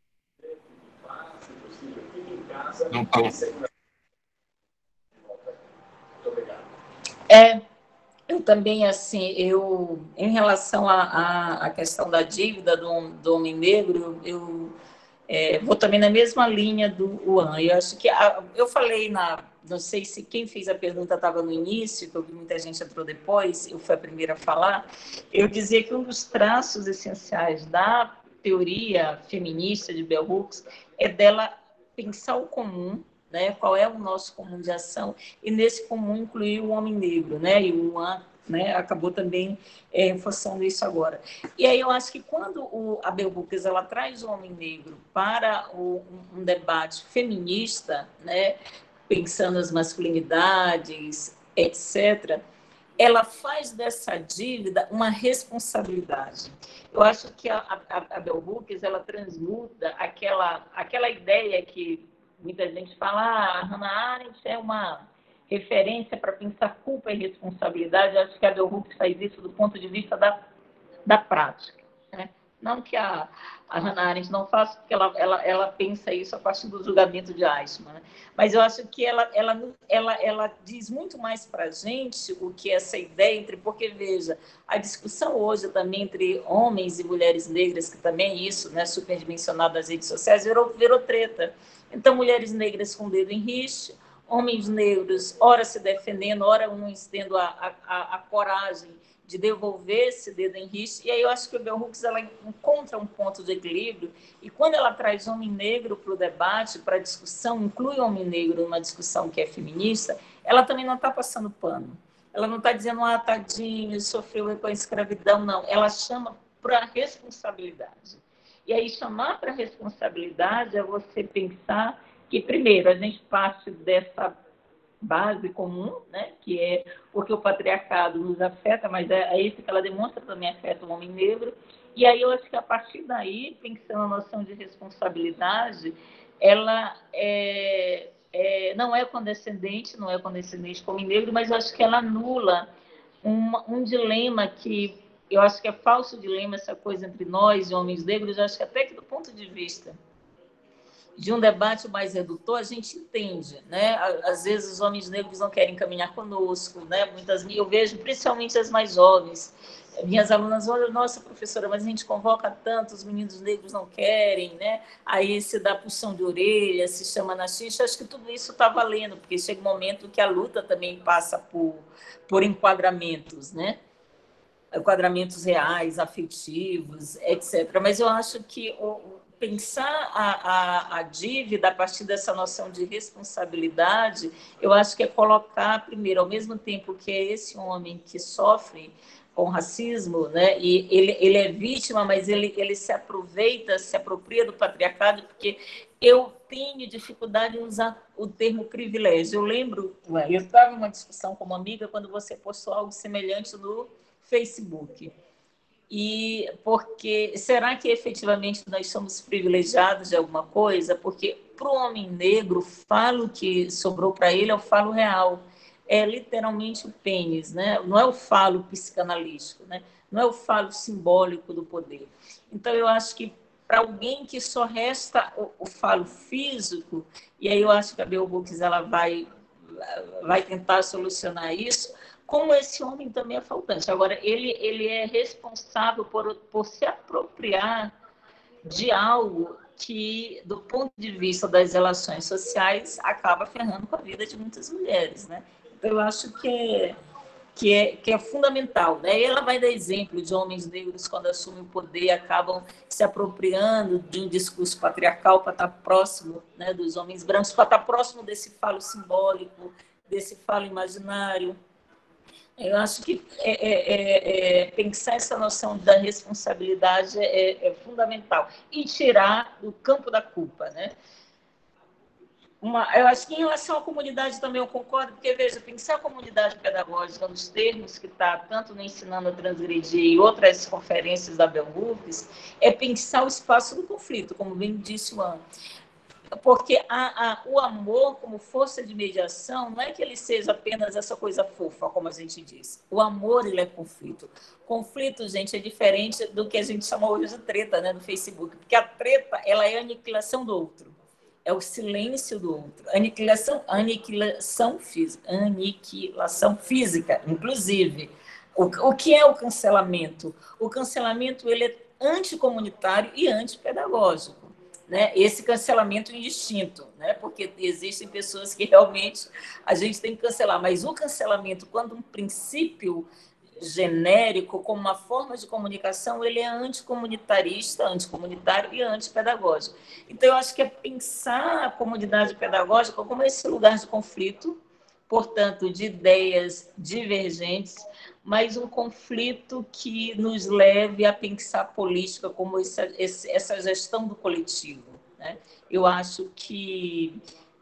Não fala. É, eu também, assim, eu, em relação à questão da dívida do, do homem negro, eu É, vou também na mesma linha do Juan. Eu acho que a, eu falei na, não sei se quem fez a pergunta estava no início, que eu vi muita gente entrou depois, eu fui a primeira a falar. Eu dizia que um dos traços essenciais da teoria feminista de Bell Hooks é dela pensar o comum, né? Qual é o nosso comum de ação, e nesse comum incluir o homem negro, né? E o Juan, né, acabou também é, reforçando isso agora. E aí eu acho que quando o, a Bell Hooks ela traz o homem negro para o, um, um debate feminista, né, pensando as masculinidades, etcétera, ela faz dessa dívida uma responsabilidade. Eu acho que a, a, a Bell Hooks ela transmuta aquela, aquela ideia que muita gente fala, ah, a Hannah Arendt é uma referência para pensar culpa e responsabilidade. Eu acho que a Bell Hooks faz isso do ponto de vista da, da prática, né? Não que a, a Hannah Arendt não faça, porque ela, ela, ela pensa isso a partir do julgamento de Eichmann, né? Mas eu acho que ela, ela, ela, ela diz muito mais para a gente o que é essa ideia entre... Porque, veja, a discussão hoje também entre homens e mulheres negras, que também é isso, né, superdimensionado nas redes sociais, virou, virou treta. Então, mulheres negras com o dedo em riste, homens negros, ora se defendendo, ora uns tendo a, a, a coragem de devolver esse dedo em riste. E aí eu acho que o Bell Hooks ela encontra um ponto de equilíbrio, e quando ela traz homem negro para o debate, para a discussão, inclui homem negro numa discussão que é feminista, ela também não está passando pano. Ela não está dizendo, ah, tadinho, sofreu com a escravidão, não. Ela chama para a responsabilidade. E aí chamar para a responsabilidade é você pensar que, primeiro, a gente parte dessa base comum, né, que é porque o patriarcado nos afeta, mas é, é isso que ela demonstra também afeta o homem negro. E aí eu acho que a partir daí, pensando na noção de responsabilidade, ela é, é, não é condescendente, não é condescendente com o homem negro, mas eu acho que ela anula uma, um dilema que eu acho que é falso dilema, essa coisa entre nós e homens negros. Eu acho que até que do ponto de vista de um debate mais redutor, a gente entende, né? Às vezes os homens negros não querem caminhar conosco, né? Muitas, eu vejo principalmente as mais jovens, minhas alunas olham, nossa, professora, mas a gente convoca tanto, os meninos negros não querem, né? Aí se dá puxão de orelha, se chama na xixa. Acho que tudo isso está valendo, porque chega um momento que a luta também passa por, por enquadramentos, né? Enquadramentos reais, afetivos, etcétera. Mas eu acho que o, pensar a, a, a dívida a partir dessa noção de responsabilidade, eu acho que é colocar, primeiro, ao mesmo tempo que é esse homem que sofre com racismo, né? E ele, ele é vítima, mas ele, ele se aproveita, se apropria do patriarcado, porque eu tenho dificuldade em usar o termo privilégio. Eu lembro, eu estava em uma discussão com uma amiga quando você postou algo semelhante no Facebook. E porque será que efetivamente nós somos privilegiados de alguma coisa? Porque para o homem negro, o falo que sobrou para ele é o falo real, é literalmente o pênis, né? Não é o falo psicanalítico, né? Não é o falo simbólico do poder. Então eu acho que para alguém que só resta o, o falo físico, e aí eu acho que a Bell Hooks ela vai vai tentar solucionar isso. Como esse homem também é faltante. Agora, ele, ele é responsável por, por se apropriar de algo que, do ponto de vista das relações sociais, acaba ferrando com a vida de muitas mulheres, né? Então, eu acho que é, que é, que é fundamental, né? E ela vai dar exemplo de homens negros, quando assumem o poder, acabam se apropriando de um discurso patriarcal para estar próximo, né, dos homens brancos, para estar próximo desse falo simbólico, desse falo imaginário. Eu acho que é, é, é, é, pensar essa noção da responsabilidade é, é fundamental. E tirar do campo da culpa, né? Uma, eu acho que em relação à comunidade também eu concordo, porque, veja, pensar a comunidade pedagógica nos termos que está tanto no Ensinando a Transgredir e outras conferências da Bell Hooks, é pensar o espaço do conflito, como bem disse o Ana. Porque a, a, o amor, como força de mediação, não é que ele seja apenas essa coisa fofa, como a gente diz. O amor, ele é conflito. Conflito, gente, é diferente do que a gente chama hoje de treta, né, no Facebook. Porque a treta, ela é a aniquilação do outro. É o silêncio do outro. Aniquilação, aniquilação física. Aniquilação física, inclusive. O, o que é o cancelamento? O cancelamento, ele é anticomunitário e antipedagógico. Né, esse cancelamento indistinto, né, porque existem pessoas que realmente a gente tem que cancelar, mas o cancelamento, quando um princípio genérico, como uma forma de comunicação, ele é anticomunitarista, anticomunitário e antipedagógico. Então, eu acho que é pensar a comunidade pedagógica como esse lugar de conflito, portanto, de ideias divergentes, mas um conflito que nos leve a pensar política como essa, essa gestão do coletivo, né? Eu acho que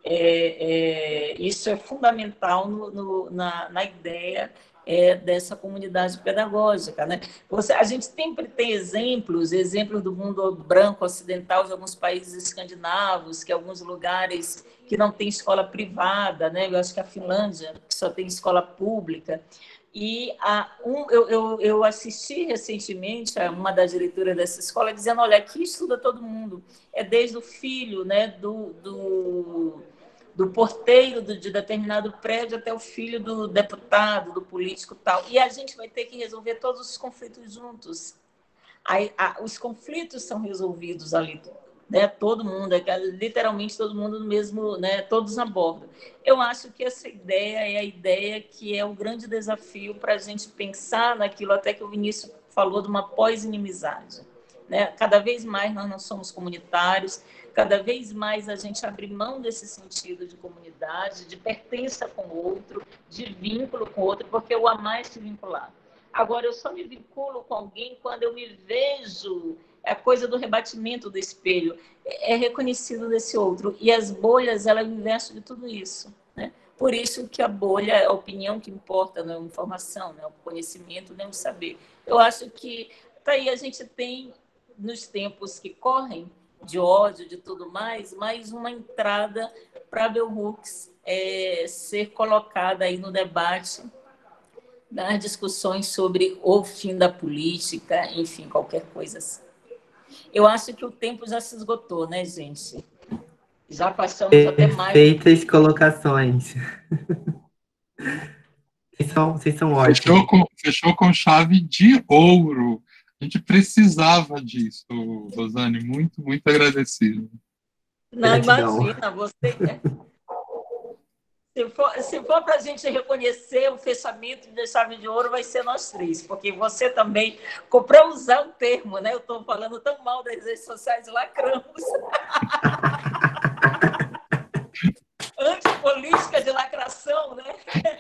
é, é, isso é fundamental no, no, na, na ideia é, dessa comunidade pedagógica, né? Você, a gente sempre tem exemplos, exemplos do mundo branco ocidental, de alguns países escandinavos, que alguns lugares que não tem escola privada, né? Eu acho que a Finlândia só tem escola pública. E a, um, eu, eu, eu assisti recentemente a uma das diretoras dessa escola dizendo, olha, aqui estuda todo mundo, é desde o filho, né, do, do, do porteiro do, de determinado prédio até o filho do deputado, do político e tal. E a gente vai ter que resolver todos os conflitos juntos. Aí, a, os conflitos são resolvidos ali, né? Todo mundo, é, literalmente todo mundo no mesmo, né? Todos na borda. Eu acho que essa ideia é a ideia que é o grande desafio para a gente pensar naquilo, até que o Vinícius falou de uma pós-inimizade. Né? Cada vez mais nós não somos comunitários, cada vez mais a gente abre mão desse sentido de comunidade, de pertença com o outro, de vínculo com o outro, porque o amar é se vincular. Agora, eu só me vinculo com alguém quando eu me vejo, é a coisa do rebatimento do espelho, é reconhecido desse outro. E as bolhas, ela é o inverso de tudo isso. Né? Por isso que a bolha, a opinião que importa, não é a informação, não é o conhecimento, nem o saber. Eu acho que tá aí a gente tem, nos tempos que correm, de ódio, de tudo mais, mais uma entrada para a Bell Hooks é, ser colocada aí no debate, nas discussões sobre o fim da política, enfim, qualquer coisa assim. Eu acho que o tempo já se esgotou, né, gente? Já passamos até mais... Perfeitas colocações. Vocês são, vocês são ótimos. Fechou com, fechou com chave de ouro. A gente precisava disso, Rosane. Muito, muito agradecido. Não, imagina, você... Se for, se for para a gente reconhecer o fechamento de chave de ouro, vai ser nós três, porque você também, para usar o termo, né? Eu estou falando tão mal das redes sociais, lacramos. Antipolítica de lacração, né?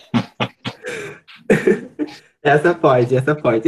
Essa pode, essa pode.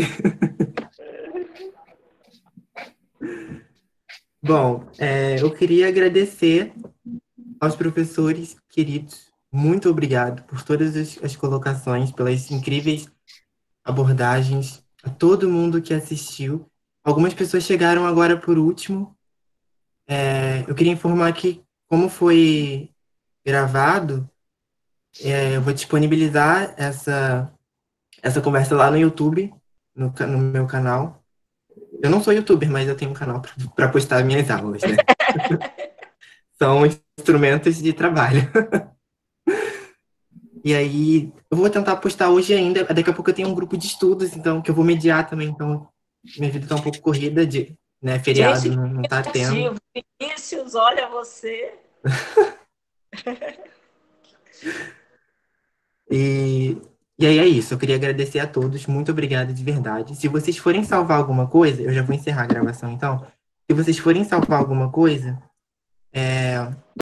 Bom, é, eu queria agradecer aos professores queridos. Muito obrigado por todas as, as colocações, pelas incríveis abordagens, a todo mundo que assistiu. Algumas pessoas chegaram agora por último. É, eu queria informar que, como foi gravado, é, eu vou disponibilizar essa, essa conversa lá no YouTube, no, no meu canal. Eu não sou youtuber, mas eu tenho um canal para postar minhas aulas, né? São instrumentos de trabalho. E aí, eu vou tentar postar hoje ainda. Daqui a pouco eu tenho um grupo de estudos, então, que eu vou mediar também. Então, minha vida tá um pouco corrida, de, né? Feriado Gente, não, não tá tendo. Vinícius, olha você. e, e aí é isso. Eu queria agradecer a todos. Muito obrigado de verdade. Se vocês forem salvar alguma coisa, eu já vou encerrar a gravação, então. Se vocês forem salvar alguma coisa, é,